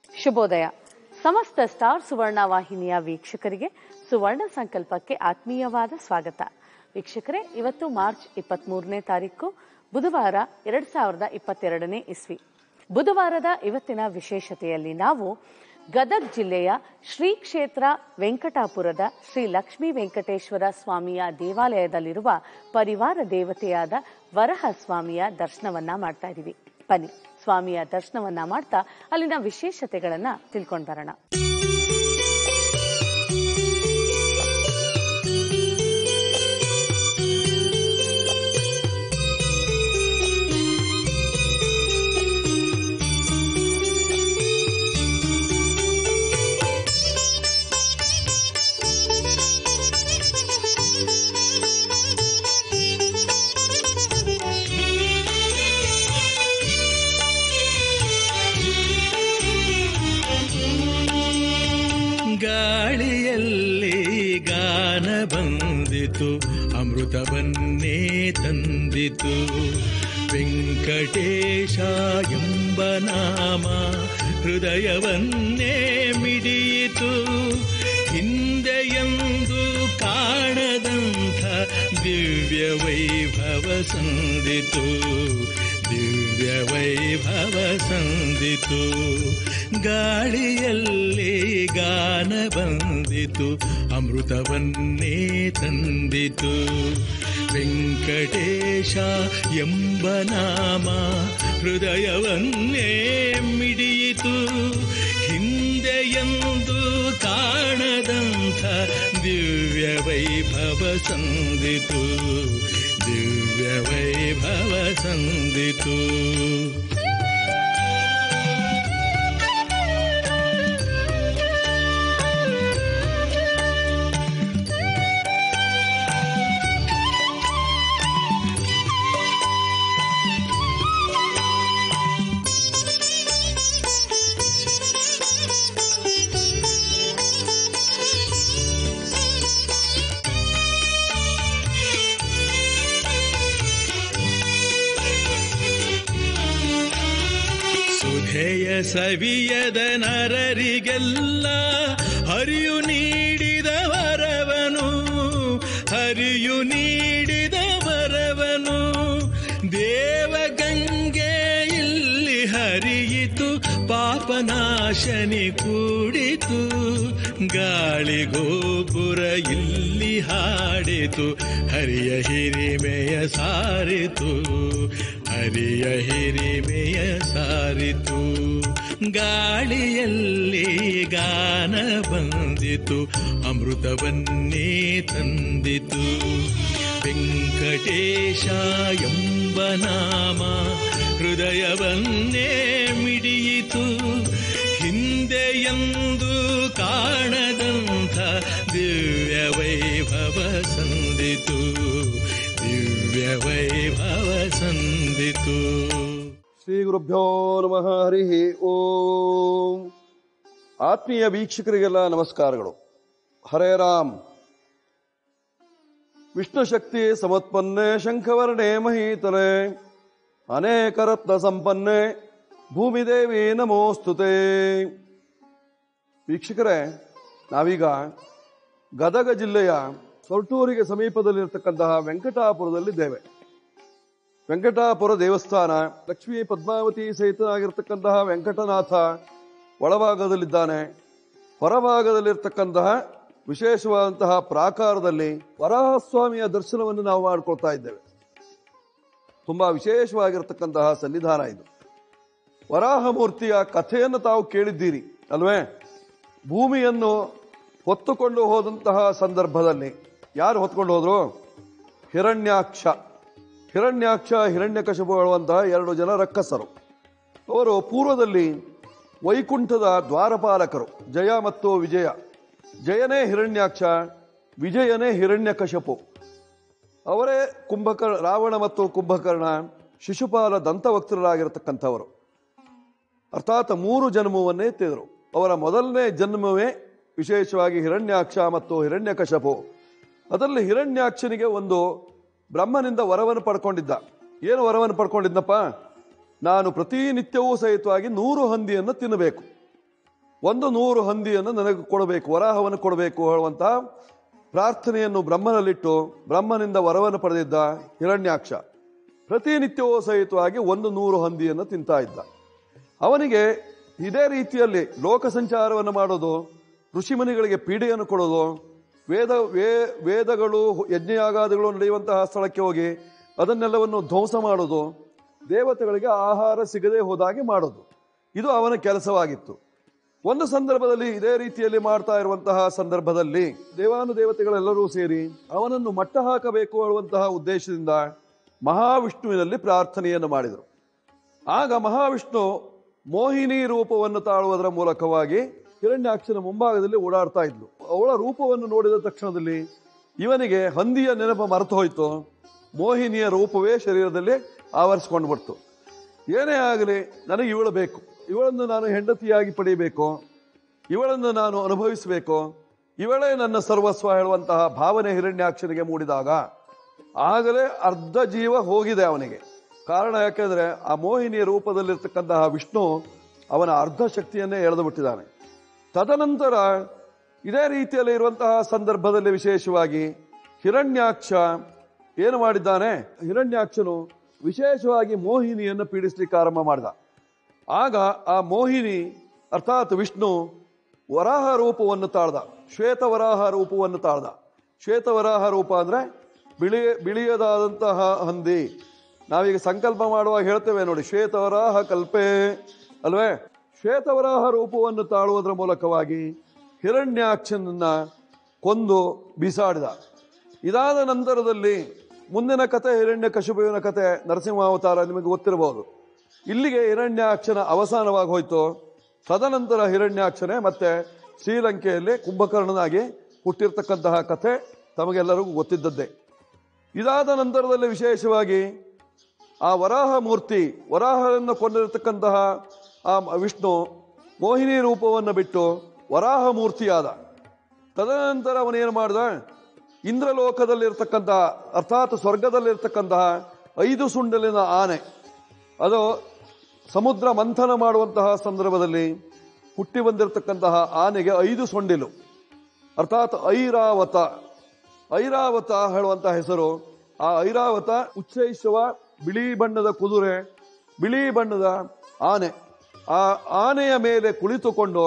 ಶುಭೋದಯ. ಸಮಸ್ತ ಸ್ಟಾರ್ ಸುವರ್ಣ ವಾಹಿನಿಯ ವೀಕ್ಷಕರಿಗೆ ಸುವರ್ಣ ಸಂಕಲ್ಪಕ್ಕೆ ಆತ್ಮೀಯವಾದ ಸ್ವಾಗತ. ವೀಕ್ಷಕರೇ, ಇವತ್ತು ಮಾರ್ಚ್ 23ನೇ ತಾರೀಕು ಬುಧವಾರ 2022ನೇ ಇಸ್ವಿ. ಬುಧವಾರದ ಇವತ್ತಿನ ವಿಶೇಷತೆಯಲ್ಲಿ ನಾವು ಗದಗ್ ಜಿಲ್ಲೆಯ ಶ್ರೀ ಕ್ಷೇತ್ರ ವೆಂಕಟಾಪುರದ ಶ್ರೀ ಲಕ್ಷ್ಮೀ ವೆಂಕಟೇಶ್ವರ ಸ್ವಾಮಿಯ ದೇವಾಲಯದಲ್ಲಿರುವ ಪರಿವಾರ ದೇವತೆಯಾದ ವರಹ ಸ್ವಾಮಿಯ ದರ್ಶನವನ್ನ ಮಾಡ್ತಾ ಇದೀವಿ. ಬನ್ನಿ, ಸ್ವಾಮಿಯ ದರ್ಶನವನ್ನ ಮಾಡ್ತಾ ಅಲ್ಲಿನ ವಿಶೇಷತೆಗಳನ್ನ ತಿಳ್ಕೊಂಡ್ ಬರೋಣ. ಗಾಳಿಯಲ್ಲಿ ಗಾನ ಬಂದಿತು, ಅಮೃತವನ್ನೇ ತಂದಿತು. ವೆಂಕಟೇಶ ಎಂಬ ನಾಮ ಹೃದಯವನ್ನೇ ಮಿಡಿಯಿತು. ಹಿಂದೆಯೆಂದು ಕಾಣದಂಥ ದಿವ್ಯ ವೈಭವ ಸಂದಿತು, ದಿವ್ಯ ವೈಭವ ಸಂದಿತು. ಗಾಳಿಯಲ್ಲಿ ಗಾನ ಬಂದಿತು, ಅಮೃತವನ್ನೇ ತಂದಿತು. ವೆಂಕಟೇಶ ಎಂಬ ನಾಮ ಹೃದಯವನ್ನೇ ಮಿಡಿಯಿತು. ಹಿಂದೆಯೆಂದು ಕಾಣದಂಥ ದಿವ್ಯ ವೈಭವ ಸಂದಿತು, ದಿವ್ಯ ವೈಭವ ಸಂದಿತು. ಸುಧೆಯ ಸವಿಯದ ನರರಿಗೆಲ್ಲ ಹರಿಯು ನೀಡಿದ ವರವನು, ಹರಿಯು ನೀಡಿದ ವರವನು. ದೇವಗಂಗೆ ಇಲ್ಲಿ ಹರಿಯಿತು, ಪಾಪನಾಶನಿ ಕೂಡಿತು. ಗಾಳಿ ಗೋಪುರ ಇಲ್ಲಿ ಹಾಡಿತು, ಹರಿಯ ಹಿರಿಮೆಯ ಸಾರಿತು, ಹರಿಯ ಹಿರಿಮೆಯ ಸಾರಿತು. ಗಾಳಿಯಲ್ಲಿ ಗಾನ ಬಂದಿತು, ಅಮೃತವನ್ನೇ ತಂದಿತು. ವೆಂಕಟೇಶ ಎಂಬ ನಾಮ ಹೃದಯವನ್ನೇ ಮಿಡಿಯಿತು. ಹಿಂದೆಯೆಂದು ಕಾಣದಂಥ ದಿವ್ಯ ವೈಭವ ಸಂದಿತು, ದಿವ್ಯ ವೈಭವ ಸಂದಿತು. ಶ್ರೀ ಗುರುಭ್ಯೋ ನಮಃ. ಹರಿ ಓಂ. ಆತ್ಮೀಯ ವೀಕ್ಷಕರಿಗೆಲ್ಲ ನಮಸ್ಕಾರಗಳು. ಹರೇ ರಾಮ್. ವಿಷ್ಣು ಶಕ್ತಿ ಸಮತ್ಪನ್ನೆ ಶಂಖವರ್ಣೆ ಮಹೀತಲೆ ಅನೇಕ ರತ್ನ ಸಂಪನ್ನೆ ಭೂಮಿದೇವಿ ನಮೋಸ್ತುತೆ. ವೀಕ್ಷಕರೇ, ನಾವೀಗ ಗದಗ ಜಿಲ್ಲೆಯ ಸೊರಟೂರಿಗೆ ಸಮೀಪದಲ್ಲಿರತಕ್ಕಂತಹ ವೆಂಕಟಾಪುರದಲ್ಲಿದ್ದೇವೆ. ವೆಂಕಟಾಪುರ ದೇವಸ್ಥಾನ ಲಕ್ಷ್ಮೀ ಪದ್ಮಾವತಿ ಸಹಿತನಾಗಿರ್ತಕ್ಕಂತಹ ವೆಂಕಟನಾಥ ಒಳಭಾಗದಲ್ಲಿದ್ದಾನೆ. ಹೊರಭಾಗದಲ್ಲಿರ್ತಕ್ಕಂತಹ ವಿಶೇಷವಾದಂತಹ ಪ್ರಾಕಾರದಲ್ಲಿ ವರಾಹಸ್ವಾಮಿಯ ದರ್ಶನವನ್ನು ನಾವು ಮಾಡಿಕೊಳ್ತಾ ಇದ್ದೇವೆ. ತುಂಬಾ ವಿಶೇಷವಾಗಿರ್ತಕ್ಕಂತಹ ಸನ್ನಿಧಾನ ಇದು. ವರಾಹಮೂರ್ತಿಯ ಕಥೆಯನ್ನು ತಾವು ಕೇಳಿದ್ದೀರಿ ಅಲ್ವೇ? ಭೂಮಿಯನ್ನು ಹೊತ್ತುಕೊಂಡು ಹೋದಂತಹ ಸಂದರ್ಭದಲ್ಲಿ ಯಾರು ಹೊತ್ಕೊಂಡು ಹೋದ್ರು? ಹಿರಣ್ಯಾಕ್ಷ, ಹಿರಣ್ಯಕಶಿಪು ಹೇಳುವಂತಹ 2 ಜನ ರಕ್ಕಸರು. ಅವರು ಪೂರ್ವದಲ್ಲಿ ವೈಕುಂಠದ ದ್ವಾರಪಾಲಕರು, ಜಯ ಮತ್ತು ವಿಜಯ. ಜಯನೇ ಹಿರಣ್ಯಾಕ್ಷ, ವಿಜಯನೇ ಹಿರಣ್ಯಕಶಿಪು. ಅವರೇ ರಾವಣ ಮತ್ತು ಕುಂಭಕರ್ಣ, ಶಿಶುಪಾಲ ದಂತವಕ್ತರಾಗಿರತಕ್ಕಂಥವರು. ಅರ್ಥಾತ್ 3 ಜನ್ಮವನ್ನೇ ಎತ್ತಿದರು. ಅವರ ಮೊದಲನೇ ಜನ್ಮವೇ ವಿಶೇಷವಾಗಿ ಹಿರಣ್ಯಾಕ್ಷ ಮತ್ತು ಹಿರಣ್ಯಕಶಿಪು. ಅದರಲ್ಲಿ ಹಿರಣ್ಯಾಕ್ಷನಿಗೆ ಒಂದು ಬ್ರಹ್ಮನಿಂದ ವರವನ್ನು ಪಡ್ಕೊಂಡಿದ್ದ. ಏನು ವರವನ್ನು ಪಡ್ಕೊಂಡಿದ್ನಪ್ಪ? ನಾನು ಪ್ರತಿನಿತ್ಯವೂ ಸಹಿತವಾಗಿ 100 ಹಂದಿಯನ್ನು ತಿನ್ನಬೇಕು. 100 ಹಂದಿಯನ್ನು ನನಗೆ ಕೊಡಬೇಕು, ವರಾಹವನ್ನು ಕೊಡಬೇಕು ಹೇಳುವಂತ ಪ್ರಾರ್ಥನೆಯನ್ನು ಬ್ರಹ್ಮನಲ್ಲಿಟ್ಟು ಬ್ರಹ್ಮನಿಂದ ವರವನ್ನು ಪಡೆದಿದ್ದ ಹಿರಣ್ಯಾಕ್ಷ ಪ್ರತಿನಿತ್ಯವೂ ಸಹಿತವಾಗಿ 100 ಹಂದಿಯನ್ನು ತಿಂತಾ ಇದ್ದ. ಅವನಿಗೆ ಇದೇ ರೀತಿಯಲ್ಲಿ ಲೋಕ ಸಂಚಾರವನ್ನು ಮಾಡೋದು, ಋಷಿಮುನಿಗಳಿಗೆ ಪೀಡೆಯನ್ನು ಕೊಡೋದು, ವೇದಗಳು ಯಜ್ಞಯಾಗಾದಿಗಳು ನಡೆಯುವಂತಹ ಸ್ಥಳಕ್ಕೆ ಹೋಗಿ ಅದನ್ನೆಲ್ಲವನ್ನು ಧ್ವಂಸ ಮಾಡೋದು, ದೇವತೆಗಳಿಗೆ ಆಹಾರ ಸಿಗದೆ ಹೋದಾಗೆ ಮಾಡೋದು, ಇದು ಅವನ ಕೆಲಸವಾಗಿತ್ತು. ಒಂದು ಸಂದರ್ಭದಲ್ಲಿ ಇದೇ ರೀತಿಯಲ್ಲಿ ಮಾಡ್ತಾ ಇರುವಂತಹ ಸಂದರ್ಭದಲ್ಲಿ ದೇವಾನುದೇವತೆಗಳೆಲ್ಲರೂ ಸೇರಿ ಅವನನ್ನು ಮಟ್ಟ ಹಾಕಬೇಕು ಅನ್ನುವಂತಹ ಉದ್ದೇಶದಿಂದ ಮಹಾವಿಷ್ಣುವಿನಲ್ಲಿ ಪ್ರಾರ್ಥನೆಯನ್ನು ಮಾಡಿದರು. ಆಗ ಮಹಾವಿಷ್ಣು ಮೋಹಿನಿ ರೂಪವನ್ನು ತಾಳುವುದರ ಮೂಲಕವಾಗಿ ಹಿರಣ್ಯಾಕ್ಷನ ಮುಂಭಾಗದಲ್ಲಿ ಓಡಾಡ್ತಾ ಇದ್ಲು. ಅವಳ ರೂಪವನ್ನು ನೋಡಿದ ತಕ್ಷಣದಲ್ಲಿ ಇವನಿಗೆ ಹಂದಿಯ ನೆನಪು ಮರೆತು ಹೋಯ್ತು. ಮೋಹಿನಿಯ ರೂಪವೇ ಶರೀರದಲ್ಲಿ ಆವರಿಸಿಕೊಂಡು ಬಿಡ್ತು. ಏನೇ ಆಗಲಿ ನನಗೆ ಇವಳು ಬೇಕು, ಇವಳನ್ನು ನಾನು ಹೆಂಡತಿಯಾಗಿ ಪಡೆಯಬೇಕು, ಇವಳನ್ನು ನಾನು ಅನುಭವಿಸಬೇಕು, ಇವಳೇ ನನ್ನ ಸರ್ವಸ್ವ ಹೇಳುವಂತಹ ಭಾವನೆ ಹಿರಣ್ಯಾಕ್ಷನಿಗೆ ಮೂಡಿದಾಗ ಆಗಲೇ ಅರ್ಧ ಜೀವ ಹೋಗಿದೆ ಅವನಿಗೆ. ಕಾರಣ ಯಾಕೆಂದ್ರೆ ಆ ಮೋಹಿನಿಯ ರೂಪದಲ್ಲಿರ್ತಕ್ಕಂತಹ ವಿಷ್ಣು ಅವನ ಅರ್ಧ ಶಕ್ತಿಯನ್ನೇ ಎಳೆದು ಬಿಟ್ಟಿದ್ದಾನೆ. ತದನಂತರ ಇದೇ ರೀತಿಯಲ್ಲಿ ಇರುವಂತಹ ಸಂದರ್ಭದಲ್ಲಿ ವಿಶೇಷವಾಗಿ ಹಿರಣ್ಯಾಕ್ಷ ಏನು ಮಾಡಿದ್ದಾನೆ, ಹಿರಣ್ಯಾಕ್ಷನು ವಿಶೇಷವಾಗಿ ಮೋಹಿನಿಯನ್ನು ಪೀಡಿಸಲಿಕ್ಕೆ ಆರಂಭ ಮಾಡಿದ. ಆಗ ಆ ಮೋಹಿನಿ ಅರ್ಥಾತ್ ವಿಷ್ಣು ವರಾಹ ರೂಪವನ್ನು ತಾಳ್ದ, ಶ್ವೇತವರಾಹ ರೂಪವನ್ನು ತಾಳ್ದ. ಶ್ವೇತವರಾಹ ರೂಪ ಅಂದ್ರೆ ಬಿಳಿಯದಾದಂತಹ ಹಂದಿ. ನಾವೀಗ ಸಂಕಲ್ಪ ಮಾಡುವಾಗ ಹೇಳ್ತೇವೆ ನೋಡಿ, ಶ್ವೇತವರಾಹ ಕಲ್ಪೆ ಅಲ್ವೇ. ಶ್ವೇತವರಾಹ ರೂಪವನ್ನು ತಾಳುವುದರ ಮೂಲಕವಾಗಿ ಹಿರಣ್ಯಾಕ್ಷನನ್ನ ಕೊಂದು ಬಿಸಾಡಿದ. ಇದಾದ ನಂತರದಲ್ಲಿ ಮುಂದಿನ ಕತೆ ಹಿರಣ್ಯಕಶಿಪುವಿನ ಕತೆ, ನರಸಿಂಹಾವತಾರ ನಿಮಗೆ ಗೊತ್ತಿರಬಹುದು. ಇಲ್ಲಿಗೆ ಹಿರಣ್ಯಾಕ್ಷನ ಅವಸಾನವಾಗಿ ಹೋಯ್ತು. ತದನಂತರ ಹಿರಣ್ಯಾಕ್ಷನೇ ಮತ್ತೆ ಶ್ರೀಲಂಕೆಯಲ್ಲಿ ಕುಂಭಕರ್ಣನಾಗಿ ಹುಟ್ಟಿರ್ತಕ್ಕಂತಹ ಕಥೆ ತಮಗೆಲ್ಲರಿಗೂ ಗೊತ್ತಿದ್ದದ್ದೇ. ಇದಾದ ನಂತರದಲ್ಲಿ ವಿಶೇಷವಾಗಿ ಆ ವರಾಹ ಮೂರ್ತಿ, ವರಾಹವನ್ನು ಕೊಂಡಿರತಕ್ಕಂತಹ ಆ ವಿಷ್ಣು ಮೋಹಿನಿ ರೂಪವನ್ನು ಬಿಟ್ಟು ವರಾಹ ಮೂರ್ತಿಯಾದ. ತದನಂತರ ಅವನೇನು ಮಾಡಿದ, ಇಂದ್ರಲೋಕದಲ್ಲಿರ್ತಕ್ಕಂತಹ ಅರ್ಥಾತ್ ಸ್ವರ್ಗದಲ್ಲಿರ್ತಕ್ಕಂತಹ 5 ಸುಂಡಲಿನ ಆನೆ, ಅದು ಸಮುದ್ರ ಮಂಥನ ಮಾಡುವಂತಹ ಸಂದರ್ಭದಲ್ಲಿ ಹುಟ್ಟಿ ಬಂದಿರತಕ್ಕಂತಹ ಆನೆಗೆ 5 ಸೊಂಡಿಲು ಅರ್ಥಾತ್ ಐರಾವತ. ಐರಾವತ ಹೇಳುವಂತಹ ಹೆಸರು. ಆ ಐರಾವತ ಉಚ್ಚೈಶ್ರವ, ಬಿಳಿ ಬಣ್ಣದ ಕುದುರೆ, ಬಿಳಿ ಬಣ್ಣದ ಆನೆ. ಆ ಆನೆಯ ಮೇಲೆ ಕುಳಿತುಕೊಂಡು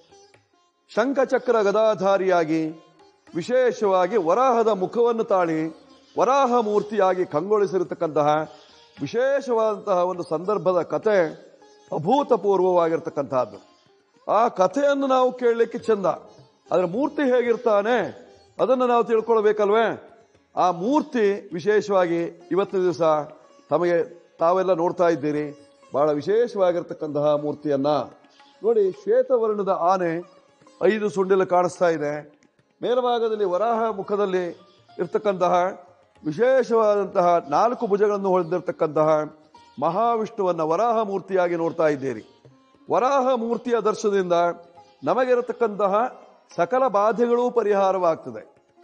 ಶಂಖಚಕ್ರ ಗದಾಧಾರಿಯಾಗಿ ವಿಶೇಷವಾಗಿ ವರಾಹದ ಮುಖವನ್ನು ತಾಳಿ ವರಾಹ ಮೂರ್ತಿಯಾಗಿ ಕಂಗೊಳಿಸಿರತಕ್ಕಂತಹ ವಿಶೇಷವಾದಂತಹ ಒಂದು ಸಂದರ್ಭದ ಕತೆ ಅಭೂತಪೂರ್ವವಾಗಿರ್ತಕ್ಕಂತಹದ್ದು. ಆ ಕಥೆಯನ್ನು ನಾವು ಕೇಳಲಿಕ್ಕೆ ಚಂದ, ಅದರ ಮೂರ್ತಿ ಹೇಗಿರ್ತಾನೆ ಅದನ್ನು ನಾವು ತಿಳ್ಕೊಳ್ಬೇಕಲ್ವೇ. ಆ ಮೂರ್ತಿ ವಿಶೇಷವಾಗಿ ಇವತ್ತಿನ ದಿವಸ ತಾವೆಲ್ಲ ನೋಡ್ತಾ ಇದ್ದೀರಿ. ಬಹಳ ವಿಶೇಷವಾಗಿರ್ತಕ್ಕಂತಹ ಮೂರ್ತಿಯನ್ನ ನೋಡಿ. ಶ್ವೇತವರ್ಣದ ಆನೆ, 5 ಸುಂಡಿಲು ಕಾಣಿಸ್ತಾ ಇದೆ. ಮೇಲ್ಭಾಗದಲ್ಲಿ ವರಾಹ ಮುಖದಲ್ಲಿ ಇರ್ತಕ್ಕಂತಹ ವಿಶೇಷವಾದಂತಹ 4 ಭುಜಗಳನ್ನು ಹೊಂದಿರತಕ್ಕಂತಹ ಮಹಾವಿಷ್ಣುವನ್ನ ವರಾಹ ಮೂರ್ತಿಯಾಗಿ ನೋಡ್ತಾ ಇದ್ದೀರಿ. ವರಾಹ ಮೂರ್ತಿಯ ದರ್ಶನದಿಂದ ನಮಗಿರತಕ್ಕಂತಹ ಸಕಲ ಬಾಧೆಗಳೂ ಪರಿಹಾರವಾಗ್ತದೆ.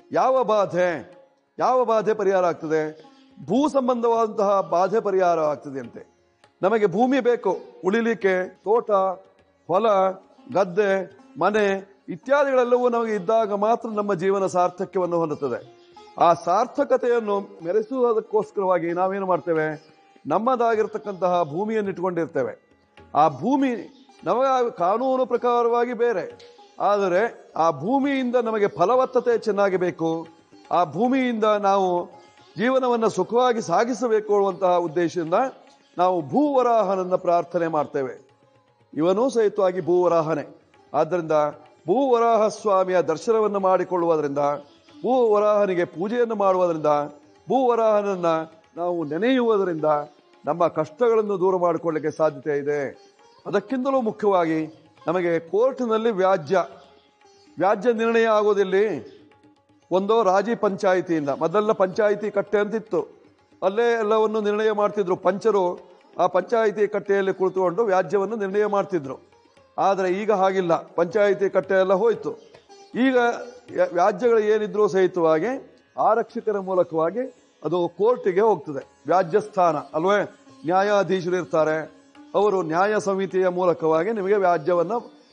ಯಾವ ಬಾಧೆ ಪರಿಹಾರ ಆಗ್ತದೆ? ಭೂ ಸಂಬಂಧವಾದಂತಹ ಬಾಧೆ ಪರಿಹಾರವಾಗ್ತದೆ ಅಂತೆ. ನಮಗೆ ಭೂಮಿ ಬೇಕು ಉಳಿಲಿಕ್ಕೆ, ತೋಟ, ಹೊಲ, ಗದ್ದೆ, ಮನೆ ಇತ್ಯಾದಿಗಳೆಲ್ಲವೂ ನಮಗೆ ಇದ್ದಾಗ ಮಾತ್ರ ನಮ್ಮ ಜೀವನ ಸಾರ್ಥಕ್ಯವನ್ನು ಹೊಂದುತ್ತದೆ. ಆ ಸಾರ್ಥಕತೆಯನ್ನು ಮೆರೆಸುವುದಕ್ಕೋಸ್ಕರವಾಗಿ ನಾವೇನು ಮಾಡ್ತೇವೆ, ನಮ್ಮದಾಗಿರ್ತಕ್ಕಂತಹ ಭೂಮಿಯನ್ನು ಇಟ್ಕೊಂಡಿರ್ತೇವೆ. ಆ ಭೂಮಿ ನಮಗೆ ಕಾನೂನು ಪ್ರಕಾರವಾಗಿ ಬೇರೆ, ಆದರೆ ಆ ಭೂಮಿಯಿಂದ ನಮಗೆ ಫಲವತ್ತತೆ ಚೆನ್ನಾಗಿ ಬೇಕು. ಆ ಭೂಮಿಯಿಂದ ನಾವು ಜೀವನವನ್ನು ಸುಖವಾಗಿ ಸಾಗಿಸಬೇಕು ಅನ್ನುವಂತಹ ಉದ್ದೇಶದಿಂದ ನಾವು ಭೂವರಾಹನನ್ನ ಪ್ರಾರ್ಥನೆ ಮಾಡ್ತೇವೆ. ಇವನೂ ಸಹಿತವಾಗಿ ಭೂವರಾಹನೇ. ಆದ್ದರಿಂದ ಭೂವರಾಹ ಸ್ವಾಮಿಯ ದರ್ಶನವನ್ನು ಮಾಡಿಕೊಳ್ಳುವುದರಿಂದ, ಭೂವರಾಹನಿಗೆ ಪೂಜೆಯನ್ನು ಮಾಡುವುದರಿಂದ, ಭೂವರಾಹನನ್ನ ನಾವು ನೆನೆಯುವುದರಿಂದ ನಮ್ಮ ಕಷ್ಟಗಳನ್ನು ದೂರ ಮಾಡಿಕೊಳ್ಳಲಿಕ್ಕೆ ಸಾಧ್ಯತೆ ಇದೆ. ಅದಕ್ಕಿಂತಲೂ ಮುಖ್ಯವಾಗಿ ನಮಗೆ ಕೋರ್ಟ್ನಲ್ಲಿ ವ್ಯಾಜ್ಯ ನಿರ್ಣಯ ಆಗೋದಿಲ್ಲಿ ಒಂದೋ ರಾಜಿ ಪಂಚಾಯಿತಿಯಿಂದ. ಮೊದಲ ಪಂಚಾಯಿತಿ ಕಟ್ಟೆ ಅಂತಿತ್ತು, ಅಲ್ಲೇ ಎಲ್ಲವನ್ನು ನಿರ್ಣಯ ಮಾಡ್ತಿದ್ರು ಪಂಚರು. ಆ ಪಂಚಾಯಿತಿ ಕಟ್ಟೆಯಲ್ಲಿ ಕುಳಿತುಕೊಂಡು ವ್ಯಾಜ್ಯವನ್ನು ನಿರ್ಣಯ ಮಾಡ್ತಿದ್ರು. ಆದರೆ ಈಗ ಹಾಗಿಲ್ಲ, ಪಂಚಾಯಿತಿ ಕಟ್ಟೆ ಎಲ್ಲ ಹೋಯ್ತು. ಈಗ ವ್ಯಾಜ್ಯಗಳು ಏನಿದ್ರೂ ಸಹಿತವಾಗಿ ಆರಕ್ಷಕರ ಮೂಲಕವಾಗಿ ಅದು ಕೋರ್ಟಿಗೆ ಹೋಗ್ತದೆ. ವ್ಯಾಜ್ಯ ಸ್ಥಾನ ಅಲ್ವೇ, ನ್ಯಾಯಾಧೀಶರು ಇರ್ತಾರೆ, ಅವರು ನ್ಯಾಯ ಸಮಿತಿಯ ಮೂಲಕವಾಗಿ ನಿಮಗೆ ವ್ಯಾಜ್ಯವನ್ನು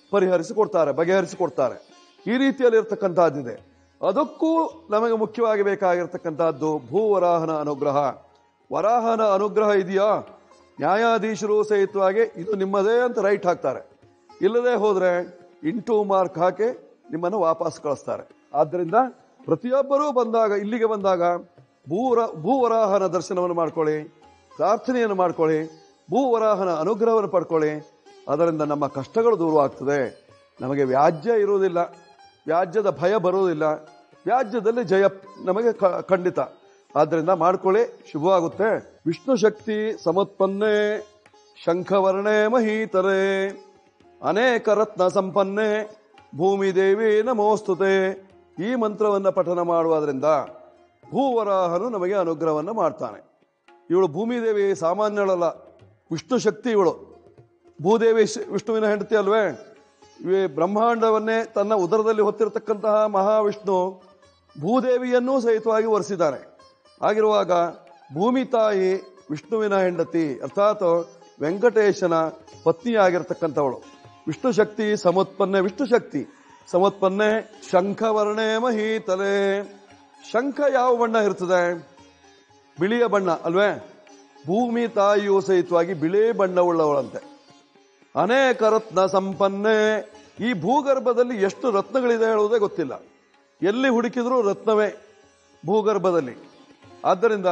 ಪರಿಹರಿಸಿಕೊಡ್ತಾರೆ, ಬಗೆಹರಿಸಿಕೊಡ್ತಾರೆ. ಈ ರೀತಿಯಲ್ಲಿ ಇರ್ತಕ್ಕಂಥದ್ದಿದೆ. ಅದಕ್ಕೂ ನಮಗೆ ಮುಖ್ಯವಾಗಿ ಬೇಕಾಗಿರ್ತಕ್ಕಂಥದ್ದು ಭೂವರಾಹನ ಅನುಗ್ರಹ. ವರಾಹನ ಅನುಗ್ರಹ ಇದೆಯಾ, ನ್ಯಾಯಾಧೀಶರು ಸಹಿತವಾಗಿ ಇದು ನಿಮ್ಮದೇ ಅಂತ ರೈಟ್ ಹಾಕ್ತಾರೆ. ಇಲ್ಲದೆ ಹೋದ್ರೆ ಇಂಟು ಮಾರ್ಕ್ ಹಾಕಿ ನಿಮ್ಮನ್ನು ವಾಪಸ್ ಕಳಿಸ್ತಾರೆ. ಆದ್ದರಿಂದ ಪ್ರತಿಯೊಬ್ಬರೂ ಬಂದಾಗ, ಇಲ್ಲಿಗೆ ಬಂದಾಗ ಭೂವರಾಹನ ದರ್ಶನವನ್ನು ಮಾಡ್ಕೊಳ್ಳಿ, ಪ್ರಾರ್ಥನೆಯನ್ನು ಮಾಡ್ಕೊಳ್ಳಿ, ಭೂವರಾಹನ ಅನುಗ್ರಹವನ್ನು ಪಡ್ಕೊಳ್ಳಿ. ಅದರಿಂದ ನಮ್ಮ ಕಷ್ಟಗಳು ದೂರವಾಗ್ತದೆ. ನಮಗೆ ವ್ಯಾಜ್ಯ ಇರುವುದಿಲ್ಲ, ವ್ಯಾಜ್ಯದ ಭಯ ಬರುವುದಿಲ್ಲ, ವ್ಯಾಜ್ಯದಲ್ಲಿ ಜಯ ನಮಗೆ ಖಂಡಿತ. ಆದ್ದರಿಂದ ಮಾಡ್ಕೊಳ್ಳಿ, ಶುಭವಾಗುತ್ತೆ. ವಿಷ್ಣು ಶಕ್ತಿ ಸಮತ್ಪನ್ನೆ ಶಂಖವರ್ಣೆ ಮಹೀತರೆ ಅನೇಕ ರತ್ನ ಸಂಪನ್ನೆ ಭೂಮಿ ದೇವಿ ನಮೋಸ್ತುತೆ. ಈ ಮಂತ್ರವನ್ನು ಪಠನ ಮಾಡುವುದರಿಂದ ಭೂವರಾಹನು ನಮಗೆ ಅನುಗ್ರಹವನ್ನು ಮಾಡ್ತಾನೆ. ಇವಳು ಭೂಮಿದೇವಿ ಸಾಮಾನ್ಯಳಲ್ಲ, ವಿಷ್ಣು ಶಕ್ತಿ ಇವಳು. ಭೂದೇವಿ ವಿಷ್ಣುವಿನ ಹೆಂಡತಿ ಅಲ್ವೇ? ಬ್ರಹ್ಮಾಂಡವನ್ನೇ ತನ್ನ ಉದರದಲ್ಲಿ ಹೊತ್ತಿರತಕ್ಕಂತಹ ಮಹಾವಿಷ್ಣು ಭೂದೇವಿಯನ್ನೂ ಸಹಿತವಾಗಿ ವರಿಸಿದ್ದಾನೆ. ಆಗಿರುವಾಗ ಭೂಮಿ ತಾಯಿ ವಿಷ್ಣುವಿನ ಹೆಂಡತಿ, ಅರ್ಥಾತ್ ವೆಂಕಟೇಶನ ಪತ್ನಿಯಾಗಿರ್ತಕ್ಕಂಥವಳು. ವಿಷ್ಣು ಶಕ್ತಿ ಸಮತ್ಪನ್ನೆ, ವಿಷ್ಣು ಶಕ್ತಿ ಸಮತ್ಪನ್ನೆ ಶಂಖವರ್ಣೆ ಮಹೀತಲೆ. ಶಂಖ ಯಾವ ಬಣ್ಣ ಇರ್ತದೆ? ಬಿಳಿಯ ಬಣ್ಣ ಅಲ್ವೇ? ಭೂಮಿ ತಾಯಿಯೂ ಸಹಿತವಾಗಿ ಬಿಳಿ ಬಣ್ಣವುಳ್ಳವಳಂತೆ. ಅನೇಕ ರತ್ನ ಸಂಪನ್ನೆ. ಈ ಭೂಗರ್ಭದಲ್ಲಿ ಎಷ್ಟು ರತ್ನಗಳಿದೆ ಹೇಳುವುದೇ ಗೊತ್ತಿಲ್ಲ. ಎಲ್ಲಿ ಹುಡುಕಿದ್ರೂ ರತ್ನವೇ ಭೂಗರ್ಭದಲ್ಲಿ. ಆದ್ದರಿಂದ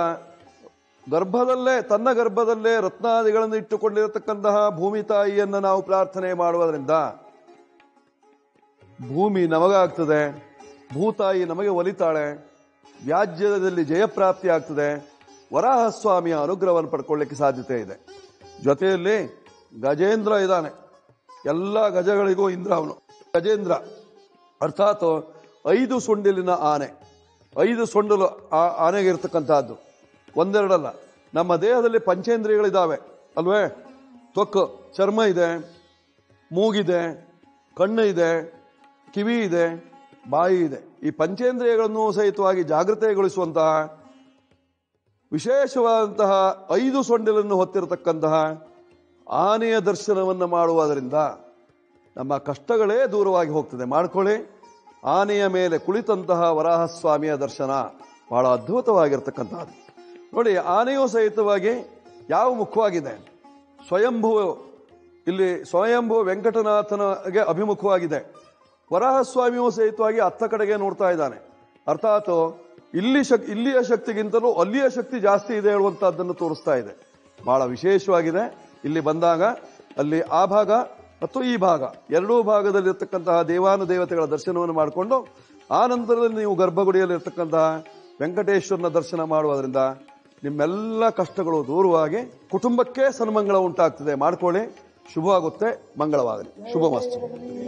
ತನ್ನ ಗರ್ಭದಲ್ಲೇ ರತ್ನಾದಿಗಳನ್ನು ಇಟ್ಟುಕೊಂಡಿರತಕ್ಕಂತಹ ಭೂಮಿ ತಾಯಿಯನ್ನು ನಾವು ಪ್ರಾರ್ಥನೆ ಮಾಡುವುದರಿಂದ ಭೂಮಿ ನಮಗಾಗ್ತದೆ, ಭೂತಾಯಿ ನಮಗೆ ಒಲಿತಾಳೆ, ವ್ಯಾಜ್ಯದಲ್ಲಿ ಜಯಪ್ರಾಪ್ತಿ ಆಗ್ತದೆ, ವರಾಹಸ್ವಾಮಿಯ ಅನುಗ್ರಹವನ್ನು ಪಡ್ಕೊಳ್ಳಿಕ್ಕೆ ಸಾಧ್ಯತೆ ಇದೆ. ಜೊತೆಯಲ್ಲಿ ಗಜೇಂದ್ರ ಇದ್ದಾನೆ. ಎಲ್ಲ ಗಜಗಳಿಗೂ ಇಂದ್ರ ಅವನು. ಗಜೇಂದ್ರ ಅರ್ಥಾತ್ 5 ಸೊಂಡಿಲಿನ ಆನೆ. 5 ಸೊಂಡಲು ಆನೆಗಿರ್ತಕ್ಕಂಥದ್ದು ಒಂದೆರಡಲ್ಲ. ನಮ್ಮ ದೇಹದಲ್ಲಿ ಪಂಚೇಂದ್ರಿಯಗಳಿದ್ದಾವೆ ಅಲ್ವೇ? ತ್ವಕ್, ಚರ್ಮ ಇದೆ, ಮೂಗಿದೆ, ಕಣ್ಣು ಇದೆ, ಕಿವಿ ಇದೆ, ಬಾಯಿ ಇದೆ. ಈ ಪಂಚೇಂದ್ರಿಯಗಳನ್ನು ಸಹಿತವಾಗಿ ಜಾಗೃತೆಗೊಳಿಸುವಂತಹ ವಿಶೇಷವಾದಂತಹ 5 ಸೊಂಡಿಲನ್ನು ಹೊತ್ತಿರತಕ್ಕಂತಹ ಆನೆಯ ದರ್ಶನವನ್ನು ಮಾಡುವುದರಿಂದ ನಮ್ಮ ಕಷ್ಟಗಳೇ ದೂರವಾಗಿ ಹೋಗ್ತದೆ. ಮಾಡ್ಕೊಳ್ಳಿ. ಆನೆಯ ಮೇಲೆ ಕುಳಿತಂತಹ ವರಾಹಸ್ವಾಮಿಯ ದರ್ಶನ ಬಹಳ ಅದ್ಭುತವಾಗಿರ್ತಕ್ಕಂಥದ್ದು. ನೋಡಿ, ಆನೆಯೂ ಸಹಿತವಾಗಿ ಯಾವ ಮುಖವಾಗಿದೆ? ಸ್ವಯಂಭೂ. ಇಲ್ಲಿ ಸ್ವಯಂಭೂ ವೆಂಕಟನಾಥನಿಗೆ ಅಭಿಮುಖವಾಗಿದೆ. ವರಾಹಸ್ವಾಮಿಯೂ ಸಹಿತವಾಗಿ ಅತ್ತ ಕಡೆಗೆ ನೋಡ್ತಾ ಇದ್ದಾನೆ. ಅರ್ಥಾತ್ ಇಲ್ಲಿಯ ಶಕ್ತಿಗಿಂತಲೂ ಅಲ್ಲಿಯ ಶಕ್ತಿ ಜಾಸ್ತಿ ಇದೆ ಹೇಳುವಂತಹದ್ದನ್ನು ತೋರಿಸ್ತಾ ಇದೆ. ಬಹಳ ವಿಶೇಷವಾಗಿದೆ. ಇಲ್ಲಿ ಬಂದಾಗ ಅಲ್ಲಿ ಆ ಭಾಗ ಮತ್ತು ಈ ಭಾಗ ಎರಡೂ ಭಾಗದಲ್ಲಿರ್ತಕ್ಕಂತಹ ದೇವಾನುದೇವತೆಗಳ ದರ್ಶನವನ್ನು ಮಾಡಿಕೊಂಡು ಆ ನಂತರದಲ್ಲಿ ನೀವು ಗರ್ಭಗುಡಿಯಲ್ಲಿರ್ತಕ್ಕಂತಹ ವೆಂಕಟೇಶ್ವರನ ದರ್ಶನ ಮಾಡುವುದರಿಂದ ನಿಮ್ಮೆಲ್ಲ ಕಷ್ಟಗಳು ದೂರವಾಗಿ ಕುಟುಂಬಕ್ಕೆ ಸನ್ಮಂಗಳ ಉಂಟಾಗ್ತದೆ. ಮಾಡ್ಕೊಳ್ಳಿ, ಶುಭವಾಗುತ್ತೆ, ಮಂಗಳವಾಗಲಿ, ಶುಭಮಸ್ತು.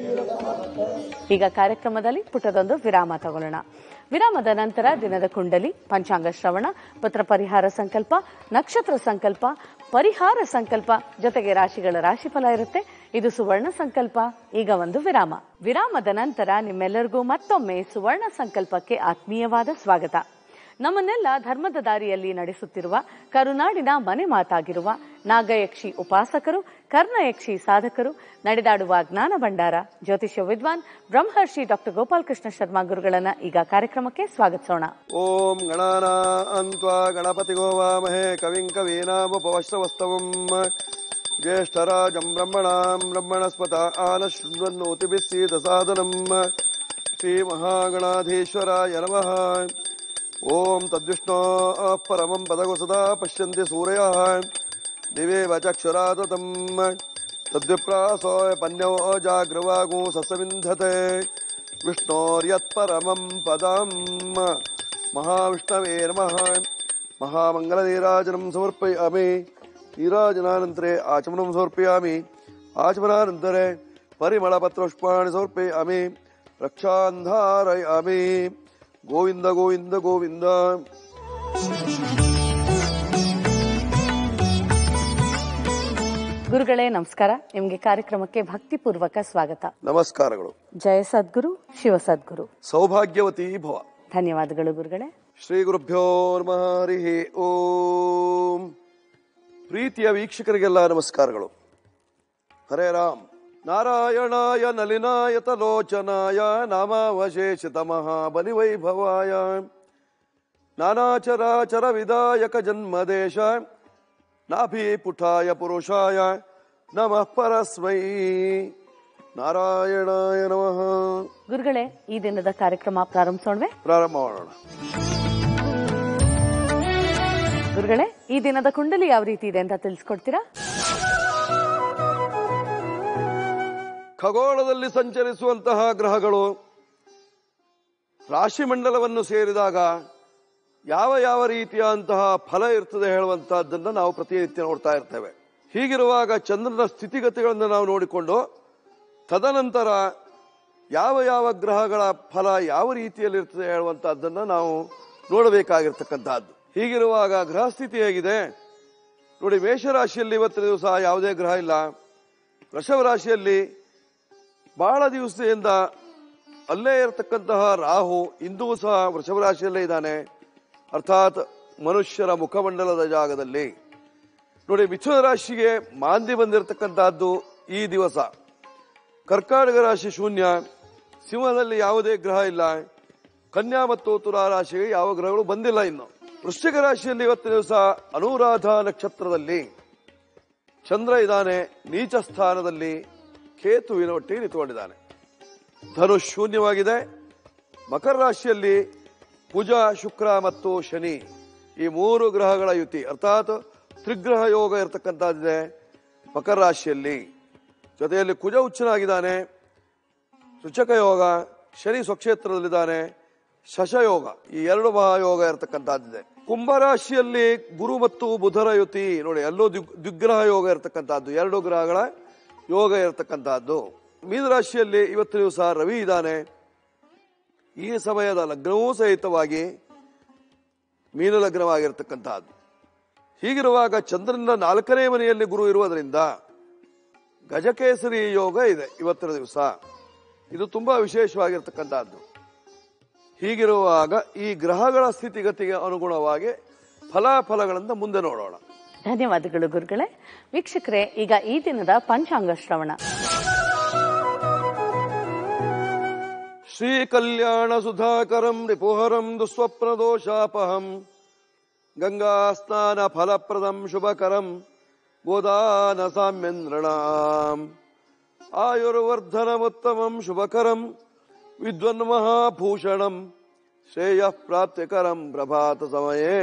ಈಗ ಕಾರ್ಯಕ್ರಮದಲ್ಲಿ ಪುಟದೊಂದು ವಿರಾಮ ತಗೊಳ್ಳೋಣ. ವಿರಾಮದ ನಂತರ ದಿನದ ಕುಂಡಲಿ, ಪಂಚಾಂಗ ಶ್ರವಣ, ಪತ್ರ ಪರಿಹಾರ ಸಂಕಲ್ಪ, ನಕ್ಷತ್ರ ಸಂಕಲ್ಪ, ಪರಿಹಾರ ಸಂಕಲ್ಪ, ಜೊತೆಗೆ ರಾಶಿಗಳ ರಾಶಿಫಲ ಇರುತ್ತೆ. ಇದು ಸುವರ್ಣ ಸಂಕಲ್ಪ. ಈಗ ಒಂದು ವಿರಾಮ. ವಿರಾಮದ ನಂತರ ನಿಮ್ಮೆಲ್ಲರಿಗೂ ಮತ್ತೊಮ್ಮೆ ಸುವರ್ಣ ಸಂಕಲ್ಪಕ್ಕೆ ಆತ್ಮೀಯವಾದ ಸ್ವಾಗತ. ನಮ್ಮನ್ನೆಲ್ಲ ಧರ್ಮದ ದಾರಿಯಲ್ಲಿ ನಡೆಸುತ್ತಿರುವ ಕರುನಾಡಿನ ಮನೆ ಮಾತಾಗಿರುವ ನಾಗಯಕ್ಷಿ ಉಪಾಸಕರು, ಕರ್ಣಯಕ್ಷಿ ಸಾಧಕರು, ನಡೆದಾಡುವ ಜ್ಞಾನ ಭಂಡಾರ, ಜ್ಯೋತಿಷ್ಯ ವಿದ್ವಾನ್ ಬ್ರಹ್ಮರ್ಷಿ ಡಾಕ್ಟರ್ ಗೋಪಾಲಕೃಷ್ಣ ಶರ್ಮಾ ಗುರುಗಳನ್ನ ಈಗ ಕಾರ್ಯಕ್ರಮಕ್ಕೆ ಸ್ವಾಗತಿಸೋಣ. ಓಂ ಗಣಾನಾನ್ತ್ವಾ ಗಣಪತಿ ಗೋವಾಮಹೇ ಕವಿಂ ಕವೀನಾಮುಪವಶ್ರವಸ್ತವಂ ಜ್ಯೇಷ್ಠರಾಜಂ ಬ್ರಹ್ಮಣಾಂ ಬ್ರಹ್ಮಣಸ್ಪತ ಆನಶೃಣ್ವನ್ನೋತಿಭಿಃ ಸೀದಸಾದನಂ ಶ್ರೀ ಮಹಾಗಣಾಧೀಶ್ವರಾಯ ನಮಃ. ಓಂ ತದ್ವಿಷ್ಣೋ ಪರಮಂ ಪದಗು ಸದಾ ಪಶ್ಯಂತಿ ಸೂರ್ಯಃ ದಿವೇವ ಚಕ್ಷುರಾತತಂ ತದ್ವಿಪ್ರಾಸೋ ಪನ್ಯೋ ಜಾಗೃವಾಗು ಸಸ್ಯವಿಂಧತೆ ವಿಷ್ಣೋರ್ಯತ್ಪರಮಂ ಪದಂ. ಮಹಾವಿಷ್ಣವೇ ನಮಃ. ಮಹಾಮಂಗಲ ನೀರಾಜನಂ ಸಮರ್ಪಯಾಮಿ. ನೀರಾಜನಾನಂತರೇ ಆಚಮನಂ ಸಮರ್ಪಯಾಮಿ. ಆಚಮನಾನಂತರೇ ಪರಿಮಳಪತ್ರಪುಷ್ಪಾಣಿ ಸಮರ್ಪಯಾಮಿ. ರಕ್ಷಾಂಧಾರಯಾಮಿ. ಗೋವಿಂದ ಗೋವಿಂದ ಗೋವಿಂದ. ಗುರುಗಳೇ ನಮಸ್ಕಾರ. ನಿಮಗೆ ಕಾರ್ಯಕ್ರಮಕ್ಕೆ ಭಕ್ತಿಪೂರ್ವಕ ಸ್ವಾಗತ. ನಮಸ್ಕಾರಗಳು. ಜಯ ಸದ್ಗುರು, ಶಿವ ಸದ್ಗುರು. ಸೌಭಾಗ್ಯವತಿ ಭವ. ಧನ್ಯವಾದಗಳು ಗುರುಗಳೇ. ಶ್ರೀ ಗುರುಭ್ಯೋ ನಮಃ. ಹರಿ ಓಂ. ಪ್ರೀತಿಯ ವೀಕ್ಷಕರಿಗೆಲ್ಲ ನಮಸ್ಕಾರಗಳು. ಹರೇ ರಾಮ್. ನಾರಾಯಣಾಯ ನಲಿನಾಯತಲೋಚನಾಯ ನಾಮಾವಶೇಷಿತ ಮಹಾಬಲಿವೈಭವಾಯ ನಾನಾಚರಾಚರ ವಿದಾಯಕ ಜನ್ಮದೇಶ ನಾಭಿಪುಠಾಯ ಪುರುಷಾಯ ನಮಃ ಪರಸ್ಮೈ. ನಾರಾಯಣಾಯ ನಮಃ. ಗುರುಗಳೇ, ಈ ದಿನದ ಕಾರ್ಯಕ್ರಮ ಪ್ರಾರಂಭಿಸೋಣವೇ? ಪ್ರಾರಂಭ ಮಾಡೋಣ. ಗುರುಗಳೇ, ಈ ದಿನದ ಕುಂಡಲಿ ಯಾವ ರೀತಿ ಇದೆ ಅಂತ ತಿಳಿಸ್ಕೊಡ್ತೀರಾ? ಖಗೋಳದಲ್ಲಿ ಸಂಚರಿಸುವಂತಹ ಗ್ರಹಗಳು ರಾಶಿಮಂಡಲವನ್ನು ಸೇರಿದಾಗ ಯಾವ ಯಾವ ರೀತಿಯಂತಹ ಫಲ ಇರ್ತದೆ ಹೇಳುವಂತಹದ್ದನ್ನು ನಾವು ಪ್ರತಿನಿತ್ಯ ನೋಡ್ತಾ ಇರ್ತೇವೆ. ಹೀಗಿರುವಾಗ ಚಂದ್ರನ ಸ್ಥಿತಿಗತಿಗಳನ್ನು ನಾವು ನೋಡಿಕೊಂಡು ತದನಂತರ ಯಾವ ಯಾವ ಗ್ರಹಗಳ ಫಲ ಯಾವ ರೀತಿಯಲ್ಲಿ ಇರ್ತದೆ ಹೇಳುವಂತಹದ್ದನ್ನು ನಾವು ನೋಡಬೇಕಾಗಿರ್ತಕ್ಕಂಥದ್ದು. ಹೀಗಿರುವಾಗ ಗ್ರಹ ಸ್ಥಿತಿ ಹೇಗಿದೆ ನೋಡಿ. ಮೇಷರಾಶಿಯಲ್ಲಿ ಇವತ್ತಿನ ದಿವಸ ಯಾವುದೇ ಗ್ರಹ ಇಲ್ಲ. ವೃಷಭ ರಾಶಿಯಲ್ಲಿ ಬಹಳ ದಿವಸದಿಂದ ಅಲ್ಲೇ ಇರತಕ್ಕಂತಹ ರಾಹು ಇಂದೂ ಸಹ ವೃಷಭ ರಾಶಿಯಲ್ಲೇ ಇದ್ದಾನೆ, ಅರ್ಥಾತ್ ಮನುಷ್ಯರ ಮುಖಮಂಡಲದ ಜಾಗದಲ್ಲಿ. ನೋಡಿ, ಮಿಥುನ ರಾಶಿಗೆ ಮಾಂದಿ ಬಂದಿರತಕ್ಕಂತಹದ್ದು ಈ ದಿವಸ. ಕರ್ಕಾಟಕ ರಾಶಿ ಶೂನ್ಯ, ಸಿಂಹದಲ್ಲಿ ಯಾವುದೇ ಗ್ರಹ ಇಲ್ಲ, ಕನ್ಯಾ ಮತ್ತು ತುಲಾ ರಾಶಿಗೆ ಯಾವ ಗ್ರಹಗಳು ಬಂದಿಲ್ಲ ಇನ್ನು. ವೃಶ್ಚಿಕ ರಾಶಿಯಲ್ಲಿ ಇವತ್ತಿನ ದಿವಸ ಅನುರಾಧ ನಕ್ಷತ್ರದಲ್ಲಿ ಚಂದ್ರ ಇದ್ದಾನೆ, ನೀಚ ಸ್ಥಾನದಲ್ಲಿ ಕೇತುವಿನ ಒಟ್ಟಿಗೆ ನಿಂತುಕೊಂಡಿದ್ದಾನೆ. ಧನುಷ್ ಶೂನ್ಯವಾಗಿದೆ. ಮಕರ ರಾಶಿಯಲ್ಲಿ ಕುಜ, ಶುಕ್ರ ಮತ್ತು ಶನಿ ಈ ಮೂರು ಗ್ರಹಗಳ ಯುತಿ, ಅರ್ಥಾತ್ ತ್ರಿಗ್ರಹ ಯೋಗ ಇರತಕ್ಕಂಥದ್ದಿದೆ ಮಕರ ರಾಶಿಯಲ್ಲಿ. ಜೊತೆಯಲ್ಲಿ ಕುಜ ಉಚ್ಚನಾಗಿದ್ದಾನೆ, ಸೂಚಕ ಯೋಗ, ಶನಿ ಸ್ವಕ್ಷೇತ್ರದಲ್ಲಿದ್ದಾನೆ, ಶಶಯೋಗ, ಈ ಎರಡು ಮಹಾಯೋಗ ಇರತಕ್ಕಂಥದ್ದಿದೆ. ಕುಂಭರಾಶಿಯಲ್ಲಿ ಗುರು ಮತ್ತು ಬುಧರ ಯುತಿ ನೋಡಿ, ಅಲ್ಲೂ ದ್ವಿಗ್ರಹ ಯೋಗ ಇರತಕ್ಕಂಥದ್ದು, ಎರಡು ಗ್ರಹಗಳ ಯೋಗ ಇರತಕ್ಕಂಥದ್ದು. ಮೀನರಾಶಿಯಲ್ಲಿ ಇವತ್ತಿನ ದಿವಸ ರವಿ ಇದ್ದಾನೆ. ಈ ಸಮಯದ ಲಗ್ನವೂ ಸಹಿತವಾಗಿ ಮೀನ ಲಗ್ನವಾಗಿರತಕ್ಕಂಥದ್ದು. ಹೀಗಿರುವಾಗ ಚಂದ್ರನ 4ನೇ ಮನೆಯಲ್ಲಿ ಗುರು ಇರುವುದರಿಂದ ಗಜಕೇಸರಿ ಯೋಗ ಇದೆ ಇವತ್ತಿನ ದಿವಸ. ಇದು ತುಂಬಾ ವಿಶೇಷವಾಗಿರ್ತಕ್ಕಂಥದ್ದು. ಹೀಗಿರುವಾಗ ಈ ಗ್ರಹಗಳ ಸ್ಥಿತಿಗತಿಗೆ ಅನುಗುಣವಾಗಿ ಫಲಾಫಲಗಳನ್ನು ಮುಂದೆ ನೋಡೋಣ. ಧನ್ಯವಾದಗಳು ಗುರುಗಳೇ. ವೀಕ್ಷಕರೇ, ಈಗ ಈ ದಿನದ ಪಂಚಾಂಗ ಶ್ರವಣ. ಶ್ರೀ ಕಲ್ಯಾಣ ಸುಧಾಕರಂ ರಿಪುಹರಂ ದುಸ್ವಪ್ನದೋಷಾಪಹಂ ಗಂಗಾ ಸ್ನಾನ ಫಲಪ್ರದಂ ಶುಭಕರಂ ಗೋದಾನ ಸಾಮ್ಯಂದ್ರಣಾಂ ಆಯುರ್ವರ್ಧನಮುತ್ತಮಂ ಶುಭಕರಂ ವಿದ್ವನ್ಮಹಾಭೂಷಣಂ ಶ್ರೇಯಃ ಪ್ರಾಪ್ತಿಕರಂ ಪ್ರಭಾತ ಸಮಯೇ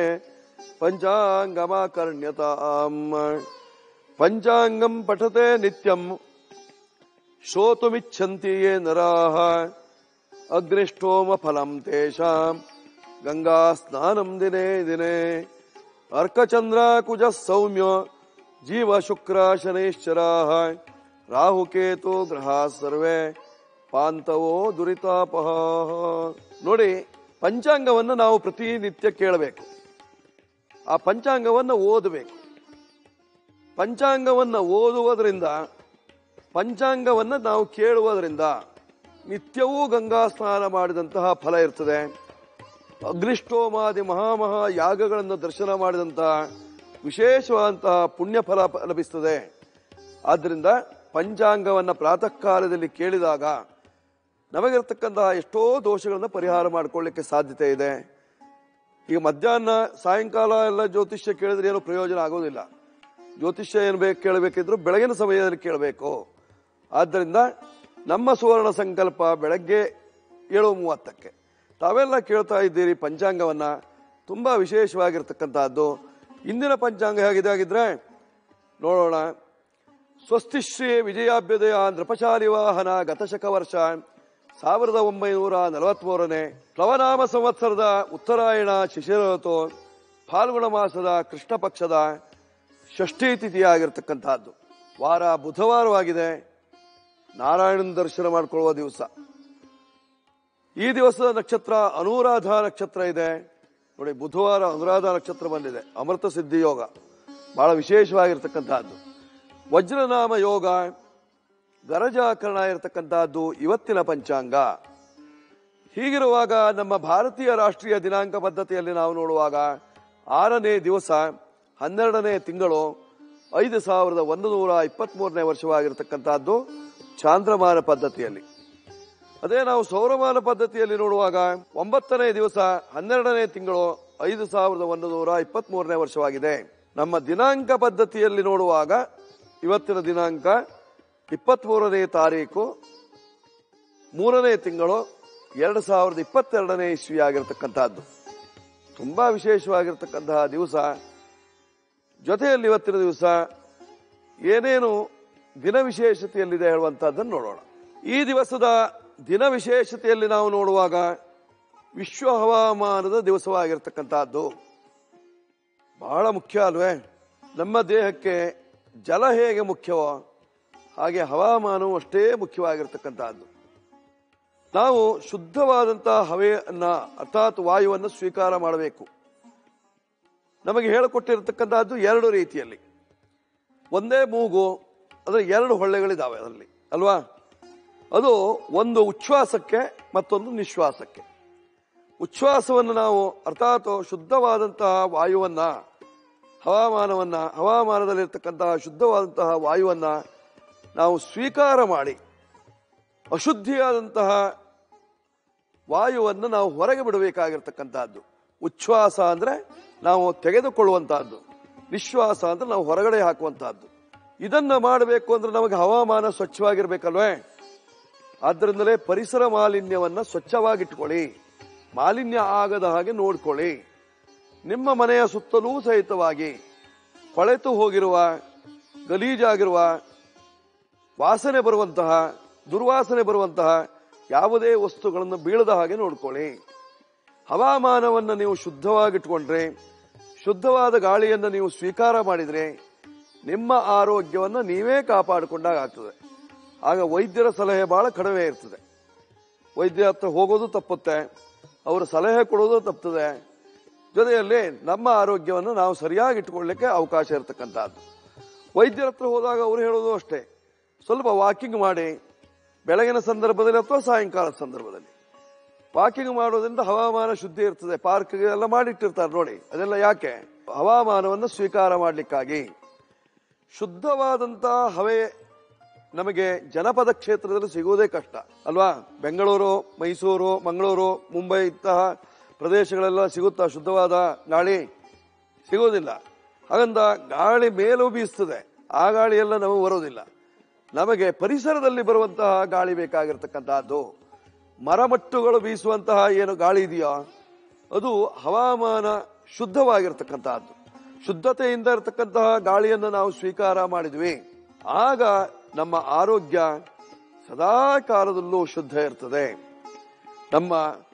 ಪಂಚಾಂಗಮಾಕರ್ಣ್ಯತಾಂ. ಪಂಚಾಂಗಂ ಪಠತೆ ನಿತ್ಯಂ ಶ್ರೋತುಮಿಚ್ಛಂತಿ ಯೇ ನರಾಃ ಅಗ್ನಿಷ್ಠೋಮ ಫಲಂ ತೇಷಾಂ ಗಂಗಾ ಸ್ನಾನಂ ದಿನೇ ದಿನೇ. ಅರ್ಕಚಂದ್ರ ಕುಜ ಸೌಮ್ಯ ಜೀವ ಶುಕ್ರ ಶನೈಶ್ಚರಾಃ ರಾಹುಕೇತು ಗ್ರಹ ಸರ್ವೇ ಪಾಂತವೋ ದುರಿತಾಪಹ. ನೋಡಿ, ಪಂಚಾಂಗವನ್ನು ನಾವು ಪ್ರತಿನಿತ್ಯ ಕೇಳಬೇಕು, ಆ ಪಂಚಾಂಗವನ್ನು ಓದಬೇಕು. ಪಂಚಾಂಗವನ್ನು ಓದುವುದರಿಂದ, ಪಂಚಾಂಗವನ್ನು ನಾವು ಕೇಳುವುದರಿಂದ ನಿತ್ಯವೂ ಗಂಗಾ ಸ್ನಾನ ಮಾಡಿದಂತಹ ಫಲ ಇರ್ತದೆ. ಅಗ್ನಿಷ್ಠೋಮಾದಿ ಮಹಾಮಹಾ ಯಾಗಗಳನ್ನು ದರ್ಶನ ಮಾಡಿದಂತಹ ವಿಶೇಷವಾದಂತಹ ಪುಣ್ಯ ಫಲ ಲಭಿಸ್ತದೆ. ಆದ್ದರಿಂದ ಪಂಚಾಂಗವನ್ನು ಪ್ರಾತಃ ಕಾಲದಲ್ಲಿ ಕೇಳಿದಾಗ ನಮಗಿರ್ತಕ್ಕಂತಹ ಎಷ್ಟೋ ದೋಷಗಳನ್ನು ಪರಿಹಾರ ಮಾಡಿಕೊಳ್ಳಿಕ್ಕೆ ಸಾಧ್ಯತೆ ಇದೆ. ಈಗ ಮಧ್ಯಾಹ್ನ ಸಾಯಂಕಾಲ ಎಲ್ಲ ಜ್ಯೋತಿಷ್ಯ ಕೇಳಿದ್ರೆ ಏನು ಪ್ರಯೋಜನ ಆಗೋದಿಲ್ಲ. ಜ್ಯೋತಿಷ್ಯ ಏನು ಕೇಳಬೇಕಿದ್ರು ಬೆಳಗಿನ ಸಮಯದಲ್ಲಿ ಕೇಳಬೇಕು. ಆದ್ದರಿಂದ ನಮ್ಮ ಸುವರ್ಣ ಸಂಕಲ್ಪ ಬೆಳಗ್ಗೆ 7:30ಕ್ಕೆ ತಾವೆಲ್ಲ ಕೇಳ್ತಾ ಇದ್ದೀರಿ ಪಂಚಾಂಗವನ್ನ. ತುಂಬಾ ವಿಶೇಷವಾಗಿರ್ತಕ್ಕಂತಹದ್ದು. ಇಂದಿನ ಪಂಚಾಂಗ ಹೇಗಿದೆ ಆಗಿದ್ರೆ ನೋಡೋಣ. ಸ್ವಸ್ತಿಶ್ರೀ ವಿಜಯಾಭ್ಯುದಯ ನೃಪಶಾಲಿ ವಾಹನ ಗತಶಕ ವರ್ಷ 1943ನೇ ಪ್ಲವನಾಮ ಸಂವತ್ಸರದ ಉತ್ತರಾಯಣ ಶಿಶಿರ ಋತು ಫಾಲ್ಗುಣ ಮಾಸದ ಕೃಷ್ಣ ಪಕ್ಷದ ಷಷ್ಠಿ ತಿಥಿಯಾಗಿರ್ತಕ್ಕಂಥದ್ದು. ವಾರ ಬುಧವಾರವಾಗಿದೆ. ನಾರಾಯಣನ ದರ್ಶನ ಮಾಡಿಕೊಳ್ಳುವ ದಿವಸ. ಈ ದಿವಸದ ನಕ್ಷತ್ರ ಅನುರಾಧ ನಕ್ಷತ್ರ ಇದೆ ನೋಡಿ. ಬುಧವಾರ ಅನುರಾಧ ನಕ್ಷತ್ರ ಬಂದಿದೆ. ಅಮೃತ ಸಿದ್ಧಿ ಯೋಗ ಬಹಳ ವಿಶೇಷವಾಗಿರ್ತಕ್ಕಂಥದ್ದು. ವಜ್ರನಾಮ ಯೋಗ, ಗರಜಾಕರಣ ಇರತಕ್ಕಂತಹದ್ದು ಇವತ್ತಿನ ಪಂಚಾಂಗ. ಹೀಗಿರುವಾಗ ನಮ್ಮ ಭಾರತೀಯ ರಾಷ್ಟ್ರೀಯ ದಿನಾಂಕ ಪದ್ಧತಿಯಲ್ಲಿ ನಾವು ನೋಡುವಾಗ 6ನೇ ದಿವಸ 12ನೇ ತಿಂಗಳು 5123ನೇ ವರ್ಷವಾಗಿರತಕ್ಕಂತಹದ್ದು ಚಾಂದ್ರಮಾನ ಪದ್ಧತಿಯಲ್ಲಿ. ಅದೇ ನಾವು ಸೌರಮಾನ ಪದ್ಧತಿಯಲ್ಲಿ ನೋಡುವಾಗ 9ನೇ ದಿವಸ 12ನೇ ತಿಂಗಳು 5123ನೇ ವರ್ಷವಾಗಿದೆ. ನಮ್ಮ ದಿನಾಂಕ ಪದ್ಧತಿಯಲ್ಲಿ ನೋಡುವಾಗ ಇವತ್ತಿನ ದಿನಾಂಕ 23ನೇ ತಾರೀಕು 3ನೇ ತಿಂಗಳು 2022ನೇ ಇಸ್ವಿ ಆಗಿರತಕ್ಕಂತಹದ್ದು. ತುಂಬಾ ವಿಶೇಷವಾಗಿರ್ತಕ್ಕಂತಹ ದಿವಸ. ಜೊತೆಯಲ್ಲಿ ಇವತ್ತಿನ ದಿವಸ ಏನೇನು ದಿನ ವಿಶೇಷತೆಯಲ್ಲಿದೆ ಹೇಳುವಂತಹದ್ದನ್ನು ನೋಡೋಣ. ಈ ದಿವಸದ ದಿನ ವಿಶೇಷತೆಯಲ್ಲಿ ನಾವು ನೋಡುವಾಗ ವಿಶ್ವ ಹವಾಮಾನದ ದಿವಸವಾಗಿರ್ತಕ್ಕಂತಹದ್ದು. ಬಹಳ ಮುಖ್ಯ ಅಲ್ವೇ? ನಮ್ಮ ದೇಹಕ್ಕೆ ಜಲ ಹೇಗೆ ಮುಖ್ಯವೋ ಹಾಗೆ ಹವಾಮಾನವು ಅಷ್ಟೇ ಮುಖ್ಯವಾಗಿರ್ತಕ್ಕಂತಹದ್ದು. ನಾವು ಶುದ್ಧವಾದಂತಹ ಹವೆಯನ್ನ ಅರ್ಥಾತ್ ವಾಯುವನ್ನು ಸ್ವೀಕಾರ ಮಾಡಬೇಕು. ನಮಗೆ ಹೇಳಿಕೊಟ್ಟಿರತಕ್ಕಂತಹದ್ದು 2 ರೀತಿಯಲ್ಲಿ. ಒಂದೇ ಮೂಗು, ಅದರ 2 ಹೊಳ್ಳೆಗಳಿದ್ದಾವೆ ಅದರಲ್ಲಿ ಅಲ್ವಾ? ಅದು ಒಂದು ಉಚ್ಛ್ವಾಸಕ್ಕೆ ಮತ್ತೊಂದು ನಿಶ್ವಾಸಕ್ಕೆ. ಉಚ್ಛ್ವಾಸವನ್ನು ನಾವು ಅರ್ಥಾತ್ ಶುದ್ಧವಾದಂತಹ ವಾಯುವನ್ನ ಹವಾಮಾನದಲ್ಲಿರ್ತಕ್ಕಂತಹ ಶುದ್ಧವಾದಂತಹ ವಾಯುವನ್ನ ನಾವು ಸ್ವೀಕಾರ ಮಾಡಿ ಅಶುದ್ಧಿಯಾದಂತಹ ವಾಯುವನ್ನು ನಾವು ಹೊರಗೆ ಬಿಡಬೇಕಾಗಿರ್ತಕ್ಕಂತಹದ್ದು. ಉಚ್ಛ್ವಾಸ ಅಂದ್ರೆ ನಾವು ತೆಗೆದುಕೊಳ್ಳುವಂತಹದ್ದು, ನಿಶ್ವಾಸ ಅಂದ್ರೆ ನಾವು ಹೊರಗಡೆ ಹಾಕುವಂತಹದ್ದು. ಇದನ್ನ ಮಾಡಬೇಕು ಅಂದ್ರೆ ನಮಗೆ ಹವಾಮಾನ ಸ್ವಚ್ಛವಾಗಿರ್ಬೇಕಲ್ವೇ? ಆದ್ದರಿಂದಲೇ ಪರಿಸರ ಮಾಲಿನ್ಯವನ್ನ ಸ್ವಚ್ಛವಾಗಿಟ್ಕೊಳ್ಳಿ, ಮಾಲಿನ್ಯ ಆಗದ ಹಾಗೆ ನೋಡ್ಕೊಳ್ಳಿ. ನಿಮ್ಮ ಮನೆಯ ಸುತ್ತಲೂ ಸಹಿತವಾಗಿ ಕೊಳೆತು ಹೋಗಿರುವ, ಗಲೀಜಾಗಿರುವ, ವಾಸನೆ ಬರುವಂತಹ, ದುರ್ವಾಸನೆ ಬರುವಂತಹ ಯಾವುದೇ ವಸ್ತುಗಳನ್ನು ಬೀಳದ ಹಾಗೆ ನೋಡ್ಕೊಳ್ಳಿ. ಹವಾಮಾನವನ್ನು ನೀವು ಶುದ್ಧವಾಗಿಟ್ಕೊಂಡ್ರೆ, ಶುದ್ಧವಾದ ಗಾಳಿಯನ್ನು ನೀವು ಸ್ವೀಕಾರ ಮಾಡಿದ್ರೆ ನಿಮ್ಮ ಆರೋಗ್ಯವನ್ನು ನೀವೇ ಕಾಪಾಡಿಕೊಂಡಾಗ ಆಗ್ತದೆ. ಆಗ ವೈದ್ಯರ ಸಲಹೆ ಬಹಳ ಕಡಿಮೆ ಇರ್ತದೆ. ವೈದ್ಯ ಹತ್ರ ಹೋಗೋದು ತಪ್ಪುತ್ತೆ, ಅವರ ಸಲಹೆ ಕೊಡೋದು ತಪ್ಪುತ್ತದೆ. ಜೊತೆಯಲ್ಲಿ ನಮ್ಮ ಆರೋಗ್ಯವನ್ನು ನಾವು ಸರಿಯಾಗಿ ಇಟ್ಕೊಳ್ಳಿಕ್ಕೆ ಅವಕಾಶ ಇರತಕ್ಕಂಥದ್ದು. ವೈದ್ಯರ ಹತ್ರ ಹೋದಾಗ ಅವರು ಹೇಳೋದು ಅಷ್ಟೇ, ಸ್ವಲ್ಪ ವಾಕಿಂಗ್ ಮಾಡಿ, ಬೆಳಗಿನ ಸಂದರ್ಭದಲ್ಲಿ ಅಥವಾ ಸಾಯಂಕಾಲದ ಸಂದರ್ಭದಲ್ಲಿ ವಾಕಿಂಗ್ ಮಾಡೋದ್ರಿಂದ ಹವಾಮಾನ ಶುದ್ಧಿ ಇರ್ತದೆ. ಪಾರ್ಕ್ ಎಲ್ಲ ಮಾಡಿಟ್ಟಿರ್ತಾರೆ ನೋಡಿ, ಅದೆಲ್ಲ ಯಾಕೆ? ಹವಾಮಾನವನ್ನು ಸ್ವೀಕಾರ ಮಾಡಲಿಕ್ಕಾಗಿ. ಶುದ್ಧವಾದಂತಹ ಹವೆ ನಮಗೆ ಜನಪದ ಕ್ಷೇತ್ರದಲ್ಲಿ ಸಿಗುವುದೇ ಕಷ್ಟ ಅಲ್ವಾ? ಬೆಂಗಳೂರು, ಮೈಸೂರು, ಮಂಗಳೂರು, ಮುಂಬೈ ಇಂತಹ ಪ್ರದೇಶಗಳೆಲ್ಲ ಸಿಗುತ್ತಾ ಶುದ್ಧವಾದ ಗಾಳಿ? ಸಿಗೋದಿಲ್ಲ. ಹಾಗಂದ ಗಾಳಿ ಮೇಲೂ ಬೀಸ್ತದೆ, ಆ ಗಾಳಿಯೆಲ್ಲ ನಮಗೆ ಬರೋದಿಲ್ಲ. ನಮಗೆ ಪರಿಸರದಲ್ಲಿ ಬರುವಂತಹ ಗಾಳಿ ಬೇಕಾಗಿರ್ತಕ್ಕಂತಹದ್ದು. ಮರಮಟ್ಟುಗಳು ಬೀಸುವಂತಹ ಏನು ಗಾಳಿ ಇದೆಯೋ ಅದು ಹವಾಮಾನ ಶುದ್ಧವಾಗಿರ್ತಕ್ಕಂತಹದ್ದು. ಶುದ್ಧತೆಯಿಂದ ಇರತಕ್ಕಂತಹ ಗಾಳಿಯನ್ನು ನಾವು ಸ್ವೀಕಾರ ಮಾಡಿದ್ವಿ, ಆಗ ನಮ್ಮ ಆರೋಗ್ಯ ಸದಾ ಕಾಲದಲ್ಲೂ ಶುದ್ಧ ಇರ್ತದೆ. ನಮ್ಮ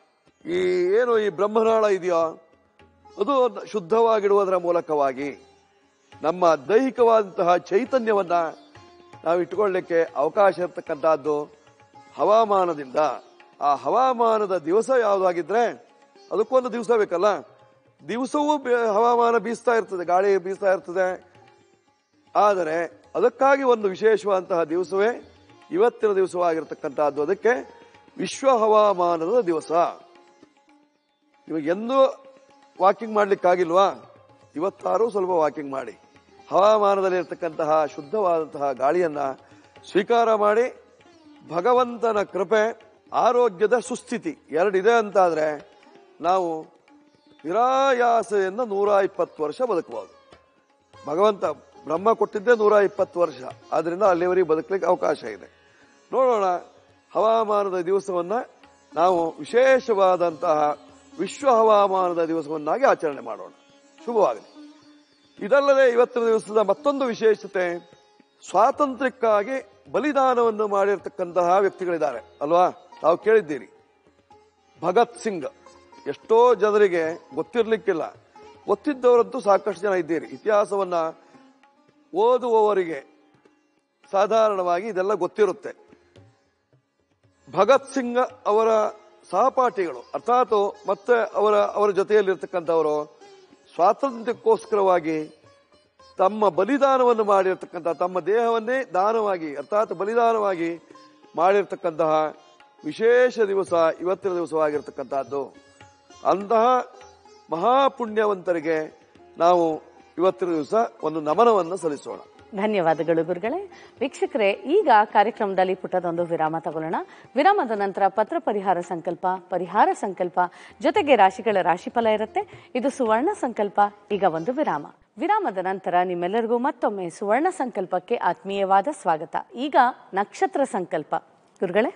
ಈ ಬ್ರಹ್ಮನಾಳ ಇದೆಯೋ ಅದು ಶುದ್ಧವಾಗಿಡುವುದರ ಮೂಲಕವಾಗಿ ನಮ್ಮ ದೈಹಿಕವಾದಂತಹ ಚೈತನ್ಯವನ್ನ ನಾವು ಇಟ್ಟುಕೊಳ್ಳಲಿಕ್ಕೆ ಅವಕಾಶ ಇರತಕ್ಕಂತಹದ್ದು ಹವಾಮಾನದಿಂದ. ಆ ಹವಾಮಾನದ ದಿವಸ ಯಾವುದಾಗಿದ್ರೆ ಅದಕ್ಕೊಂದು ದಿವಸ ಬೇಕಲ್ಲ. ದಿವಸವೂ ಹವಾಮಾನ ಬೀಸ್ತಾ ಇರ್ತದೆ, ಗಾಳಿ ಬೀಸ್ತಾ ಇರ್ತದೆ. ಆದರೆ ಅದಕ್ಕಾಗಿ ಒಂದು ವಿಶೇಷವಾದಂತಹ ದಿವಸವೇ ಇವತ್ತಿನ ದಿವಸವಾಗಿರ್ತಕ್ಕಂತಹದ್ದು. ಅದಕ್ಕೆ ವಿಶ್ವ ಹವಾಮಾನದ ದಿವಸ. ನಿಮಗೆ ಎಂದೂ ವಾಕಿಂಗ್ ಮಾಡ್ಲಿಕ್ಕಾಗಿಲ್ವಾ? ಇವತ್ತಾರು ಸ್ವಲ್ಪ ವಾಕಿಂಗ್ ಮಾಡಿ, ಹವಾಮಾನದಲ್ಲಿ ಇರತಕ್ಕಂತಹ ಶುದ್ಧವಾದಂತಹ ಗಾಳಿಯನ್ನ ಸ್ವೀಕಾರ ಮಾಡಿ. ಭಗವಂತನ ಕೃಪೆ, ಆರೋಗ್ಯದ ಸುಸ್ಥಿತಿ ಎರಡಿದೆ ಅಂತಾದ್ರೆ ನಾವು ನಿರಾಯಾಸೆಯಿಂದ 120 ವರ್ಷ ಬದುಕಬಹುದು. ಭಗವಂತ ಬ್ರಹ್ಮ ಕೊಟ್ಟಿದ್ದೇ 120 ವರ್ಷ, ಆದ್ರಿಂದ ಅಲ್ಲಿವರೆಗೆ ಬದುಕಲಿಕ್ಕೆ ಅವಕಾಶ ಇದೆ. ನೋಡೋಣ, ಹವಾಮಾನದ ದಿವಸವನ್ನ ನಾವು ವಿಶೇಷವಾದಂತಹ ವಿಶ್ವ ಹವಾಮಾನದ ದಿವಸವನ್ನಾಗಿ ಆಚರಣೆ ಮಾಡೋಣ. ಶುಭವಾಗಲಿ. ಇದಲ್ಲದೆ ಇವತ್ತಿನ ದಿವಸದ ಮತ್ತೊಂದು ವಿಶೇಷತೆ, ಸ್ವಾತಂತ್ರ್ಯಕ್ಕಾಗಿ ಬಲಿದಾನವನ್ನು ಮಾಡಿರ್ತಕ್ಕಂತಹ ವ್ಯಕ್ತಿಗಳಿದ್ದಾರೆ ಅಲ್ವಾ? ತಾವು ಕೇಳಿದ್ದೀರಿ. ಭಗತ್ ಸಿಂಗ್ ಎಷ್ಟೋ ಜನರಿಗೆ ಗೊತ್ತಿರ್ಲಿಕ್ಕಿಲ್ಲ, ಗೊತ್ತಿದ್ದವರಂತೂ ಸಾಕಷ್ಟು ಜನ ಇದ್ದೀರಿ. ಇತಿಹಾಸವನ್ನ ಓದುವವರಿಗೆ ಸಾಧಾರಣವಾಗಿ ಇದೆಲ್ಲ ಗೊತ್ತಿರುತ್ತೆ. ಭಗತ್ ಸಿಂಗ್ ಅವರ ಸಹಪಾಠಿಗಳು ಅರ್ಥಾತ್ ಮತ್ತೆ ಅವರ ಜೊತೆಯಲ್ಲಿರ್ತಕ್ಕಂಥವರು ಸ್ವಾತಂತ್ರ್ಯಕ್ಕೋಸ್ಕರವಾಗಿ ತಮ್ಮ ಬಲಿದಾನವನ್ನು ಮಾಡಿರ್ತಕ್ಕಂಥ, ತಮ್ಮ ದೇಹವನ್ನೇ ದಾನವಾಗಿ ಅರ್ಥಾತ್ ಬಲಿದಾನವಾಗಿ ಮಾಡಿರ್ತಕ್ಕಂತಹ ವಿಶೇಷ ದಿವಸ ಇವತ್ತಿನ ದಿವಸವಾಗಿರ್ತಕ್ಕಂಥದ್ದು. ಅಂತಹ ಮಹಾಪುಣ್ಯವಂತರಿಗೆ ನಾವು ಇವತ್ತಿನ ದಿವಸ ಒಂದು ನಮನವನ್ನು ಸಲ್ಲಿಸೋಣ. ಧನ್ಯವಾದಗಳು ಗುರುಗಳೇ. ವೀಕ್ಷಕರೇ, ಈಗ ಕಾರ್ಯಕ್ರಮದಲ್ಲಿ ಪುಟ್ಟದೊಂದು ವಿರಾಮ ತಗೊಳ್ಳೋಣ. ವಿರಾಮದ ನಂತರ ಪತ್ರ ಪರಿಹಾರ ಸಂಕಲ್ಪ ಜೊತೆಗೆ ರಾಶಿಗಳ ರಾಶಿಫಲ ಇರುತ್ತೆ. ಇದು ಸುವರ್ಣ ಸಂಕಲ್ಪ. ಈಗ ಒಂದು ವಿರಾಮದ ನಂತರ ನಿಮ್ಮೆಲ್ಲರಿಗೂ ಮತ್ತೊಮ್ಮೆ ಸುವರ್ಣ ಸಂಕಲ್ಪಕ್ಕೆ ಆತ್ಮೀಯವಾದ ಸ್ವಾಗತ. ಈಗ ನಕ್ಷತ್ರ ಸಂಕಲ್ಪ. ಗುರುಗಳೇ,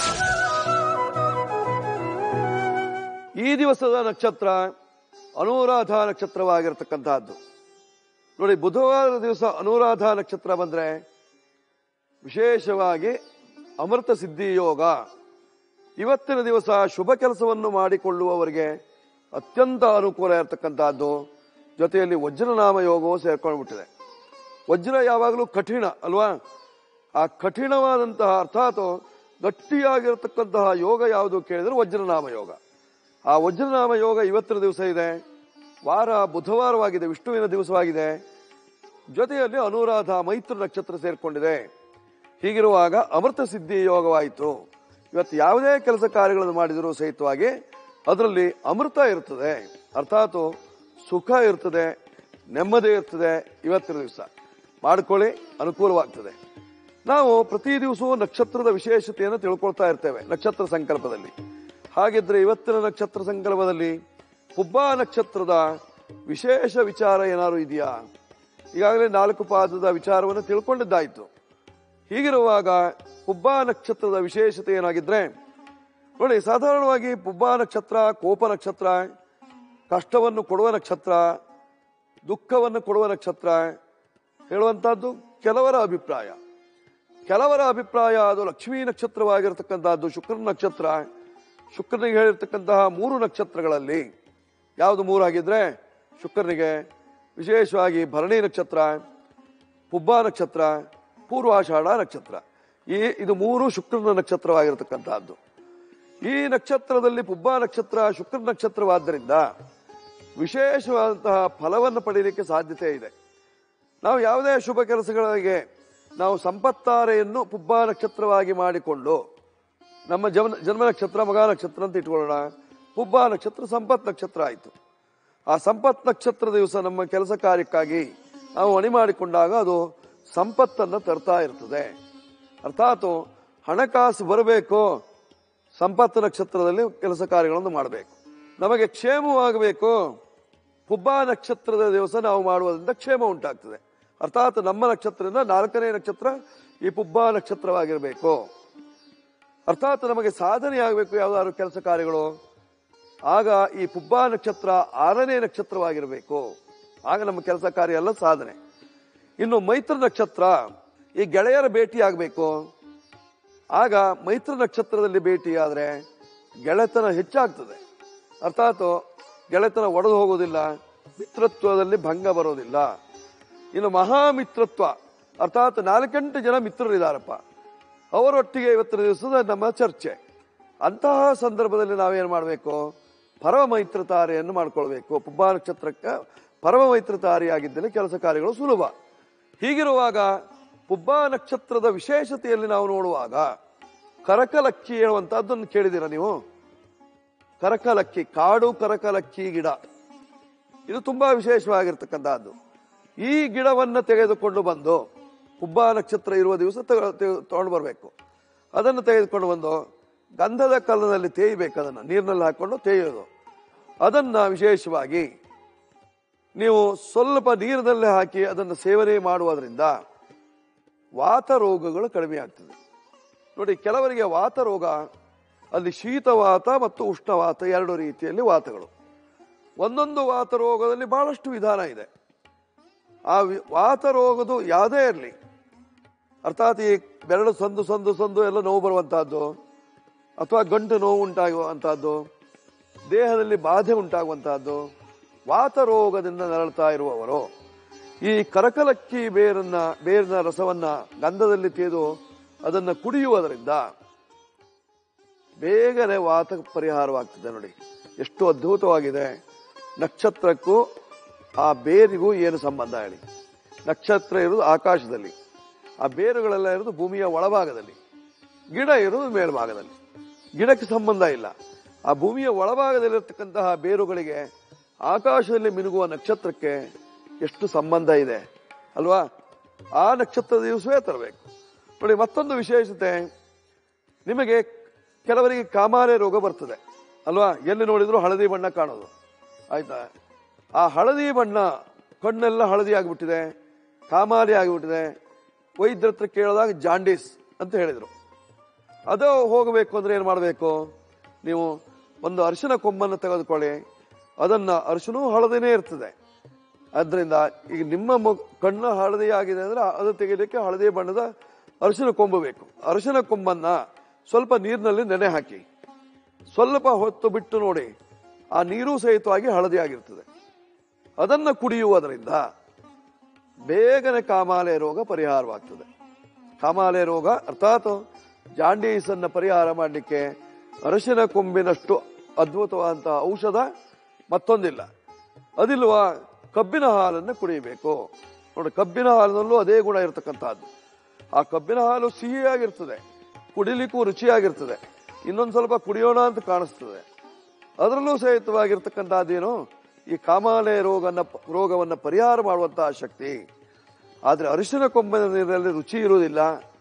ಈ ದಿವಸದ ನಕ್ಷತ್ರ ಅನುರಾಧ ನಕ್ಷತ್ರವಾಗಿರತಕ್ಕಂತಹದ್ದು. ನೋಡಿ, ಬುಧವಾರದ ದಿವಸ ಅನುರಾಧ ನಕ್ಷತ್ರ ಬಂದ್ರೆ ವಿಶೇಷವಾಗಿ ಅಮೃತ ಸಿದ್ಧಿ ಯೋಗ. ಇವತ್ತಿನ ದಿವಸ ಶುಭ ಕೆಲಸವನ್ನು ಮಾಡಿಕೊಳ್ಳುವವರಿಗೆ ಅತ್ಯಂತ ಅನುಕೂಲ ಇರತಕ್ಕಂತಹದ್ದು. ಜೊತೆಯಲ್ಲಿ ವಜ್ರನಾಮ ಯೋಗವು ಸೇರ್ಕೊಂಡ್ಬಿಟ್ಟಿದೆ. ವಜ್ರ ಯಾವಾಗಲೂ ಕಠಿಣ ಅಲ್ವಾ? ಆ ಕಠಿಣವಾದಂತಹ ಅರ್ಥಾತ್ ಗಟ್ಟಿಯಾಗಿರತಕ್ಕಂತಹ ಯೋಗ ಯಾವುದು ಕೇಳಿದ್ರೆ ವಜ್ರನಾಮ ಯೋಗ. ಆ ವಜ್ರನಾಮ ಯೋಗ ಇವತ್ತಿನ ದಿವಸ ಇದೆ. ವಾರ ಬುಧವಾರವಾಗಿದೆ, ವಿಷ್ಣುವಿನ ದಿವಸವಾಗಿದೆ. ಜೊತೆಯಲ್ಲಿ ಅನುರಾಧ ಮೈತ್ರ ನಕ್ಷತ್ರ ಸೇರ್ಕೊಂಡಿದೆ. ಹೀಗಿರುವಾಗ ಅಮೃತ ಸಿದ್ಧಿ ಯೋಗವಾಯಿತು. ಇವತ್ತು ಯಾವುದೇ ಕೆಲಸ ಕಾರ್ಯಗಳನ್ನು ಮಾಡಿದರೂ ಸಹಿತವಾಗಿ ಅದರಲ್ಲಿ ಅಮೃತ ಇರ್ತದೆ, ಅರ್ಥಾತ್ ಸುಖ ಇರ್ತದೆ, ನೆಮ್ಮದಿ ಇರ್ತದೆ. ಇವತ್ತಿನ ದಿವಸ ಮಾಡ್ಕೊಳ್ಳಿ, ಅನುಕೂಲವಾಗ್ತದೆ. ನಾವು ಪ್ರತಿ ದಿವಸವೂ ನಕ್ಷತ್ರದ ವಿಶೇಷತೆಯನ್ನು ತಿಳ್ಕೊಳ್ತಾ ಇರ್ತೇವೆ ನಕ್ಷತ್ರ ಸಂಕಲ್ಪದಲ್ಲಿ. ಹಾಗಿದ್ರೆ ಇವತ್ತಿನ ನಕ್ಷತ್ರ ಸಂಕಲ್ಪದಲ್ಲಿ ಪುಬ್ಬಾ ನಕ್ಷತ್ರದ ವಿಶೇಷ ವಿಚಾರ ಏನಾದ್ರು ಇದೆಯಾ? ಈಗಾಗಲೇ 4 ಪಾದದ ವಿಚಾರವನ್ನು ತಿಳ್ಕೊಂಡಿದ್ದಾಯ್ತು. ಹೀಗಿರುವಾಗ ಪುಬ್ಬಾ ನಕ್ಷತ್ರದ ವಿಶೇಷತೆ ಏನಾಗಿದ್ರೆ ನೋಡಿ, ಸಾಧಾರಣವಾಗಿ ಪುಬ್ಬಾ ನಕ್ಷತ್ರ ಕೋಪ ನಕ್ಷತ್ರ, ಕಷ್ಟವನ್ನು ಕೊಡುವ ನಕ್ಷತ್ರ, ದುಃಖವನ್ನು ಕೊಡುವ ನಕ್ಷತ್ರ ಹೇಳುವಂತಹದ್ದು ಕೆಲವರ ಅಭಿಪ್ರಾಯ. ಅದು ಲಕ್ಷ್ಮೀ ನಕ್ಷತ್ರವಾಗಿರತಕ್ಕಂತಹದ್ದು ಶುಕ್ರನ ನಕ್ಷತ್ರ. ಶುಕ್ರನಿಗೆ ಹೇಳಿರ್ತಕ್ಕಂತಹ 3 ನಕ್ಷತ್ರಗಳಲ್ಲಿ ಯಾವುದು 3 ಆಗಿದ್ರೆ ಶುಕ್ರನಿಗೆ ವಿಶೇಷವಾಗಿ ಭರಣಿ ನಕ್ಷತ್ರ, ಪುಬ್ಬಾ ನಕ್ಷತ್ರ, ಪೂರ್ವಾಷಾಢ ನಕ್ಷತ್ರ. ಇದು 3 ಶುಕ್ರನ ನಕ್ಷತ್ರವಾಗಿರತಕ್ಕಂತಹದ್ದು. ಈ ನಕ್ಷತ್ರದಲ್ಲಿ ಪುಬ್ಬಾ ನಕ್ಷತ್ರ ಶುಕ್ರ ನಕ್ಷತ್ರವಾದ್ದರಿಂದ ವಿಶೇಷವಾದಂತಹ ಫಲವನ್ನು ಪಡೆಯಲಿಕ್ಕೆ ಸಾಧ್ಯತೆ ಇದೆ. ನಾವು ಯಾವುದೇ ಶುಭ ಕೆಲಸಗಳಿಗೆ ನಾವು ಸಂಪತ್ತಾರೆಯನ್ನು ಪುಬ್ಬಾ ನಕ್ಷತ್ರವಾಗಿ ಮಾಡಿಕೊಂಡು ನಮ್ಮ ಜನ್ಮ ನಕ್ಷತ್ರ ಮಗ ನಕ್ಷತ್ರ ಅಂತ ಇಟ್ಕೊಳ್ಳೋಣ. ಪುಬ್ಬಾ ನಕ್ಷತ್ರ ಸಂಪತ್ ನಕ್ಷತ್ರ ಆಯಿತು. ಆ ಸಂಪತ್ ನಕ್ಷತ್ರ ದಿವಸ ನಮ್ಮ ಕೆಲಸ ಕಾರ್ಯಕ್ಕಾಗಿ ನಾವು ಅಣಿ ಮಾಡಿಕೊಂಡಾಗ ಅದು ಸಂಪತ್ತನ್ನು ತರ್ತಾ ಇರ್ತದೆ. ಅರ್ಥಾತ್ ಹಣಕಾಸು ಬರಬೇಕು, ಸಂಪತ್ತು ನಕ್ಷತ್ರದಲ್ಲಿ ಕೆಲಸ ಕಾರ್ಯಗಳನ್ನು ಮಾಡಬೇಕು. ನಮಗೆ ಕ್ಷೇಮವಾಗಬೇಕು, ಪುಬ್ಬಾ ನಕ್ಷತ್ರದ ದಿವಸ ನಾವು ಮಾಡುವುದರಿಂದ ಕ್ಷೇಮ ಉಂಟಾಗ್ತದೆ. ಅರ್ಥಾತ್ ನಮ್ಮ ನಕ್ಷತ್ರದಿಂದ 4ನೇ ನಕ್ಷತ್ರ ಈ ಪುಬ್ಬಾ ನಕ್ಷತ್ರವಾಗಿರಬೇಕು. ಅರ್ಥಾತ್ ನಮಗೆ ಸಾಧನೆ ಆಗಬೇಕು ಯಾವ್ದಾದ್ರು ಕೆಲಸ ಕಾರ್ಯಗಳು, ಆಗ ಈ ಪುಬ್ಬಾ ನಕ್ಷತ್ರ 6ನೇ ನಕ್ಷತ್ರವಾಗಿರಬೇಕು. ಆಗ ನಮ್ಮ ಕೆಲಸ ಕಾರ್ಯ ಎಲ್ಲ ಸಾಧನೆ. ಇನ್ನು ಮೈತ್ರ ನಕ್ಷತ್ರ ಈ ಗೆಳೆಯರ ಭೇಟಿ ಆಗಬೇಕು. ಆಗ ಮೈತ್ರ ನಕ್ಷತ್ರದಲ್ಲಿ ಭೇಟಿಯಾದ್ರೆ ಗೆಳೆತನ ಹೆಚ್ಚಾಗ್ತದೆ. ಅರ್ಥಾತ್ ಗೆಳೆತನ ಒಡೆದು ಹೋಗೋದಿಲ್ಲ, ಮಿತ್ರತ್ವದಲ್ಲಿ ಭಂಗ ಬರೋದಿಲ್ಲ. ಇನ್ನು ಮಹಾಮಿತ್ರತ್ವ ಅರ್ಥಾತ್ 4-8 ಜನ ಮಿತ್ರರಿದ್ದಾರಪ್ಪ, ಅವರೊಟ್ಟಿಗೆ ಇವತ್ತಿನ ದಿವಸದ ನಮ್ಮ ಚರ್ಚೆ. ಅಂತಹ ಸಂದರ್ಭದಲ್ಲಿ ನಾವೇನು ಮಾಡಬೇಕು? ಪರಮ ಮೈತ್ರತಾರೆಯನ್ನು ಮಾಡ್ಕೊಳ್ಬೇಕು. ಪುಬ್ಬಾ ನಕ್ಷತ್ರಕ್ಕೆ ಪರಮ ಮೈತ್ರತಾರಿಯಾಗಿದ್ದಲ್ಲಿ ಕೆಲಸ ಕಾರ್ಯಗಳು ಸುಲಭ. ಹೀಗಿರುವಾಗ ಪುಬ್ಬಾ ನಕ್ಷತ್ರದ ವಿಶೇಷತೆಯಲ್ಲಿ ನಾವು ನೋಡುವಾಗ ಕರಕಲಕ್ಕಿ ಹೇಳುವಂತಹದ್ದನ್ನು ಕೇಳಿದಿರ ನೀವು? ಕರಕಲಕ್ಕಿ, ಕಾಡು ಕರಕಲಕ್ಕಿ ಗಿಡ, ಇದು ತುಂಬಾ ವಿಶೇಷವಾಗಿರ್ತಕ್ಕಂಥದ್ದು. ಈ ಗಿಡವನ್ನು ತೆಗೆದುಕೊಂಡು ಬಂದು ಪುಬ್ಬಾ ನಕ್ಷತ್ರ ಇರುವ ದಿವಸ ತಗೊಂಡು ಬರಬೇಕು. ಅದನ್ನು ತೆಗೆದುಕೊಂಡು ಬಂದು ಗಂಧದ ಕಲ್ಲಿನಲ್ಲಿ ತೇಯಬೇಕು. ಅದನ್ನು ನೀರಿನಲ್ಲಿ ಹಾಕೊಂಡು ತೇಯೋದು. ಅದನ್ನ ವಿಶೇಷವಾಗಿ ನೀವು ಸ್ವಲ್ಪ ನೀರಿನಲ್ಲಿ ಹಾಕಿ ಅದನ್ನು ಸೇವನೆ ಮಾಡುವುದರಿಂದ ವಾತ ರೋಗಗಳು ಕಡಿಮೆ ಆಗ್ತದೆ. ನೋಡಿ, ಕೆಲವರಿಗೆ ವಾತ ರೋಗ, ಅಲ್ಲಿ ಶೀತವಾತ ಮತ್ತು ಉಷ್ಣವಾತ 2 ರೀತಿಯಲ್ಲಿ ವಾತಗಳು. ಒಂದೊಂದು ವಾತ ರೋಗದಲ್ಲಿ ಬಹಳಷ್ಟು ವಿಧಾನ ಇದೆ. ಆ ವಾತ ರೋಗದು ಯಾವುದೇ ಇರಲಿ, ಅರ್ಥಾತ್ ಈ ಬೆರಳು ಸಂದು ಎಲ್ಲ ನೋವು ಬರುವಂತಹದ್ದು, ಅಥವಾ ಗಂಟು ನೋವು ಉಂಟಾಗುವಂತಹದ್ದು, ದೇಹದಲ್ಲಿ ಬಾಧೆ ಉಂಟಾಗುವಂತಹದ್ದು, ವಾತ ರೋಗದಿಂದ ನರಳುತ್ತಾ ಇರುವವರು ಈ ಕರಕಲಕ್ಕಿ ಬೇರಿನ ರಸವನ್ನ ಗಂಧದಲ್ಲಿ ತೆಗೆದು ಅದನ್ನು ಕುಡಿಯುವುದರಿಂದ ಬೇಗನೆ ವಾತ ಪರಿಹಾರವಾಗ್ತದೆ. ನೋಡಿ ಎಷ್ಟು ಅದ್ಭುತವಾಗಿದೆ. ನಕ್ಷತ್ರಕ್ಕೂ ಆ ಬೇರಿಗೂ ಏನು ಸಂಬಂಧ ಹೇಳಿ? ನಕ್ಷತ್ರ ಇರುವುದು ಆಕಾಶದಲ್ಲಿ, ಆ ಬೇರುಗಳೆಲ್ಲ ಇರೋದು ಭೂಮಿಯ ಒಳಭಾಗದಲ್ಲಿ, ಗಿಡ ಇರೋದು ಮೇಲ್ಭಾಗದಲ್ಲಿ. ಗಿಡಕ್ಕೆ ಸಂಬಂಧ ಇಲ್ಲ. ಆ ಭೂಮಿಯ ಒಳಭಾಗದಲ್ಲಿರ್ತಕ್ಕಂತಹ ಬೇರುಗಳಿಗೆ ಆಕಾಶದಲ್ಲಿ ಮಿನುಗುವ ನಕ್ಷತ್ರಕ್ಕೆ ಎಷ್ಟು ಸಂಬಂಧ ಇದೆ ಅಲ್ವಾ? ಆ ನಕ್ಷತ್ರದ ದಿವಸವೇ ತರಬೇಕು. ನೋಡಿ, ಮತ್ತೊಂದು ವಿಶೇಷತೆ, ನಿಮಗೆ ಕೆಲವರಿಗೆ ಕಾಮಾಲೆ ರೋಗ ಬರ್ತದೆ ಅಲ್ವಾ? ಎಲ್ಲಿ ನೋಡಿದ್ರು ಹಳದಿ ಬಣ್ಣ ಕಾಣೋದು, ಆಯ್ತಾ? ಆ ಹಳದಿ ಬಣ್ಣ, ಕಣ್ಣೆಲ್ಲ ಹಳದಿ ಆಗಿಬಿಟ್ಟಿದೆ, ಕಾಮಾಲೆ ಆಗಿಬಿಟ್ಟಿದೆ. ವೈದ್ಯರ ಹತ್ರ ಕೇಳಿದಾಗ ಜಾಂಡೀಸ್ ಅಂತ ಹೇಳಿದರು. ಅದು ಹೋಗಬೇಕು ಅಂದ್ರೆ ಏನು ಮಾಡಬೇಕು? ನೀವು ಒಂದು ಅರಿಶಿನ ಕೊಂಬನ್ನು ತೆಗೆದುಕೊಳ್ಳಿ, ಅದನ್ನ ಅರಿಶಿನೂ ಹಳದಿನೇ ಇರ್ತದೆ. ಅದರಿಂದ ಈಗ ನಿಮ್ಮ ಕಣ್ಣು ಹಳದಿ ಆಗಿದೆ ಅಂದ್ರೆ ಅದು ತೆಗೆಯಲಿಕ್ಕೆ ಹಳದಿ ಬಣ್ಣದ ಅರಿಶಿನ ಕೊಂಬು ಬೇಕು. ಅರಿಶಿನ ಕೊಂಬನ್ನ ಸ್ವಲ್ಪ ನೀರಿನಲ್ಲಿ ನೆನೆ ಹಾಕಿ ಸ್ವಲ್ಪ ಹೊತ್ತು ಬಿಟ್ಟು ನೋಡಿ, ಆ ನೀರು ಸಹಿತವಾಗಿ ಹಳದಿ ಆಗಿರ್ತದೆ. ಅದನ್ನ ಕುಡಿಯುವುದರಿಂದ ಬೇಗನೆ ಕಾಮಾಲೆ ರೋಗ ಪರಿಹಾರವಾಗ್ತದೆ. ಕಾಮಾಲೆ ರೋಗ ಅರ್ಥಾತ್ ಜಾಂಡೀಸ್ ಅನ್ನ ಪರಿಹಾರ ಮಾಡಲಿಕ್ಕೆ ಅರಿಶಿನ ಕೊಂಬಿನಷ್ಟು ಅದ್ಭುತವಾದಂತಹ ಔಷಧ ಮತ್ತೊಂದಿಲ್ಲ. ಅದಿಲ್ವಾ, ಕಬ್ಬಿನ ಹಾಲನ್ನು ಕುಡಿಯಬೇಕು. ನೋಡಿ, ಕಬ್ಬಿನ ಹಾಲಿನಲ್ಲೂ ಅದೇ ಗುಣ ಇರತಕ್ಕಂಥದ್ದು. ಆ ಕಬ್ಬಿನ ಹಾಲು ಸಿಹಿಯಾಗಿರ್ತದೆ, ಕುಡಿಲಿಕ್ಕೂ ರುಚಿಯಾಗಿರ್ತದೆ, ಇನ್ನೊಂದು ಸ್ವಲ್ಪ ಕುಡಿಯೋಣ ಅಂತ ಕಾಣಿಸ್ತದೆ. ಅದರಲ್ಲೂ ಸಹಿತವಾಗಿರ್ತಕ್ಕಂಥದ್ದೇನು, ಈ ಕಾಮಾಲೆ ರೋಗವನ್ನು ಪರಿಹಾರ ಮಾಡುವಂತಹ ಶಕ್ತಿ. ಆದರೆ ಅರಿಶಿನ ಕೊಂಬಿನ ನೀರಿನಲ್ಲಿ ರುಚಿ ಇರುವುದಿಲ್ಲ,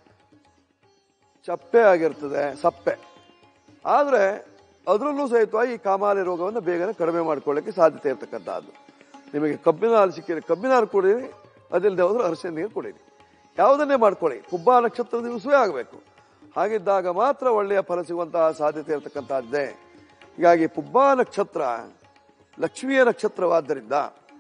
ಚಪ್ಪೆ ಆಗಿರ್ತದೆ, ಸಪ್ಪೆ. ಆದರೆ ಅದರಲ್ಲೂ ಸಹಿತವಾಗಿ ಈ ಕಾಮಾಲೆ ರೋಗವನ್ನು ಬೇಗನೆ ಕಡಿಮೆ ಮಾಡ್ಕೊಳ್ಳಿಕ್ಕೆ ಸಾಧ್ಯತೆ ಇರತಕ್ಕಂಥದ್ದು. ನಿಮಗೆ ಕಬ್ಬಿನ ಹಾಲು ಸಿಕ್ಕಿದ್ರೆ ಕಬ್ಬಿನ ಹಾಲು ಕುಡೀರಿ, ಅದಿಲ್ಲದೆ ಹೋದ್ರೆ ಅರಿಶಿನ ನೀರು ಕುಡೀರಿ, ಯಾವುದನ್ನೇ ಮಾಡ್ಕೊಳ್ಳಿ. ಪುಬ್ಬ ನಕ್ಷತ್ರದ ದಿವಸವೇ ಆಗಬೇಕು. ಹಾಗಿದ್ದಾಗ ಮಾತ್ರ ಒಳ್ಳೆಯ ಫಲ ಸಿಗುವಂತಹ ಸಾಧ್ಯತೆ ಇರತಕ್ಕಂಥದ್ದೇ. ಹೀಗಾಗಿ ಪುಬ್ಬ ನಕ್ಷತ್ರ ಲಕ್ಷ್ಮಿಯ ನಕ್ಷತ್ರವಾದ್ದರಿಂದ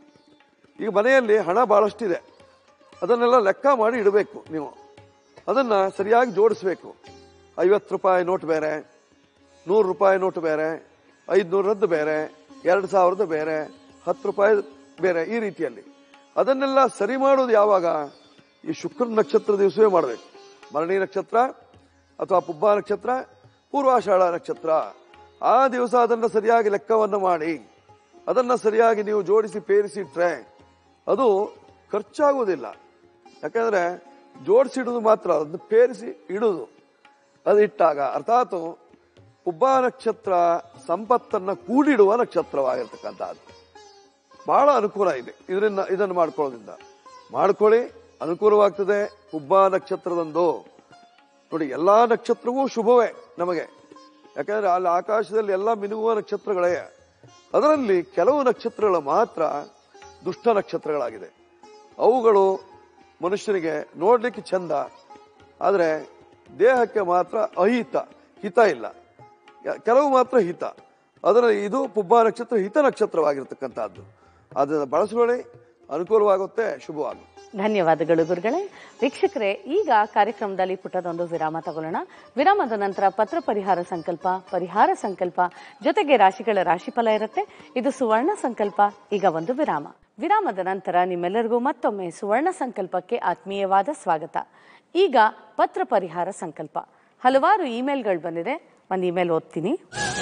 ಈಗ ಮನೆಯಲ್ಲಿ ಹಣ ಬಹಳಷ್ಟಿದೆ, ಅದನ್ನೆಲ್ಲ ಲೆಕ್ಕ ಮಾಡಿ ಇಡಬೇಕು. ನೀವು ಅದನ್ನ ಸರಿಯಾಗಿ ಜೋಡಿಸ್ಬೇಕು. 50 ರೂಪಾಯಿ ನೋಟ್ ಬೇರೆ, 100 ರೂಪಾಯಿ ನೋಟ್ ಬೇರೆ, 500ರದ್ದು ಬೇರೆ, 2000ದ ಬೇರೆ, 10 ರೂಪಾಯಿ ಬೇರೆ, ಈ ರೀತಿಯಲ್ಲಿ ಅದನ್ನೆಲ್ಲ ಸರಿ ಮಾಡೋದು ಯಾವಾಗ? ಈ ಶುಕ್ರ ನಕ್ಷತ್ರ ದಿವಸವೇ ಮಾಡಬೇಕು. ಭರಣಿ ನಕ್ಷತ್ರ ಅಥವಾ ಪುಬ್ಬ ನಕ್ಷತ್ರ, ಪೂರ್ವಾಷಾಢ ನಕ್ಷತ್ರ, ಆ ದಿವಸ ಅದನ್ನು ಸರಿಯಾಗಿ ಲೆಕ್ಕವನ್ನು ಮಾಡಿ ಅದನ್ನ ಸರಿಯಾಗಿ ನೀವು ಜೋಡಿಸಿ ಪೇರಿಸಿಟ್ರೆ ಅದು ಖರ್ಚಾಗುವುದಿಲ್ಲ. ಯಾಕಂದ್ರೆ ಜೋಡಿಸಿಡುವುದು ಮಾತ್ರ, ಅದನ್ನು ಪೇರಿಸಿ ಇಡುವುದು, ಅದು ಇಟ್ಟಾಗ ಅರ್ಥಾತ್ ಪುಬ್ಬ ನಕ್ಷತ್ರ ಸಂಪತ್ತನ್ನ ಕೂಡಿಡುವ ನಕ್ಷತ್ರವಾಗಿರ್ತಕ್ಕಂಥದ್ದು. ಬಹಳ ಅನುಕೂಲ ಇದೆ ಇದನ್ನು ಮಾಡ್ಕೊಳ್ಳೋದ್ರಿಂದ. ಮಾಡ್ಕೊಳ್ಳಿ, ಅನುಕೂಲವಾಗ್ತದೆ. ಪುಬ್ಬ ನಕ್ಷತ್ರದಂದು ನೋಡಿ, ಎಲ್ಲಾ ನಕ್ಷತ್ರವೂ ಶುಭವೇ ನಮಗೆ. ಯಾಕಂದ್ರೆ ಅಲ್ಲಿ ಆಕಾಶದಲ್ಲಿ ಎಲ್ಲ ಮಿನುಗುವ ನಕ್ಷತ್ರಗಳೇ. ಅದರಲ್ಲಿ ಕೆಲವು ನಕ್ಷತ್ರಗಳು ಮಾತ್ರ ದುಷ್ಟ ನಕ್ಷತ್ರಗಳಾಗಿದೆ. ಅವುಗಳು ಮನುಷ್ಯನಿಗೆ ನೋಡ್ಲಿಕ್ಕೆ ಚಂದ, ಆದರೆ ದೇಹಕ್ಕೆ ಮಾತ್ರ ಅಹಿತ, ಹಿತ ಇಲ್ಲ. ಕೆಲವು ಮಾತ್ರ ಹಿತ. ಅದರಲ್ಲಿ ಇದು ಪುಬ್ಬ ನಕ್ಷತ್ರ ಹಿತ ನಕ್ಷತ್ರವಾಗಿರ್ತಕ್ಕಂಥದ್ದು. ಅದನ್ನು ಬಳಸ್ಕೊಳ್ಳಿ, ಅನುಕೂಲವಾಗುತ್ತೆ, ಶುಭವಾಗುತ್ತೆ. ಧನ್ಯವಾದಗಳು ಗುರುಗಳೇ. ವೀಕ್ಷಕರೇ, ಈಗ ಕಾರ್ಯಕ್ರಮದಲ್ಲಿ ಪುಟ್ಟದೊಂದು ವಿರಾಮ ತಗೊಳ್ಳೋಣ. ವಿರಾಮದ ನಂತರ ಪತ್ರ ಪರಿಹಾರ ಸಂಕಲ್ಪ ಜೊತೆಗೆ ರಾಶಿಗಳ ರಾಶಿಫಲ ಇರುತ್ತೆ. ಇದು ಸುವರ್ಣ ಸಂಕಲ್ಪ. ಈಗ ಒಂದು ವಿರಾಮದ ನಂತರ ನಿಮ್ಮೆಲ್ಲರಿಗೂ ಮತ್ತೊಮ್ಮೆ ಸುವರ್ಣ ಸಂಕಲ್ಪಕ್ಕೆ ಆತ್ಮೀಯವಾದ ಸ್ವಾಗತ. ಈಗ ಪತ್ರ ಪರಿಹಾರ ಸಂಕಲ್ಪ. ಹಲವಾರು ಇಮೇಲ್ಗಳು ಬಂದಿದೆ, ಒಂದು ಇಮೇಲ್ ಓದ್ತೀನಿ.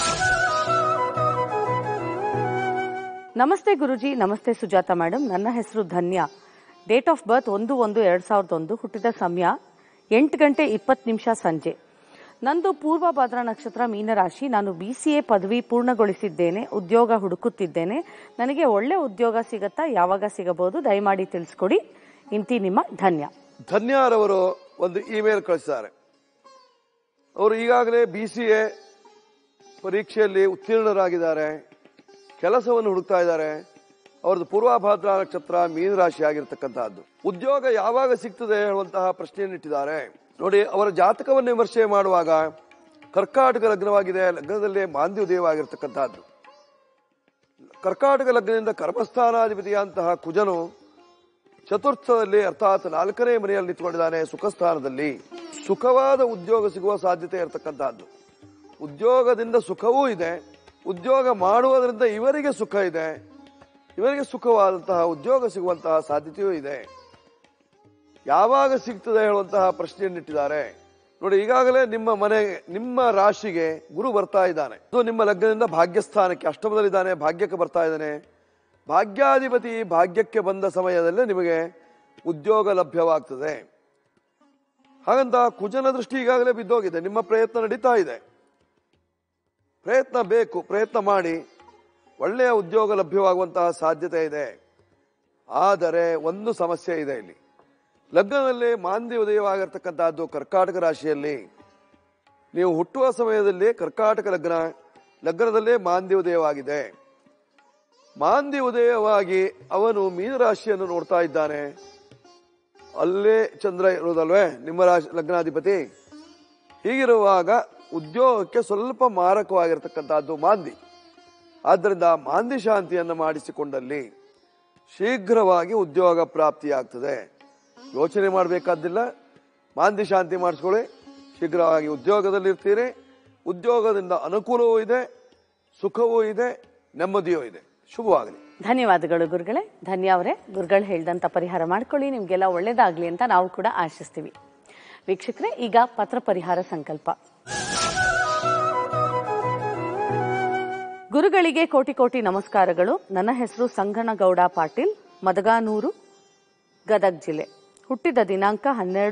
ನಮಸ್ತೆ ಗುರುಜಿ. ನಮಸ್ತೆ ಸುಜಾತ ಮೇಡಮ್. ನನ್ನ ಹೆಸರು ಧನ್ಯ. Date of birth 1/1/2001. ಹುಟ್ಟಿದ ಸಮಯ 8:20 ಸಂಜೆ. ನಂದು ಪೂರ್ವಭಾದ್ರಾ ನಕ್ಷತ್ರ, ಮೀನರಾಶಿ. ನಾನು BCA ಪದವಿ ಪೂರ್ಣಗೊಳಿಸಿದ್ದೇನೆ. ಉದ್ಯೋಗ ಹುಡುಕುತ್ತಿದ್ದೇನೆ. ನನಗೆ ಒಳ್ಳೆ ಉದ್ಯೋಗ ಸಿಗತ್ತಾ? ಯಾವಾಗ ಸಿಗಬಹುದು? ದಯಮಾಡಿ ತಿಳಿಸ್ಕೊಡಿ. ಇಂತಿ ನಿಮ್ಮ ಧನ್ಯ. ಧನ್ಯರವರು ಒಂದು ಇಮೇಲ್ ಕಳಿಸಿದ್ದಾರೆ. ಅವರು ಈಗಾಗಲೇ BCA ಪರೀಕ್ಷೆಯಲ್ಲಿ ಉತ್ತೀರ್ಣರಾಗಿದ್ದಾರೆ, ಕೆಲಸವನ್ನು ಹುಡುಕ್ತಾ ಇದ್ದಾರೆ. ಅವ್ರದ್ದು ಪೂರ್ವಭಾದ್ರಾ ನಕ್ಷತ್ರ, ಮೀನರಾಶಿ ಆಗಿರ್ತಕ್ಕಂತಹದ್ದು. ಉದ್ಯೋಗ ಯಾವಾಗ ಸಿಗ್ತದೆ ಹೇಳುವಂತಹ ಪ್ರಶ್ನೆಯನ್ನಿಟ್ಟಿದ್ದಾರೆ. ನೋಡಿ, ಅವರ ಜಾತಕವನ್ನು ವಿಮರ್ಶೆ ಮಾಡುವಾಗ ಕರ್ಕಾಟಕ ಲಗ್ನವಾಗಿದೆ. ಲಗ್ನದಲ್ಲೇ ಮಾಂದ್ಯೋದಯವಾಗಿರ್ತಕ್ಕಂತಹದ್ದು. ಕರ್ಕಾಟಕ ಲಗ್ನದಿಂದ ಕರ್ಮಸ್ಥಾನಾಧಿಪತಿಯಂತಹ ಕುಜನು ಚತುರ್ಥದಲ್ಲಿ ಅರ್ಥಾತ್ 4ನೇ ಮನೆಯಲ್ಲಿ ನಿಂತುಕೊಂಡಿದ್ದಾನೆ. ಸುಖಸ್ಥಾನದಲ್ಲಿ ಸುಖವಾದ ಉದ್ಯೋಗ ಸಿಗುವ ಸಾಧ್ಯತೆ ಇರತಕ್ಕಂತಹದ್ದು. ಉದ್ಯೋಗದಿಂದ ಸುಖವೂ ಇದೆ, ಉದ್ಯೋಗ ಮಾಡುವುದರಿಂದ ಇವರಿಗೆ ಸುಖ ಇದೆ, ಇವರಿಗೆ ಸುಖವಾದಂತಹ ಉದ್ಯೋಗ ಸಿಗುವಂತಹ ಸಾಧ್ಯತೆಯೂ ಇದೆ. ಯಾವಾಗ ಸಿಗ್ತದೆ ಹೇಳುವಂತಹ ಪ್ರಶ್ನೆಯನ್ನಿಟ್ಟಿದ್ದಾರೆ. ನೋಡಿ, ಈಗಾಗಲೇ ನಿಮ್ಮ ರಾಶಿಗೆ ಗುರು ಬರ್ತಾ ಇದ್ದಾನೆ. ಅದು ನಿಮ್ಮ ಲಗ್ನದಿಂದ ಭಾಗ್ಯಸ್ಥಾನಕ್ಕೆ, ಅಷ್ಟಮದಲ್ಲಿದ್ದಾನೆ, ಭಾಗ್ಯಕ್ಕೆ ಬರ್ತಾ ಇದ್ದಾನೆ. ಭಾಗ್ಯಾಧಿಪತಿ ಭಾಗ್ಯಕ್ಕೆ ಬಂದ ಸಮಯದಲ್ಲೇ ನಿಮಗೆ ಉದ್ಯೋಗ ಲಭ್ಯವಾಗ್ತದೆ. ಹಾಗಂತ ಕುಜನ ದೃಷ್ಟಿ ಈಗಾಗಲೇ ಬಿದ್ದೋಗಿದೆ. ನಿಮ್ಮ ಪ್ರಯತ್ನ ನಡೀತಾ ಇದೆ. ಪ್ರಯತ್ನ ಬೇಕು, ಪ್ರಯತ್ನ ಮಾಡಿ ಒಳ್ಳೆಯ ಉದ್ಯೋಗ ಲಭ್ಯವಾಗುವಂತಹ ಸಾಧ್ಯತೆ ಇದೆ. ಆದರೆ ಒಂದು ಸಮಸ್ಯೆ ಇದೆ ಇಲ್ಲಿ. ಲಗ್ನದಲ್ಲಿ ಮಾಂದಿ ಉದಯವಾಗಿರ್ತಕ್ಕಂಥದ್ದು ಕರ್ಕಾಟಕ ರಾಶಿಯಲ್ಲಿ. ನೀವು ಹುಟ್ಟುವ ಸಮಯದಲ್ಲಿ ಕರ್ಕಾಟಕ ಲಗ್ನದಲ್ಲೇ ಮಾಂದಿ ಉದಯವಾಗಿದೆ. ಮಾಂದಿ ಉದಯವಾಗಿ ಅವನು ಮೀನರಾಶಿಯನ್ನು ನೋಡ್ತಾ ಇದ್ದಾನೆ. ಅಲ್ಲೇ ಚಂದ್ರ ಇರುವುದಲ್ವೇ ನಿಮ್ಮ ಲಗ್ನಾಧಿಪತಿ. ಹೀಗಿರುವಾಗ ಉದ್ಯೋಗಕ್ಕೆ ಸ್ವಲ್ಪ ಮಾರಕವಾಗಿರ್ತಕ್ಕಂಥದ್ದು ಮಾಂದಿ. ಆದ್ದರಿಂದ ಮಾಂದಿ ಶಾಂತಿಯನ್ನು ಮಾಡಿಸಿಕೊಂಡಲ್ಲಿ ಶೀಘ್ರವಾಗಿ ಉದ್ಯೋಗ ಪ್ರಾಪ್ತಿಯಾಗ್ತದೆ. ಯೋಚನೆ ಮಾಡಬೇಕಾದಿಲ್ಲ, ಮಾಂದಿ ಶಾಂತಿ ಮಾಡಿಸ್ಕೊಳ್ಳಿ, ಶೀಘ್ರವಾಗಿ ಉದ್ಯೋಗದಲ್ಲಿರ್ತೀರಿ. ಉದ್ಯೋಗದಿಂದ ಅನುಕೂಲವೂ ಇದೆ, ಸುಖವೂ ಇದೆ, ನೆಮ್ಮದಿಯೂ ಇದೆ. ಶುಭವಾಗಲಿ. ಧನ್ಯವಾದಗಳು ಗುರುಗಳೇ. ಧನ್ಯ ಅವರೇ, ಗುರುಗಳು ಹೇಳಿದಂತ ಪರಿಹಾರ ಮಾಡ್ಕೊಳ್ಳಿ, ನಿಮ್ಗೆಲ್ಲ ಒಳ್ಳೇದಾಗ್ಲಿ ಅಂತ ನಾವು ಕೂಡ ಆಶಿಸ್ತೀವಿ. ವೀಕ್ಷಕರೇ, ಈಗ ಪತ್ರ ಪರಿಹಾರ ಸಂಕಲ್ಪ. ಗುರುಗಳಿಗೆ ಕೋಟಿ ಕೋಟಿ ನಮಸ್ಕಾರಗಳು. ನನ್ನ ಹೆಸರು ಸಂಗನಗೌಡ ಪಾಟೀಲ್, ಮದಗಾನೂರು, ಗದಗ ಜಿಲ್ಲೆ. ಹುಟ್ಟಿದ ದಿನಾಂಕ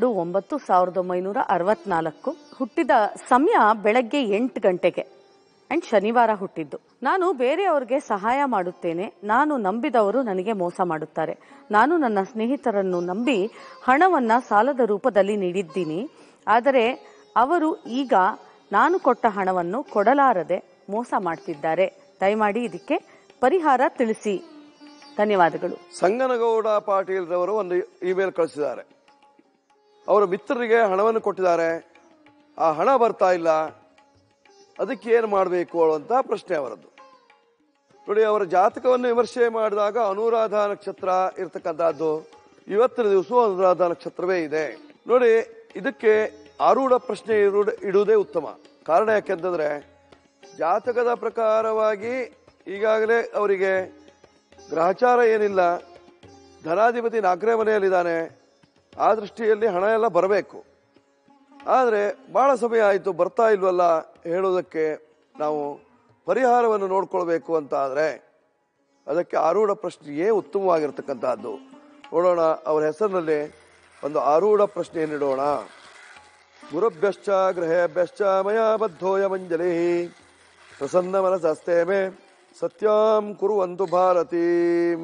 12/9/1964. ಹುಟ್ಟಿದ ಸಮಯ ಬೆಳಗ್ಗೆ 8 ಗಂಟೆಗೆ ಅಂಡ್ ಶನಿವಾರ ಹುಟ್ಟಿದ್ದು. ನಾನು ಬೇರೆಯವರಿಗೆ ಸಹಾಯ ಮಾಡುತ್ತೇನೆ. ನಾನು ನಂಬಿದವರು ನನಗೆ ಮೋಸ ಮಾಡುತ್ತಾರೆ. ನಾನು ನನ್ನ ಸ್ನೇಹಿತರನ್ನು ನಂಬಿ ಹಣವನ್ನ ಸಾಲದ ರೂಪದಲ್ಲಿ ನೀಡಿದ್ದೀನಿ. ಆದರೆ ಅವರು ಈಗ ನಾನು ಕೊಟ್ಟ ಹಣವನ್ನು ಕೊಡಲಾರದೆ ಮೋಸ ಮಾಡ್ತಿದ್ದಾರೆ. ದಯಮಾಡಿ ಇದಕ್ಕೆ ಪರಿಹಾರ ತಿಳಿಸಿ. ಧನ್ಯವಾದಗಳು. ಸಂಗನಗೌಡ ಪಾಟೀಲ್ ರವರು ಒಂದು ಇಮೇಲ್ ಕಳಿಸಿದ್ದಾರೆ. ಅವರ ಮಿತ್ರರಿಗೆ ಹಣವನ್ನು ಕೊಟ್ಟಿದ್ದಾರೆ, ಆ ಹಣ ಬರ್ತಾ ಇಲ್ಲ, ಅದಕ್ಕೆ ಏನು ಮಾಡಬೇಕು ಅಂತ ಪ್ರಶ್ನೆ ಅವರದ್ದು. ನೋಡಿ, ಅವರ ಜಾತಕವನ್ನು ವಿಮರ್ಶೆ ಮಾಡಿದಾಗ ಅನುರಾಧ ನಕ್ಷತ್ರ ಇರತಕ್ಕಂಥದ್ದು. ಇವತ್ತಿನ ದಿವಸ ಅನುರಾಧ ನಕ್ಷತ್ರವೇ ಇದೆ. ನೋಡಿ, ಇದಕ್ಕೆ ಆರೂಢ ಪ್ರಶ್ನೆ ಇಡುವುದೇ ಉತ್ತಮ. ಕಾರಣ ಯಾಕೆಂತಂದ್ರೆ ಜಾತಕದ ಪ್ರಕಾರವಾಗಿ ಈಗಾಗಲೇ ಅವರಿಗೆ ಗ್ರಹಚಾರ ಏನಿಲ್ಲ, ಧನಾಧಿಪತಿ 4ನೇ ಮನೆಯಲ್ಲಿದ್ದಾನೆ. ಆ ದೃಷ್ಟಿಯಲ್ಲಿ ಹಣ ಎಲ್ಲ ಬರಬೇಕು. ಆದರೆ ಬಹಳ ಸಮಯ ಆಯಿತು, ಬರ್ತಾ ಇಲ್ವಲ್ಲ ಹೇಳೋದಕ್ಕೆ ನಾವು ಪರಿಹಾರವನ್ನು ನೋಡ್ಕೊಳ್ಬೇಕು ಅಂತ ಆದರೆ ಅದಕ್ಕೆ ಆರೂಢ ಪ್ರಶ್ನೆಯೇ ಉತ್ತಮವಾಗಿರ್ತಕ್ಕಂಥದ್ದು. ನೋಡೋಣ, ಅವರ ಹೆಸರಿನಲ್ಲಿ ಒಂದು ಆರೂಢ ಪ್ರಶ್ನೆಯನ್ನಿಡೋಣ. ಗುರುಭ್ಯಶ್ಚ ಗೃಹೇಭ್ಯಶ್ಚ ಮಯಾ ಬದ್ಧೋಯ ಮಂಜಲಿ ಪ್ರಸನ್ನ ಮನಸಸ್ತೆ ಮೇ ಸತ್ಯಾಂ ಕುರುವಂತು ಭಾರತೀಂ.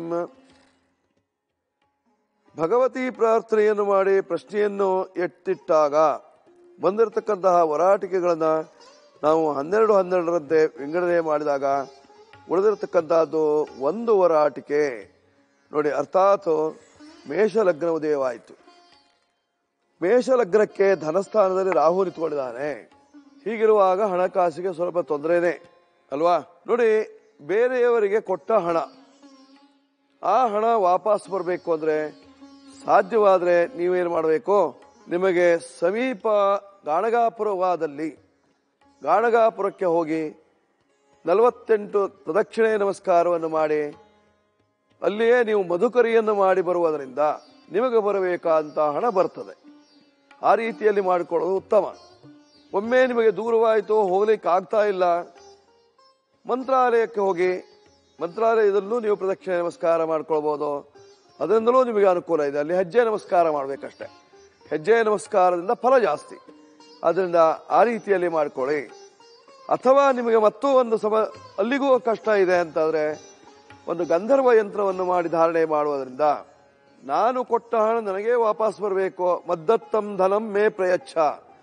ಭಗವತಿ ಪ್ರಾರ್ಥನೆಯನ್ನು ಮಾಡಿ ಪ್ರಶ್ನೆಯನ್ನು ಎತ್ತಿಟ್ಟಾಗ ಬಂದಿರತಕ್ಕಂತಹ ವರಾಟಿಕೆಗಳನ್ನ ನಾವು 12-12ರಂತೆ ವಿಂಗಡಣೆ ಮಾಡಿದಾಗ ಉಳಿದಿರತಕ್ಕಂತಹದ್ದು ಒಂದು ವರಾಟಿಕೆ. ನೋಡಿ, ಅರ್ಥಾತ್ ಮೇಷಲಗ್ನ ಉದಯವಾಯಿತು. ಮೇಷಲಗ್ನಕ್ಕೆ ಧನಸ್ಥಾನದಲ್ಲಿ ರಾಹು ನಿಂತ್ಕೊಂಡಿದ್ದಾನೆ. ಹೀಗಿರುವಾಗ ಹಣಕಾಸಿಗೆ ಸ್ವಲ್ಪ ತೊಂದರೆನೇ ಅಲ್ವಾ? ನೋಡಿ, ಬೇರೆಯವರಿಗೆ ಕೊಟ್ಟ ಹಣ, ಆ ಹಣ ವಾಪಸ್ ಬರಬೇಕು ಅಂದ್ರೆ ಸಾಧ್ಯವಾದ್ರೆ ನೀವೇನು ಮಾಡಬೇಕು, ನಿಮಗೆ ಸಮೀಪ ಗಾಣಗಾಪುರವಾದಲ್ಲಿ ಗಾಣಗಾಪುರಕ್ಕೆ ಹೋಗಿ 48 ಪ್ರದಕ್ಷಿಣೆ ನಮಸ್ಕಾರವನ್ನು ಮಾಡಿ ಅಲ್ಲಿಯೇ ನೀವು ಮಧುಕರಿಯನ್ನು ಮಾಡಿ ಬರುವುದರಿಂದ ನಿಮಗೆ ಬರಬೇಕಾದಂತ ಹಣ ಬರ್ತದೆ. ಆ ರೀತಿಯಲ್ಲಿ ಮಾಡಿಕೊಳ್ಳೋದು ಉತ್ತಮ. ಒಮ್ಮೆ ನಿಮಗೆ ದೂರವಾಯಿತು, ಹೋಗ್ಲಿಕ್ಕೆ ಆಗ್ತಾ ಇಲ್ಲ, ಮಂತ್ರಾಲಯಕ್ಕೆ ಹೋಗಿ ಮಂತ್ರಾಲಯದಲ್ಲೂ ನೀವು ಪ್ರದಕ್ಷಿಣೆ ನಮಸ್ಕಾರ ಮಾಡ್ಕೊಳ್ಬಹುದು. ಅದರಿಂದಲೂ ನಿಮಗೆ ಅನುಕೂಲ ಇದೆ. ಅಲ್ಲಿ ಹೆಜ್ಜೆ ನಮಸ್ಕಾರ ಮಾಡಬೇಕಷ್ಟೆ. ಹೆಜ್ಜೆ ನಮಸ್ಕಾರದಿಂದ ಫಲ ಜಾಸ್ತಿ. ಅದರಿಂದ ಆ ರೀತಿಯಲ್ಲಿ ಮಾಡ್ಕೊಳ್ಳಿ. ಅಥವಾ ನಿಮಗೆ ಮತ್ತೂ ಒಂದು ಅಲ್ಲಿಗೂ ಕಷ್ಟ ಇದೆ ಅಂತಾದ್ರೆ ಒಂದು ಗಂಧರ್ವ ಯಂತ್ರವನ್ನು ಮಾಡಿ ಧಾರಣೆ ಮಾಡುವುದರಿಂದ ನಾನು ಕೊಟ್ಟ ಹಣ ನನಗೆ ವಾಪಸ್ ಬರಬೇಕು. ಮದ್ದತ್ತಂ ಧನಂ ಮೇ ಪ್ರಯಚ್ಛ,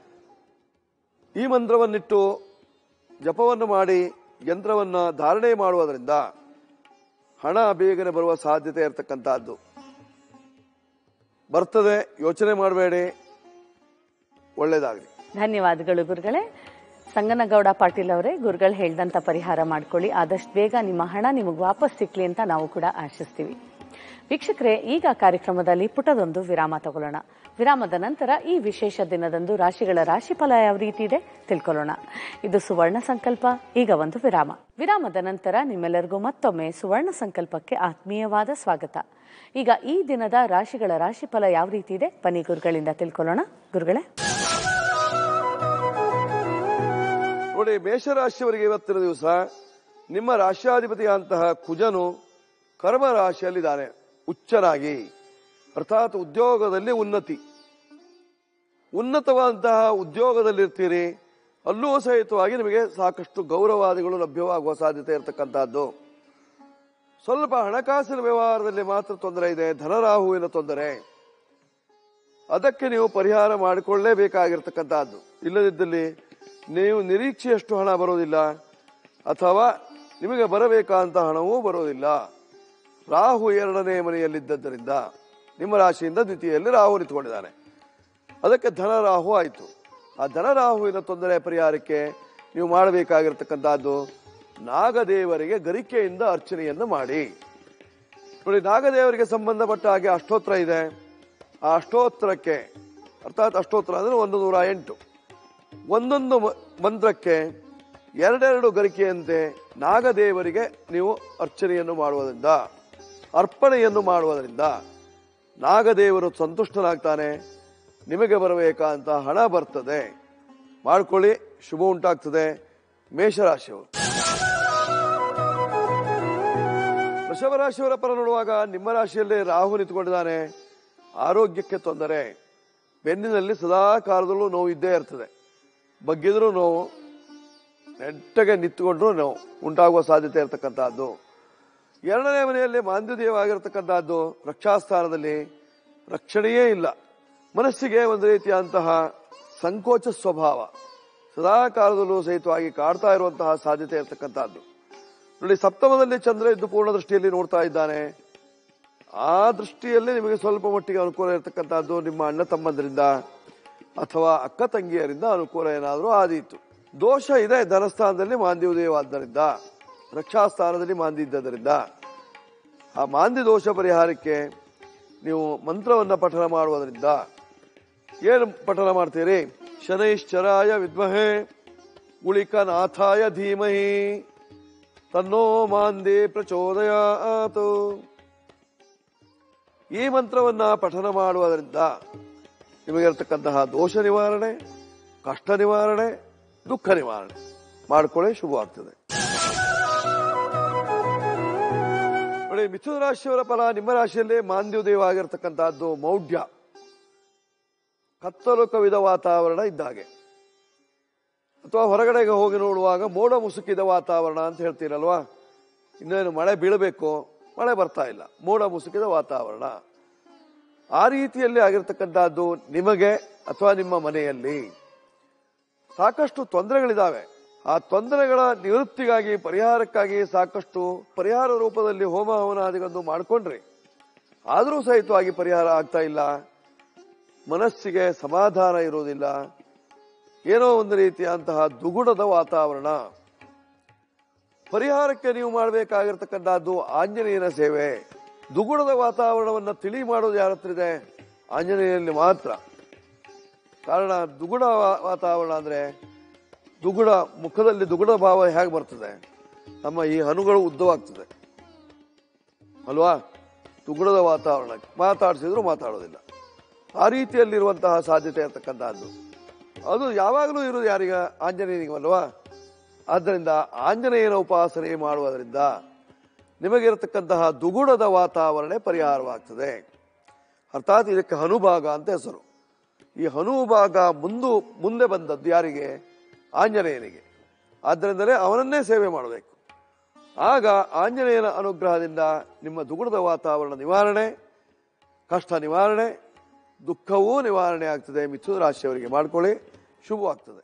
ಈ ಮಂತ್ರವನ್ನಿಟ್ಟು ಜಪವನ್ನು ಮಾಡಿ ಯಂತ್ರವನ್ನ ಧಾರಣೆ ಮಾಡುವುದರಿಂದ ಹಣ ಬೇಗನೆ ಬರುವ ಸಾಧ್ಯತೆ ಇರತಕ್ಕಂತಹದ್ದು. ಬರ್ತದೆ, ಯೋಚನೆ ಮಾಡಬೇಡಿ. ಒಳ್ಳೇದಾಗಲಿ. ಧನ್ಯವಾದಗಳು ಗುರುಗಳೇ. ಸಂಗನಗೌಡ ಪಾಟೀಲ್ ಅವರೇ, ಗುರುಗಳು ಹೇಳಿದಂತ ಪರಿಹಾರ ಮಾಡ್ಕೊಳ್ಳಿ. ಆದಷ್ಟು ಬೇಗ ನಿಮ್ಮ ಹಣ ನಿಮಗೆ ವಾಪಸ್ ಸಿಕ್ಲಿ ಅಂತ ನಾವು ಕೂಡ ಆಶಿಸ್ತೀವಿ. ವೀಕ್ಷಕರೇ, ಈಗ ಕಾರ್ಯಕ್ರಮದಲ್ಲಿ ಪುಟದೊಂದು ವಿರಾಮ ತಗೊಳ್ಳೋಣ. ವಿರಾಮದ ನಂತರ ಈ ವಿಶೇಷ ದಿನದಂದು ರಾಶಿಗಳ ರಾಶಿಫಲ ಯಾವ ರೀತಿ ಇದೆ ತಿಳ್ಕೊಳ್ಳೋಣ. ಇದು ಸುವರ್ಣ ಸಂಕಲ್ಪ. ಈಗ ಒಂದು ವಿರಾಮ. ವಿರಾಮದ ನಂತರ ನಿಮ್ಮೆಲ್ಲರಿಗೂ ಮತ್ತೊಮ್ಮೆ ಸುವರ್ಣ ಸಂಕಲ್ಪಕ್ಕೆ ಆತ್ಮೀಯವಾದ ಸ್ವಾಗತ. ಈಗ ಈ ದಿನದ ರಾಶಿಗಳ ರಾಶಿಫಲ ಯಾವ ರೀತಿ ಇದೆ ಬನ್ನಿ ಗುರುಗಳಿಂದ ತಿಳ್ಕೊಳ್ಳೋಣ. ಗುರುಗಳೇ, ನೋಡಿ, ಮೇಷರಾಶಿಯವರಿಗೆ ಇವತ್ತಿನ ದಿವಸ ನಿಮ್ಮ ರಾಶ್ಯಾಧಿಪತಿಯಂತಹ ಕುಜನು ಕರ್ಮ ರಾಶಿಯಲ್ಲಿದ್ದಾನೆ, ಉಚ್ಚನಾಗಿ. ಅರ್ಥಾತ್ ಉದ್ಯೋಗದಲ್ಲಿ ಉನ್ನತವಾದಂತಹ ಉದ್ಯೋಗದಲ್ಲಿರ್ತೀರಿ. ಅಲ್ಲೂ ಸಹಿತವಾಗಿ ನಿಮಗೆ ಸಾಕಷ್ಟು ಗೌರವಾದಿಗಳು ಲಭ್ಯವಾಗುವ ಸಾಧ್ಯತೆ ಇರತಕ್ಕಂತಹದ್ದು. ಸ್ವಲ್ಪ ಹಣಕಾಸಿನ ವ್ಯವಹಾರದಲ್ಲಿ ಮಾತ್ರ ತೊಂದರೆ ಇದೆ, ಧನರಾಹುವಿನ ತೊಂದರೆ. ಅದಕ್ಕೆ ನೀವು ಪರಿಹಾರ ಮಾಡಿಕೊಳ್ಳಲೇಬೇಕಾಗಿರ್ತಕ್ಕಂಥದ್ದು. ಇಲ್ಲದಿದ್ದಲ್ಲಿ ನೀವು ನಿರೀಕ್ಷೆಯಷ್ಟು ಹಣ ಬರೋದಿಲ್ಲ, ಅಥವಾ ನಿಮಗೆ ಬರಬೇಕಾದಂತ ಹಣವೂ ಬರೋದಿಲ್ಲ. ರಾಹು 2ನೇ ಮನೆಯಲ್ಲಿದ್ದರಿಂದ ನಿಮ್ಮ ರಾಶಿಯಿಂದ ದ್ವಿತೀಯಲ್ಲಿ ರಾಹು ನಿಂತುಕೊಂಡಿದ್ದಾನೆ. ಅದಕ್ಕೆ ಧನರಾಹು ಆಯಿತು. ಆ ಧನರಾಹುವಿನ ತೊಂದರೆ ಪರಿಹಾರಕ್ಕೆ ನೀವು ಮಾಡಬೇಕಾಗಿರ್ತಕ್ಕಂಥದ್ದು, ನಾಗದೇವರಿಗೆ ಗರಿಕೆಯಿಂದ ಅರ್ಚನೆಯನ್ನು ಮಾಡಿ. ನೋಡಿ, ನಾಗದೇವರಿಗೆ ಸಂಬಂಧಪಟ್ಟ ಹಾಗೆ ಅಷ್ಟೋತ್ರ ಇದೆ. ಆ ಅಷ್ಟೋತ್ರಕ್ಕೆ, ಅರ್ಥಾತ್ ಅಷ್ಟೋತ್ರ ಅಂದ್ರೆ 108, ಒಂದೊಂದು ಮಂತ್ರಕ್ಕೆ 2 ಗರಿಕೆಯಂತೆ ನಾಗದೇವರಿಗೆ ನೀವು ಅರ್ಚನೆಯನ್ನು ಮಾಡುವುದರಿಂದ, ಅರ್ಪಣೆಯನ್ನು ಮಾಡುವುದರಿಂದ ನಾಗದೇವರು ಸಂತುಷ್ಟನಾಗ್ತಾನೆ. ನಿಮಗೆ ಬರಬೇಕಾದಂತ ಹಣ ಬರ್ತದೆ. ಮಾಡ್ಕೊಳ್ಳಿ, ಶುಭ ಉಂಟಾಗ್ತದೆ. ಮೇಷರಾಶಿಯವರು. ವೃಷಭ ರಾಶಿಯವರ ಪರ ನೋಡುವಾಗ ನಿಮ್ಮ ರಾಶಿಯಲ್ಲೇ ರಾಹು ನಿಂತುಕೊಂಡಿದ್ದಾನೆ. ಆರೋಗ್ಯಕ್ಕೆ ತೊಂದರೆ. ಬೆನ್ನಿನಲ್ಲಿ ಸದಾ ಕಾಲದಲ್ಲೂ ನೋವು ಇದ್ದೇ ಇರ್ತದೆ. ಬಗ್ಗಿದ್ರೂ ನೋವು, ನೆಟ್ಟಗೆ ನಿಂತುಕೊಂಡ್ರೂ ನೋವು ಉಂಟಾಗುವ ಸಾಧ್ಯತೆ ಇರತಕ್ಕಂತಹದ್ದು. 2ನೇ ಮನೆಯಲ್ಲಿ ಮಾಂದ್ಯದೇಯವಾಗಿರತಕ್ಕಂತಹದ್ದು. ರಕ್ಷಾಸ್ಥಾನದಲ್ಲಿ ರಕ್ಷಣೆಯೇ ಇಲ್ಲ. ಮನಸ್ಸಿಗೆ ಒಂದು ರೀತಿಯಾದಂತಹ ಸಂಕೋಚ ಸ್ವಭಾವ ಸದಾ ಕಾಲದಲ್ಲೂ ಸಹಿತವಾಗಿ ಕಾಡ್ತಾ ಇರುವಂತಹ ಸಾಧ್ಯತೆ ಇರತಕ್ಕಂತಹದ್ದು. ನೋಡಿ, ಸಪ್ತಮದಲ್ಲಿ ಚಂದ್ರ ಇದ್ದು ಪೂರ್ಣ ದೃಷ್ಟಿಯಲ್ಲಿ ನೋಡ್ತಾ ಇದ್ದಾನೆ. ಆ ದೃಷ್ಟಿಯಲ್ಲಿ ನಿಮಗೆ ಸ್ವಲ್ಪ ಮಟ್ಟಿಗೆ ಅನುಕೂಲ ಇರತಕ್ಕಂತಹದ್ದು. ನಿಮ್ಮ ಅಣ್ಣ ತಮ್ಮಂದರಿಂದ ಅಥವಾ ಅಕ್ಕ ತಂಗಿಯರಿಂದ ಅನುಕೂಲ ಏನಾದರೂ ಆದೀತು. ದೋಷ ಇದೆ, ಧನಸ್ಥಾನದಲ್ಲಿ ಮಾಂದ್ಯ ಉದಯವಾದ್ದರಿಂದ, ರಕ್ಷಾಸ್ಥಾನದಲ್ಲಿ ಮಾಂದ್ಯ ಇದ್ದರಿಂದ. ಆ ಮಾಂದ್ಯ ದೋಷ ಪರಿಹಾರಕ್ಕೆ ನೀವು ಮಂತ್ರವನ್ನ ಪಠನ ಮಾಡುವುದರಿಂದ, ಏನು ಪಠನ ಮಾಡ್ತೀರಿ? ಶನೈಶ್ಚರಾಯ ವಿದ್ಮಹೇ ಗುಳಿಕನಾಥಾಯ ಧೀಮಹಿ ತನ್ನೋ ಮಾಂದೇ ಪ್ರಚೋದಯಾತ್. ಈ ಮಂತ್ರವನ್ನ ಪಠನ ಮಾಡುವುದರಿಂದ ನಿಮಗಿರತಕ್ಕಂತಹ ದೋಷ ನಿವಾರಣೆ, ಕಷ್ಟ ನಿವಾರಣೆ, ದುಃಖ ನಿವಾರಣೆ ಮಾಡಿಕೊಳ್ಳೆ ಶುಭವಾಗ್ತದೆ. ನೋಡಿ, ಮಿಥುನ ರಾಶಿಯವರ ಫಲ. ನಿಮ್ಮ ರಾಶಿಯಲ್ಲೇ ಮಾಂದ್ಯೋದಯವಾಗಿರ್ತಕ್ಕಂತಹದ್ದು ಮೌಢ್ಯ, ಕತ್ತಲು ಕವಿದ ವಾತಾವರಣ ಇದ್ದಾಗೆ, ಅಥವಾ ಹೊರಗಡೆಗೆ ಹೋಗಿ ನೋಡುವಾಗ ಮೋಡ ಮುಸುಕಿದ ವಾತಾವರಣ ಅಂತ ಹೇಳ್ತೀರಲ್ವಾ. ಇನ್ನೇನು ಮಳೆ ಬೀಳಬೇಕು, ಮಳೆ ಬರ್ತಾ ಇಲ್ಲ, ಮೋಡ ಮುಸುಕಿದ ವಾತಾವರಣ. ಆ ರೀತಿಯಲ್ಲಿ ಆಗಿರ್ತಕ್ಕಂಥದ್ದು ನಿಮಗೆ ಅಥವಾ ನಿಮ್ಮ ಮನೆಯಲ್ಲಿ ಸಾಕಷ್ಟು ತೊಂದರೆಗಳಿದ್ದಾವೆ. ಆ ತೊಂದರೆಗಳ ನಿವೃತ್ತಿಗಾಗಿ, ಪರಿಹಾರಕ್ಕಾಗಿ ಸಾಕಷ್ಟು ಪರಿಹಾರ ರೂಪದಲ್ಲಿ ಹೋಮ ಹವನಾದಿಗಳನ್ನು ಮಾಡಿಕೊಂಡ್ರಿ. ಆದರೂ ಸಹಿತವಾಗಿ ಪರಿಹಾರ ಆಗ್ತಾ ಇಲ್ಲ. ಮನಸ್ಸಿಗೆ ಸಮಾಧಾನ ಇರುವುದಿಲ್ಲ. ಏನೋ ಒಂದು ರೀತಿಯಂತಹ ದುಗುಡದ ವಾತಾವರಣ. ಪರಿಹಾರಕ್ಕೆ ನೀವು ಮಾಡಬೇಕಾಗಿರ್ತಕ್ಕಂಥದ್ದು ಆಂಜನೇಯನ ಸೇವೆ. ದುಗುಡದ ವಾತಾವರಣವನ್ನು ತಿಳಿ ಮಾಡೋದು ಯಾರ ಹತ್ರ ಇದೆ? ಆಂಜನೇಯನಲ್ಲಿ ಮಾತ್ರ. ಕಾರಣ, ದುಗುಡ ವಾತಾವರಣ ಅಂದ್ರೆ ದುಗುಡ, ಮುಖದಲ್ಲಿ ದುಗುಡ ಭಾವ ಹೇಗೆ ಬರ್ತದೆ? ನಮ್ಮ ಈ ಹನುಗಳು ಉದ್ದವಾಗ್ತದೆ ಅಲ್ವಾ? ದುಗುಡದ ವಾತಾವರಣ, ಮಾತಾಡಿಸಿದ್ರು ಮಾತಾಡೋದಿಲ್ಲ. ಆ ರೀತಿಯಲ್ಲಿರುವಂತಹ ಸಾಧ್ಯತೆ ಇರತಕ್ಕಂತಹದ್ದು. ಅದು ಯಾವಾಗಲೂ ಇರುವುದು ಯಾರಿಗ? ಆಂಜನೇಯನಿಗಲ್ವಾ? ಆದ್ದರಿಂದ ಆಂಜನೇಯನ ಉಪಾಸನೆ ಮಾಡುವುದರಿಂದ ನಿಮಗಿರತಕ್ಕಂತಹ ದುಗುಡದ ವಾತಾವರಣ ಪರಿಹಾರವಾಗ್ತದೆ. ಅರ್ಥಾತ್ ಇದಕ್ಕೆ ಹನುಭಾಗ ಅಂತ ಹೆಸರು. ಈ ಹನುಭಾಗ ಮುಂದೆ ಬಂದದ್ದು ಯಾರಿಗೆ? ಆಂಜನೇಯನಿಗೆ. ಆದ್ದರಿಂದಲೇ ಅವನನ್ನೇ ಸೇವೆ ಮಾಡಬೇಕು. ಆಗ ಆಂಜನೇಯನ ಅನುಗ್ರಹದಿಂದ ನಿಮ್ಮ ದುಗುಡದ ವಾತಾವರಣ ನಿವಾರಣೆ, ಕಷ್ಟ ನಿವಾರಣೆ, ದುಃಖವೂ ನಿವಾರಣೆ ಆಗ್ತದೆ. ಮಿಥುನ ರಾಶಿಯವರಿಗೆ ಮಾಡ್ಕೊಳ್ಳಿ, ಶುಭವಾಗ್ತದೆ.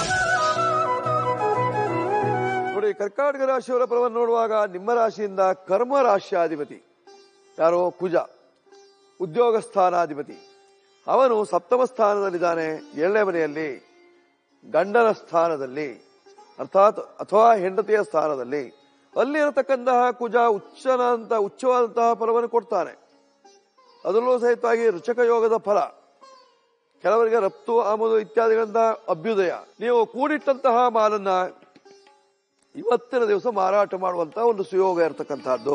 ನೋಡಿ, ಕರ್ಕಾಟಕ ರಾಶಿಯವರ ಫಲವನ್ನು ನೋಡುವಾಗ ನಿಮ್ಮ ರಾಶಿಯಿಂದ ಕರ್ಮ ರಾಶ್ಯಾಧಿಪತಿ ಯಾರೋ? ಕುಜ, ಉದ್ಯೋಗ ಸ್ಥಾನಾಧಿಪತಿ. ಅವನು ಸಪ್ತಮ ಸ್ಥಾನದಲ್ಲಿದ್ದಾನೆ, 7ನೇ ಮನೆಯಲ್ಲಿ, ಗಂಡನ ಸ್ಥಾನದಲ್ಲಿ, ಅರ್ಥಾತ್ ಅಥವಾ ಹೆಂಡತಿಯ ಸ್ಥಾನದಲ್ಲಿ. ಅಲ್ಲಿರತಕ್ಕಂತಹ ಕುಜ ಉಚ್ಚವಾದಂತಹ ಫಲವನ್ನು ಕೊಡ್ತಾನೆ. ಅದರಲ್ಲೂ ಸಹಿತವಾಗಿ ರುಚಕ ಯೋಗದ ಫಲ. ಕೆಲವರಿಗೆ ರಫ್ತು, ಆಮದು ಇತ್ಯಾದಿಗಳಿಂದ ಅಭ್ಯುದಯ. ನೀವು ಕೂಡಿಟ್ಟಂತಹ ಮಾಲನ್ನ ಇವತ್ತಿನ ದಿವಸ ಮಾರಾಟ ಮಾಡುವಂತಹ ಒಂದು ಸುಯೋಗ ಇರತಕ್ಕಂತಹದ್ದು.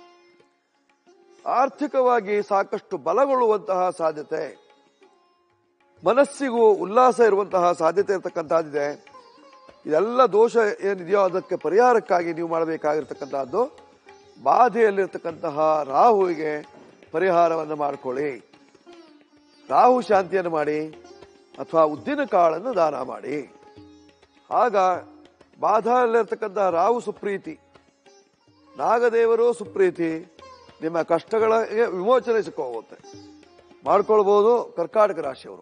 ಆರ್ಥಿಕವಾಗಿ ಸಾಕಷ್ಟು ಬಲಗೊಳ್ಳುವಂತಹ ಸಾಧ್ಯತೆ, ಮನಸ್ಸಿಗೂ ಉಲ್ಲಾಸ ಇರುವಂತಹ ಸಾಧ್ಯತೆ ಇರತಕ್ಕಂತಹದ್ದಿದೆ. ಇದೆಲ್ಲ ದೋಷ ಏನಿದೆಯೋ ಅದಕ್ಕೆ ಪರಿಹಾರಕ್ಕಾಗಿ ನೀವು ಮಾಡಬೇಕಾಗಿರ್ತಕ್ಕಂತಹದ್ದು, ಬಾಧೆಯಲ್ಲಿರ್ತಕ್ಕಂತಹ ರಾಹುವಿಗೆ ಪರಿಹಾರವನ್ನು ಮಾಡಿಕೊಳ್ಳಿ. ರಾಹು ಶಾಂತಿಯನ್ನು ಮಾಡಿ ಅಥವಾ ಉದ್ದಿನ ಕಾಳನ್ನು ದಾನ ಮಾಡಿ. ಆಗ ಬಾಧೆಯಲ್ಲಿರ್ತಕ್ಕಂತಹ ರಾಹು ಸುಪ್ರೀತಿ, ನಾಗದೇವರು ಸುಪ್ರೀತಿ, ನಿಮ್ಮ ಕಷ್ಟಗಳಿಗೆ ವಿಮೋಚನೆ ಸಿಕ್ಕೋಗುತ್ತೆ. ಮಾಡ್ಕೊಳ್ಬಹುದು. ಕರ್ಕಾಟಕ ರಾಶಿಯವರು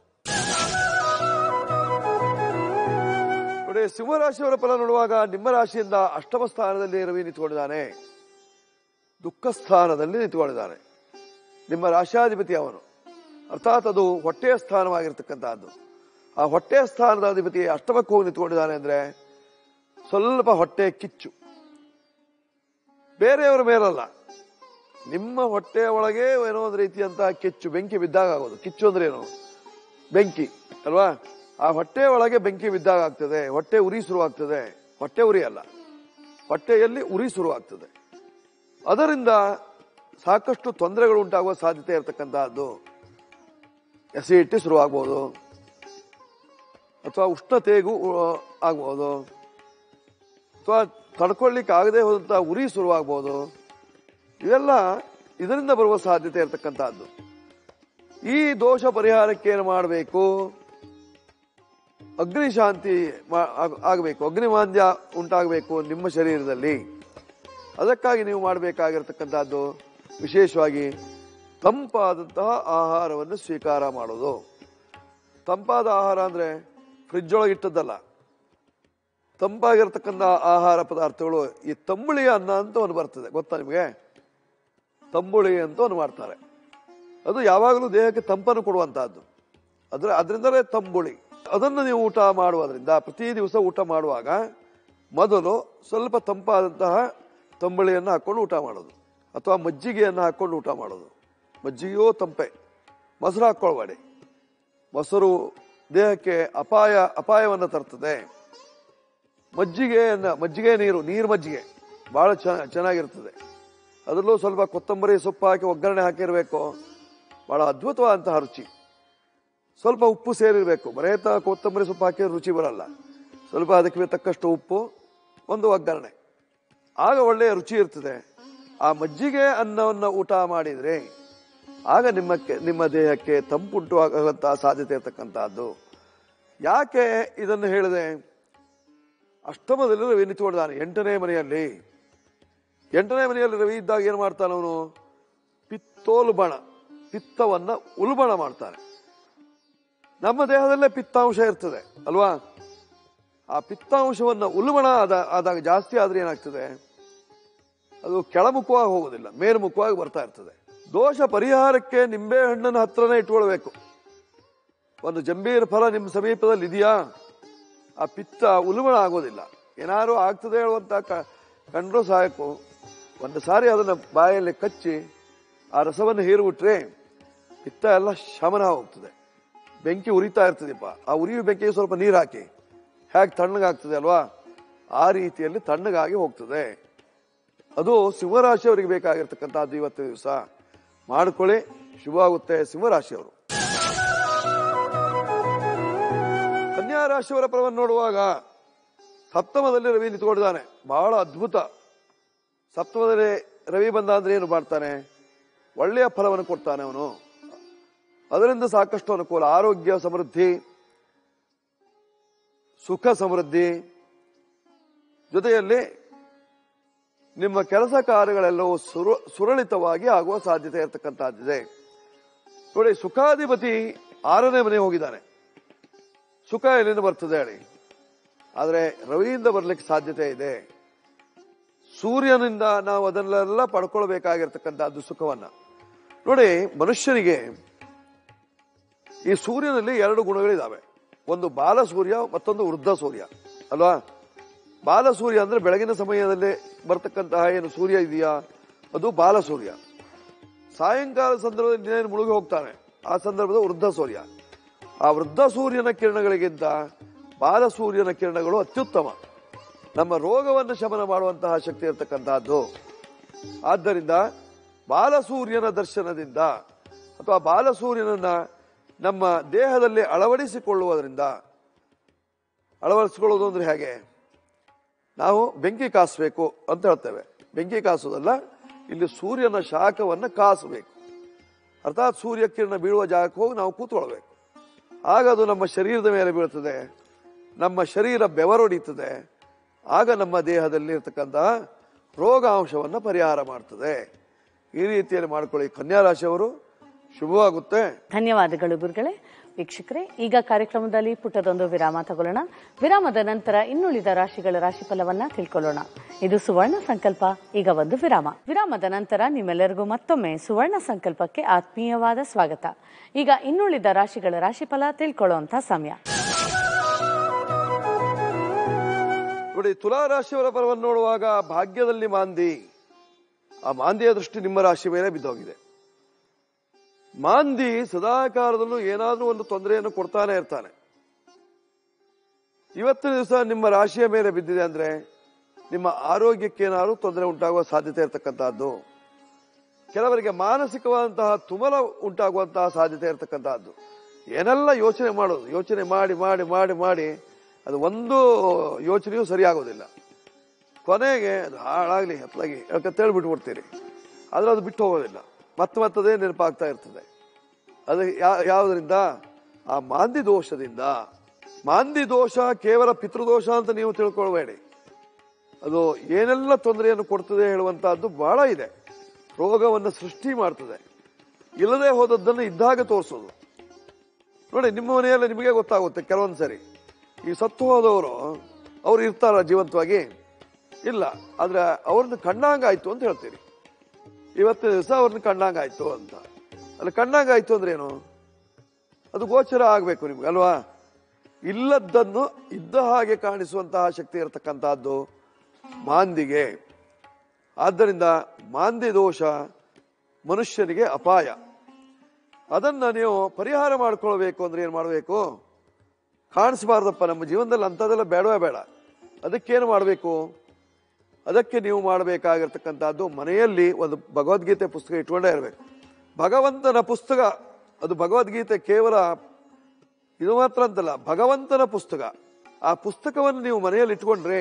ನೋಡಿ, ಸಿಂಹರಾಶಿಯವರ ಫಲ ನೋಡುವಾಗ ನಿಮ್ಮ ರಾಶಿಯಿಂದ ಅಷ್ಟಮ ಸ್ಥಾನದಲ್ಲಿ ರವಿ ನಿಂತುಕೊಂಡಿದ್ದಾನೆ, ದುಃಖ ಸ್ಥಾನದಲ್ಲಿ ನಿಂತುಕೊಂಡಿದ್ದಾನೆ. ನಿಮ್ಮ ರಾಶಿಯಾಧಿಪತಿ ಅವನು, ಅರ್ಥಾತ್ ಅದು ಹೊಟ್ಟೆಯ ಸ್ಥಾನವಾಗಿರ್ತಕ್ಕಂಥದ್ದು. ಆ ಹೊಟ್ಟೆಯ ಸ್ಥಾನದ ಅಧಿಪತಿ ಅಷ್ಟಮಕ್ಕೆ ಹೋಗಿ ನಿಂತ್ಕೊಂಡಿದ್ದಾನೆ ಅಂದ್ರೆ ಸ್ವಲ್ಪ ಹೊಟ್ಟೆ ಕಿಚ್ಚು, ಬೇರೆಯವರ ಮೇಲಲ್ಲ, ನಿಮ್ಮ ಹೊಟ್ಟೆಯ ಒಳಗೆ ಏನೋ ಒಂದು ರೀತಿಯಂತಹ ಕಿಚ್ಚು, ಬೆಂಕಿ ಬಿದ್ದಾಗ ಆಗೋದು. ಕಿಚ್ಚು ಅಂದ್ರೆ ಏನು? ಬೆಂಕಿ ಅಲ್ವಾ? ಆ ಹೊಟ್ಟೆಯ ಒಳಗೆ ಬೆಂಕಿ ಬಿದ್ದಾಗ ಆಗ್ತದೆ, ಹೊಟ್ಟೆ ಉರಿ ಶುರುವಾಗ್ತದೆ. ಹೊಟ್ಟೆ ಉರಿ ಅಲ್ಲ, ಹೊಟ್ಟೆಯಲ್ಲಿ ಉರಿ ಶುರುವಾಗ್ತದೆ. ಅದರಿಂದ ಸಾಕಷ್ಟು ತೊಂದರೆಗಳು ಉಂಟಾಗುವ ಸಾಧ್ಯತೆ ಇರತಕ್ಕಂತಹದ್ದು. ಎಸಿಡಿಟಿ ಶುರುವಾಗಬಹುದು, ಅಥವಾ ಉಷ್ಣತೆಗೂ ಆಗ್ಬಹುದು, ಅಥವಾ ತಡ್ಕೊಳ್ಳಿಕ್ಕೆ ಆಗದೆ ಹೋದಂತಹ ಉರಿ ಶುರುವಾಗಬಹುದು. ಇವೆಲ್ಲ ಇದರಿಂದ ಬರುವ ಸಾಧ್ಯತೆ ಇರತಕ್ಕಂತಹದ್ದು. ಈ ದೋಷ ಪರಿಹಾರಕ್ಕೆ ಏನು ಮಾಡಬೇಕು? ಅಗ್ನಿ ಶಾಂತಿ ಆಗಬೇಕು, ಅಗ್ನಿಮಾಂದ್ಯ ಉಂಟಾಗಬೇಕು ನಿಮ್ಮ ಶರೀರದಲ್ಲಿ. ಅದಕ್ಕಾಗಿ ನೀವು ಮಾಡಬೇಕಾಗಿರ್ತಕ್ಕಂಥದ್ದು ವಿಶೇಷವಾಗಿ ತಂಪಾದಂತಹ ಆಹಾರವನ್ನು ಸ್ವೀಕಾರ ಮಾಡೋದು. ತಂಪಾದ ಆಹಾರ ಅಂದ್ರೆ ಫ್ರಿಜ್ ಒಳಗೆ ಇಟ್ಟದ್ದಲ್ಲ, ತಂಪಾಗಿರ್ತಕ್ಕಂಥ ಆಹಾರ ಪದಾರ್ಥಗಳು. ಈ ತಂಬುಳಿ ಅನ್ನ ಅಂತ ಒಂದು ಬರ್ತದೆ, ಗೊತ್ತಾ ನಿಮಗೆ? ತಂಬುಳಿ ಅಂತ ಒಂದು ಮಾಡ್ತಾರೆ. ಅದು ಯಾವಾಗಲೂ ದೇಹಕ್ಕೆ ತಂಪನ್ನು ಕೊಡುವಂತಹದ್ದು. ಅದರಿಂದಲೇ ತಂಬುಳಿ. ಅದನ್ನು ನೀವು ಊಟ ಮಾಡುವುದರಿಂದ, ಪ್ರತಿ ದಿವಸ ಊಟ ಮಾಡುವಾಗ ಮೊದಲು ಸ್ವಲ್ಪ ತಂಪಾದಂತಹ ತಂಬುಳಿಯನ್ನು ಹಾಕೊಂಡು ಊಟ ಮಾಡೋದು, ಅಥವಾ ಮಜ್ಜಿಗೆಯನ್ನು ಹಾಕೊಂಡು ಊಟ ಮಾಡೋದು. ಮಜ್ಜಿಗೆಯೋ ತಂಪೆ, ಮೊಸರು ಹಾಕೊಳ್ಬೇಡಿ. ಮೊಸರು ದೇಹಕ್ಕೆ ಅಪಾಯವನ್ನು ತರ್ತದೆ. ಮಜ್ಜಿಗೆ ನೀರು ಮಜ್ಜಿಗೆ ಬಹಳ ಚೆನ್ನಾಗಿರ್ತದೆ. ಅದರಲ್ಲೂ ಸ್ವಲ್ಪ ಕೊತ್ತಂಬರಿ ಸೊಪ್ಪು ಹಾಕಿ ಒಗ್ಗರಣೆ ಹಾಕಿರ್ಬೇಕು, ಬಹಳ ಅದ್ಭುತವಾದಂತಹ ರುಚಿ. ಸ್ವಲ್ಪ ಉಪ್ಪು ಸೇರಿರ್ಬೇಕು, ಬರೇ ಕೊತ್ತಂಬರಿ ಸೊಪ್ಪು ಹಾಕಿದ್ರೆ ರುಚಿ ಬರಲ್ಲ. ಸ್ವಲ್ಪ ಅದಕ್ಕೆ ತಕ್ಕಷ್ಟು ಉಪ್ಪು, ಒಂದು ಒಗ್ಗರಣೆ, ಆಗ ಒಳ್ಳೆಯ ರುಚಿ ಇರ್ತದೆ. ಆ ಮಜ್ಜಿಗೆ ಅನ್ನವನ್ನು ಊಟ ಮಾಡಿದ್ರೆ ಆಗ ನಿಮ್ಮ ದೇಹಕ್ಕೆ ತಂಪುಂಟು ಆಗುವಂತಹ ಸಾಧ್ಯತೆ ಇರತಕ್ಕಂತಹದ್ದು. ಯಾಕೆ ಇದನ್ನು ಹೇಳಿದೆ? ಅಷ್ಟಮದಲ್ಲಿ ರವಿ ನಿಂತುಕೊಂಡಿದ್ದಾನೆ 8ನೇ ಮನೆಯಲ್ಲಿ. 8ನೇ ಮನೆಯಲ್ಲಿ ರವಿ ಇದ್ದಾಗ ಏನ್ ಮಾಡ್ತಾನೆ ಅವನು? ಪಿತ್ತೋಲ್ಬಣ, ಪಿತ್ತವನ್ನ ಉಲ್ಬಣ ಮಾಡ್ತಾನೆ. ನಮ್ಮ ದೇಹದಲ್ಲೇ ಪಿತ್ತಾಂಶ ಇರ್ತದೆ ಅಲ್ವಾ? ಆ ಪಿತ್ತಾಂಶವನ್ನ ಉಲ್ಬಣ ಆದಾಗ ಜಾಸ್ತಿ ಆದ್ರೆ ಏನಾಗ್ತದೆ? ಅದು ಕೆಳಮುಖವಾಗಿ ಹೋಗೋದಿಲ್ಲ, ಮೇಲ್ಮುಖವಾಗಿ ಬರ್ತಾ ಇರ್ತದೆ. ದೋಷ ಪರಿಹಾರಕ್ಕೆ ನಿಂಬೆ ಹಣ್ಣನ್ನು ಹತ್ರನೇ ಇಟ್ಕೊಳ್ಬೇಕು. ಒಂದು ಜಂಬೀರ್ ಫಲ ನಿಮ್ಮ ಸಮೀಪದಲ್ಲಿ ಇದೆಯಾ? ಆ ಪಿತ್ತ ಉಲ್ಬಣ ಆಗೋದಿಲ್ಲ. ಏನಾದ್ರು ಆಗ್ತದೆ ಹೇಳುವಂತ ಕಂಡ್ರೂ ಸಾಕು, ಒಂದು ಸಾರಿ ಅದನ್ನ ಬಾಯಲ್ಲಿ ಕಚ್ಚಿ ಆ ರಸವನ್ನು ಹೀರ್ಬಿಟ್ರೆ ಪಿತ್ತ ಎಲ್ಲ ಶಮನ ಹೋಗ್ತದೆ. ಬೆಂಕಿ ಉರಿತಾ ಇರ್ತದೆಪ್ಪ, ಆ ಉರಿಯು ಬೆಂಕಿಗೆ ಸ್ವಲ್ಪ ನೀರು ಹಾಕಿ ಹೇಗೆ ತಣ್ಣಗಾಗ್ತದೆ ಅಲ್ವಾ? ಆ ರೀತಿಯಲ್ಲಿ ತಣ್ಣಗಾಗಿ ಹೋಗ್ತದೆ. ಅದು ಸಿಂಹರಾಶಿಯವರಿಗೆ ಬೇಕಾಗಿರ್ತಕ್ಕಂಥದ್ದು. ಇವತ್ತು ದಿವಸ ಮಾಡ್ಕೊಳ್ಳಿ, ಶುಭ ಆಗುತ್ತೆ. ಸಿಂಹರಾಶಿಯವರು. ಕನ್ಯಾ ರಾಶಿಯವರ ಫಲವನ್ನು ನೋಡುವಾಗ ಸಪ್ತಮದಲ್ಲಿ ರವಿ ನಿಂತುಕೊಂಡಿದ್ದಾನೆ, ಬಹಳ ಅದ್ಭುತ. ಸಪ್ತಮದಲ್ಲಿ ರವಿ ಬಂದ ಅಂದ್ರೆ ಏನು ಮಾಡ್ತಾನೆ? ಒಳ್ಳೆಯ ಫಲವನ್ನು ಕೊಡ್ತಾನೆ ಅವನು. ಅದರಿಂದ ಸಾಕಷ್ಟು ಅನುಕೂಲ, ಆರೋಗ್ಯ ಸಮೃದ್ಧಿ, ಸುಖ ಸಮೃದ್ಧಿ, ಜೊತೆಯಲ್ಲಿ ನಿಮ್ಮ ಕೆಲಸ ಕಾರ್ಯಗಳೆಲ್ಲವೂ ಸುರಳಿತವಾಗಿ ಆಗುವ ಸಾಧ್ಯತೆ ಇರತಕ್ಕಂತಹದ್ದಿದೆ. ನೋಡಿ, ಸುಖಾಧಿಪತಿ 6ನೇ ಮನೆ ಹೋಗಿದ್ದಾನೆ. ಸುಖ ಎಲ್ಲಿಂದ ಬರ್ತದೆ ಹೇಳಿ? ಆದ್ರೆ ರವಿಯಿಂದ ಬರ್ಲಿಕ್ಕೆ ಸಾಧ್ಯತೆ ಇದೆ. ಸೂರ್ಯನಿಂದ ನಾವು ಅದನ್ನೆಲ್ಲ ಪಡ್ಕೊಳ್ಬೇಕಾಗಿರ್ತಕ್ಕಂಥದ್ದು ಸುಖವನ್ನ. ನೋಡಿ, ಮನುಷ್ಯನಿಗೆ ಈ ಸೂರ್ಯನಲ್ಲಿ 2 ಗುಣಗಳಿದಾವೆ. ಒಂದು ಬಾಲ ಸೂರ್ಯ, ಮತ್ತೊಂದು ವೃದ್ಧ ಸೂರ್ಯ ಅಲ್ವಾ? ಬಾಲ ಸೂರ್ಯ ಅಂದ್ರೆ ಬೆಳಗಿನ ಸಮಯದಲ್ಲಿ ಬರ್ತಕ್ಕಂತಹ ಏನು ಸೂರ್ಯ ಇದೆಯಾ, ಅದು ಬಾಲ ಸೂರ್ಯ. ಸಾಯಂಕಾಲ ಸಂದರ್ಭದಲ್ಲಿ ಇನ್ನೇನು ಮುಳುಗಿ ಹೋಗ್ತಾನೆ, ಆ ಸಂದರ್ಭದ ವೃದ್ಧ ಸೂರ್ಯ. ಆ ವೃದ್ಧ ಸೂರ್ಯನ ಕಿರಣಗಳಿಗಿಂತ ಬಾಲ ಸೂರ್ಯನ ಕಿರಣಗಳು ಅತ್ಯುತ್ತಮ, ನಮ್ಮ ರೋಗವನ್ನು ಶಮನ ಮಾಡುವಂತಹ ಶಕ್ತಿ ಇರತಕ್ಕಂತಹದ್ದು. ಆದ್ದರಿಂದ ಬಾಲಸೂರ್ಯನ ದರ್ಶನದಿಂದ ಅಥವಾ ಬಾಲಸೂರ್ಯನನ್ನ ನಮ್ಮ ದೇಹದಲ್ಲಿ ಅಳವಡಿಸಿಕೊಳ್ಳುವುದು ಅಂದ್ರೆ ಹೇಗೆ? ನಾವು ಬೆಂಕಿ ಕಾಸಬೇಕು ಅಂತ ಹೇಳ್ತೇವೆ. ಬೆಂಕಿ ಕಾಸೋದಲ್ಲ, ಇಲ್ಲಿ ಸೂರ್ಯನ ಶಾಖವನ್ನು ಕಾಸಬೇಕು. ಅರ್ಥಾತ್ ಸೂರ್ಯ ಕಿರಣ ಬೀಳುವ ಜಾಗಕ್ಕೆ ಹೋಗಿ ನಾವು ಕೂತ್ಕೊಳ್ಬೇಕು. ಆಗ ಅದು ನಮ್ಮ ಶರೀರದ ಮೇಲೆ ಬೀಳ್ತದೆ, ನಮ್ಮ ಶರೀರ ಬೆವರೊಡೀತದೆ. ಆಗ ನಮ್ಮ ದೇಹದಲ್ಲಿ ಇರ್ತಕ್ಕಂತಹ ರೋಗಾಂಶವನ್ನು ಪರಿಹಾರ ಮಾಡ್ತದೆ. ಈ ರೀತಿಯಲ್ಲಿ ಮಾಡ್ಕೊಳ್ಳಿ. ಕನ್ಯಾ ರಾಶಿಯವರು ಶುಭವಾಗುತ್ತೆ. ಧನ್ಯವಾದಗಳು ಗುರುಗಳೇ. ವೀಕ್ಷಕರೇ, ಈಗ ಕಾರ್ಯಕ್ರಮದಲ್ಲಿ ಪುಟ್ಟದೊಂದು ವಿರಾಮ ತಗೊಳ್ಳೋಣ. ವಿರಾಮದ ನಂತರ ಇನ್ನುಳಿದ ರಾಶಿಗಳ ರಾಶಿಫಲವನ್ನ ತಿಳ್ಕೊಳ್ಳೋಣ. ಇದು ಸುವರ್ಣ ಸಂಕಲ್ಪ. ಈಗ ಒಂದು ವಿರಾಮ. ವಿರಾಮದ ನಂತರ ನಿಮ್ಮೆಲ್ಲರಿಗೂ ಮತ್ತೊಮ್ಮೆ ಸುವರ್ಣ ಸಂಕಲ್ಪಕ್ಕೆ ಆತ್ಮೀಯವಾದ ಸ್ವಾಗತ. ಈಗ ಇನ್ನುಳಿದ ರಾಶಿಗಳ ರಾಶಿಫಲ ತಿಳ್ಕೊಳ್ಳುವಂತ ಸಮಯ. ನೋಡಿ, ತುಲಾ ರಾಶಿಯವರ ಫಲವನ್ನು ನೋಡುವಾಗ ಭಾಗ್ಯದಲ್ಲಿ ಮಾಂದಿ, ಆ ಮಾಂದಿಯ ದೃಷ್ಟಿ ನಿಮ್ಮ ರಾಶಿ ಮೇಲೆ ಬಿದ್ದೋಗಿದೆ. ಮಾಂದಿ ಸದಾಕಾಲದಲ್ಲೂ ಏನಾದ್ರೂ ಒಂದು ತೊಂದರೆಯನ್ನು ಕೊಡ್ತಾನೆ ಇರ್ತಾನೆ. ಇವತ್ತಿನ ದಿವಸ ನಿಮ್ಮ ರಾಶಿಯ ಮೇಲೆ ಬಿದ್ದಿದೆ ಅಂದ್ರೆ ನಿಮ್ಮ ಆರೋಗ್ಯಕ್ಕೆ ಏನಾದ್ರು ತೊಂದರೆ ಉಂಟಾಗುವ ಸಾಧ್ಯತೆ ಇರತಕ್ಕಂತಹದ್ದು. ಕೆಲವರಿಗೆ ಮಾನಸಿಕವಾದಂತಹ ತುಮಲ ಉಂಟಾಗುವಂತಹ ಸಾಧ್ಯತೆ ಇರತಕ್ಕಂತಹದ್ದು. ಏನೆಲ್ಲ ಯೋಚನೆ ಮಾಡೋದು, ಯೋಚನೆ ಮಾಡಿ ಮಾಡಿ ಮಾಡಿ ಮಾಡಿ ಅದು ಒಂದು ಯೋಚನೆಯೂ ಸರಿಯಾಗೋದಿಲ್ಲ. ಕೊನೆಗೆ ಅದು ಹಾಳಾಗ್ಲಿ ಹತ್ತಲಾಗಿ ಹೇಳ್ಕಂತೇಳಿ ಬಿಟ್ಬಿಡ್ತೀರಿ. ಆದ್ರೆ ಅದು ಬಿಟ್ಟು ಹೋಗೋದಿಲ್ಲ, ಮತ್ತದೇ ನೆನಪಾಗ್ತಾ ಇರ್ತದೆ. ಅದು ಯಾವುದರಿಂದ? ಆ ಮಾಂದಿ ದೋಷದಿಂದ. ಮಾಂದಿ ದೋಷ ಕೇವಲ ಪಿತೃದೋಷ ಅಂತ ನೀವು ತಿಳ್ಕೊಳ್ಬೇಡಿ. ಅದು ಏನೆಲ್ಲ ತೊಂದರೆಯನ್ನು ಕೊಡ್ತದೆ ಹೇಳುವಂತಹದ್ದು ಬಹಳ ಇದೆ. ರೋಗವನ್ನು ಸೃಷ್ಟಿ ಮಾಡ್ತದೆ, ಇಲ್ಲದೆ ಹೋದದ್ದನ್ನು ಇದ್ದಾಗ ತೋರಿಸೋದು. ನೋಡಿ, ನಿಮ್ಮ ಮನೆಯಲ್ಲಿ ನಿಮಗೆ ಗೊತ್ತಾಗುತ್ತೆ. ಕೆಲವೊಂದು ಸರಿ ಈ ಸತ್ತು ಹೋದವರು ಅವ್ರು ಇರ್ತಾರ ಜೀವಂತವಾಗಿ? ಇಲ್ಲ. ಆದ್ರೆ ಅವ್ರನ್ನ ಕಂಡಂಗಾಯ್ತು ಅಂತ ಹೇಳ್ತೀರಿ. ಇವತ್ತಿನ ದಿವಸ ಅವ್ರನ್ನ ಕಂಡಂಗಾಯ್ತು ಅಂತ. ಅಲ್ಲಿ ಕಂಡಂಗಾಯ್ತು ಅಂದ್ರೆ ಏನು? ಅದು ಗೋಚರ ಆಗ್ಬೇಕು ನಿಮ್ಗೆ ಅಲ್ವಾ? ಇಲ್ಲದ್ದನ್ನು ಇದ್ದ ಹಾಗೆ ಕಾಣಿಸುವಂತಹ ಶಕ್ತಿ ಇರತಕ್ಕಂತಹದ್ದು ಮಾಂದಿಗೆ. ಆದ್ದರಿಂದ ಮಾಂದಿ ದೋಷ ಮನುಷ್ಯನಿಗೆ ಅಪಾಯ. ಅದನ್ನ ನೀವು ಪರಿಹಾರ ಮಾಡ್ಕೊಳ್ಬೇಕು ಅಂದ್ರೆ ಏನ್ ಮಾಡಬೇಕು? ಕಾಣಿಸಬಾರ್ದಪ್ಪ ನಮ್ಮ ಜೀವನದಲ್ಲಿ ಅಂತದೆಲ್ಲ ಬೇಡವೇ ಬೇಡ. ಅದಕ್ಕೇನು ಮಾಡಬೇಕು? ಅದಕ್ಕೆ ನೀವು ಮಾಡಬೇಕಾಗಿರ್ತಕ್ಕಂಥದ್ದು ಮನೆಯಲ್ಲಿ ಒಂದು ಭಗವದ್ಗೀತೆ ಪುಸ್ತಕ ಇಟ್ಕೊಂಡೇ ಇರಬೇಕು. ಭಗವಂತನ ಪುಸ್ತಕ, ಅದು ಭಗವದ್ಗೀತೆ ಕೇವಲ ಇದು ಮಾತ್ರ ಅಂತಲ್ಲ, ಭಗವಂತನ ಪುಸ್ತಕ. ಆ ಪುಸ್ತಕವನ್ನು ನೀವು ಮನೆಯಲ್ಲಿ ಇಟ್ಕೊಂಡ್ರೆ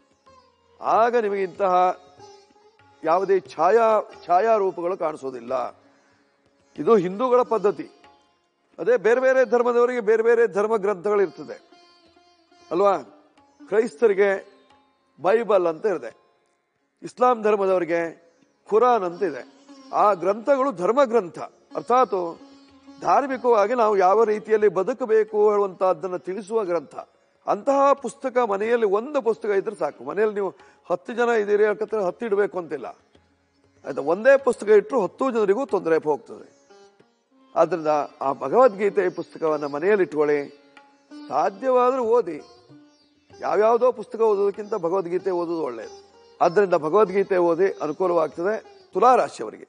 ಆಗ ನಿಮಗೆ ಇಂತಹ ಯಾವುದೇ ಛಾಯಾರೂಪಗಳು ಕಾಣಿಸೋದಿಲ್ಲ. ಇದು ಹಿಂದೂಗಳ ಪದ್ಧತಿ. ಅದೇ ಬೇರೆ ಬೇರೆ ಧರ್ಮದವರಿಗೆ ಬೇರೆ ಬೇರೆ ಧರ್ಮ ಗ್ರಂಥಗಳು ಇರ್ತದೆ ಅಲ್ವಾ? ಕ್ರೈಸ್ತರಿಗೆ ಬೈಬಲ್ ಅಂತ ಇದೆ, ಇಸ್ಲಾಂ ಧರ್ಮದವರಿಗೆ ಖುರಾನ್ ಅಂತ ಇದೆ. ಆ ಗ್ರಂಥಗಳು ಧರ್ಮ ಗ್ರಂಥ, ಅರ್ಥಾತ್ ಧಾರ್ಮಿಕವಾಗಿ ನಾವು ಯಾವ ರೀತಿಯಲ್ಲಿ ಬದುಕಬೇಕು ಹೇಳುವಂತಹದ್ದನ್ನು ತಿಳಿಸುವ ಗ್ರಂಥ. ಅಂತಹ ಪುಸ್ತಕ ಮನೆಯಲ್ಲಿ ಒಂದು ಪುಸ್ತಕ ಇದ್ರೆ ಸಾಕು. ಮನೆಯಲ್ಲಿ ನೀವು 10 ಜನ ಇದ್ದೀರಿ ಹೇಳ್ಕತ್ತಾರೆ, 10 ಇಡಬೇಕು ಅಂತಿಲ್ಲ. ಆಯ್ತಾ? ಒಂದೇ ಪುಸ್ತಕ ಇಟ್ಟರು 10 ಜನರಿಗೂ ತೊಂದರೆ ಹೋಗ್ತದೆ. ಆದ್ರಿಂದ ಆ ಭಗವದ್ಗೀತೆ ಪುಸ್ತಕವನ್ನು ಮನೆಯಲ್ಲಿ ಇಟ್ಕೊಳ್ಳಿ. ಸಾಧ್ಯವಾದ್ರೂ ಓದಿ. ಯಾವ್ಯಾವುದೋ ಪುಸ್ತಕ ಓದೋದಕ್ಕಿಂತ ಭಗವದ್ಗೀತೆ ಓದೋದು ಒಳ್ಳೆಯದು. ಆದ್ದರಿಂದ ಭಗವದ್ಗೀತೆ ಓದಿ ಅನುಕೂಲವಾಗ್ತದೆ ತುಲಾ ರಾಶಿಯವರಿಗೆ.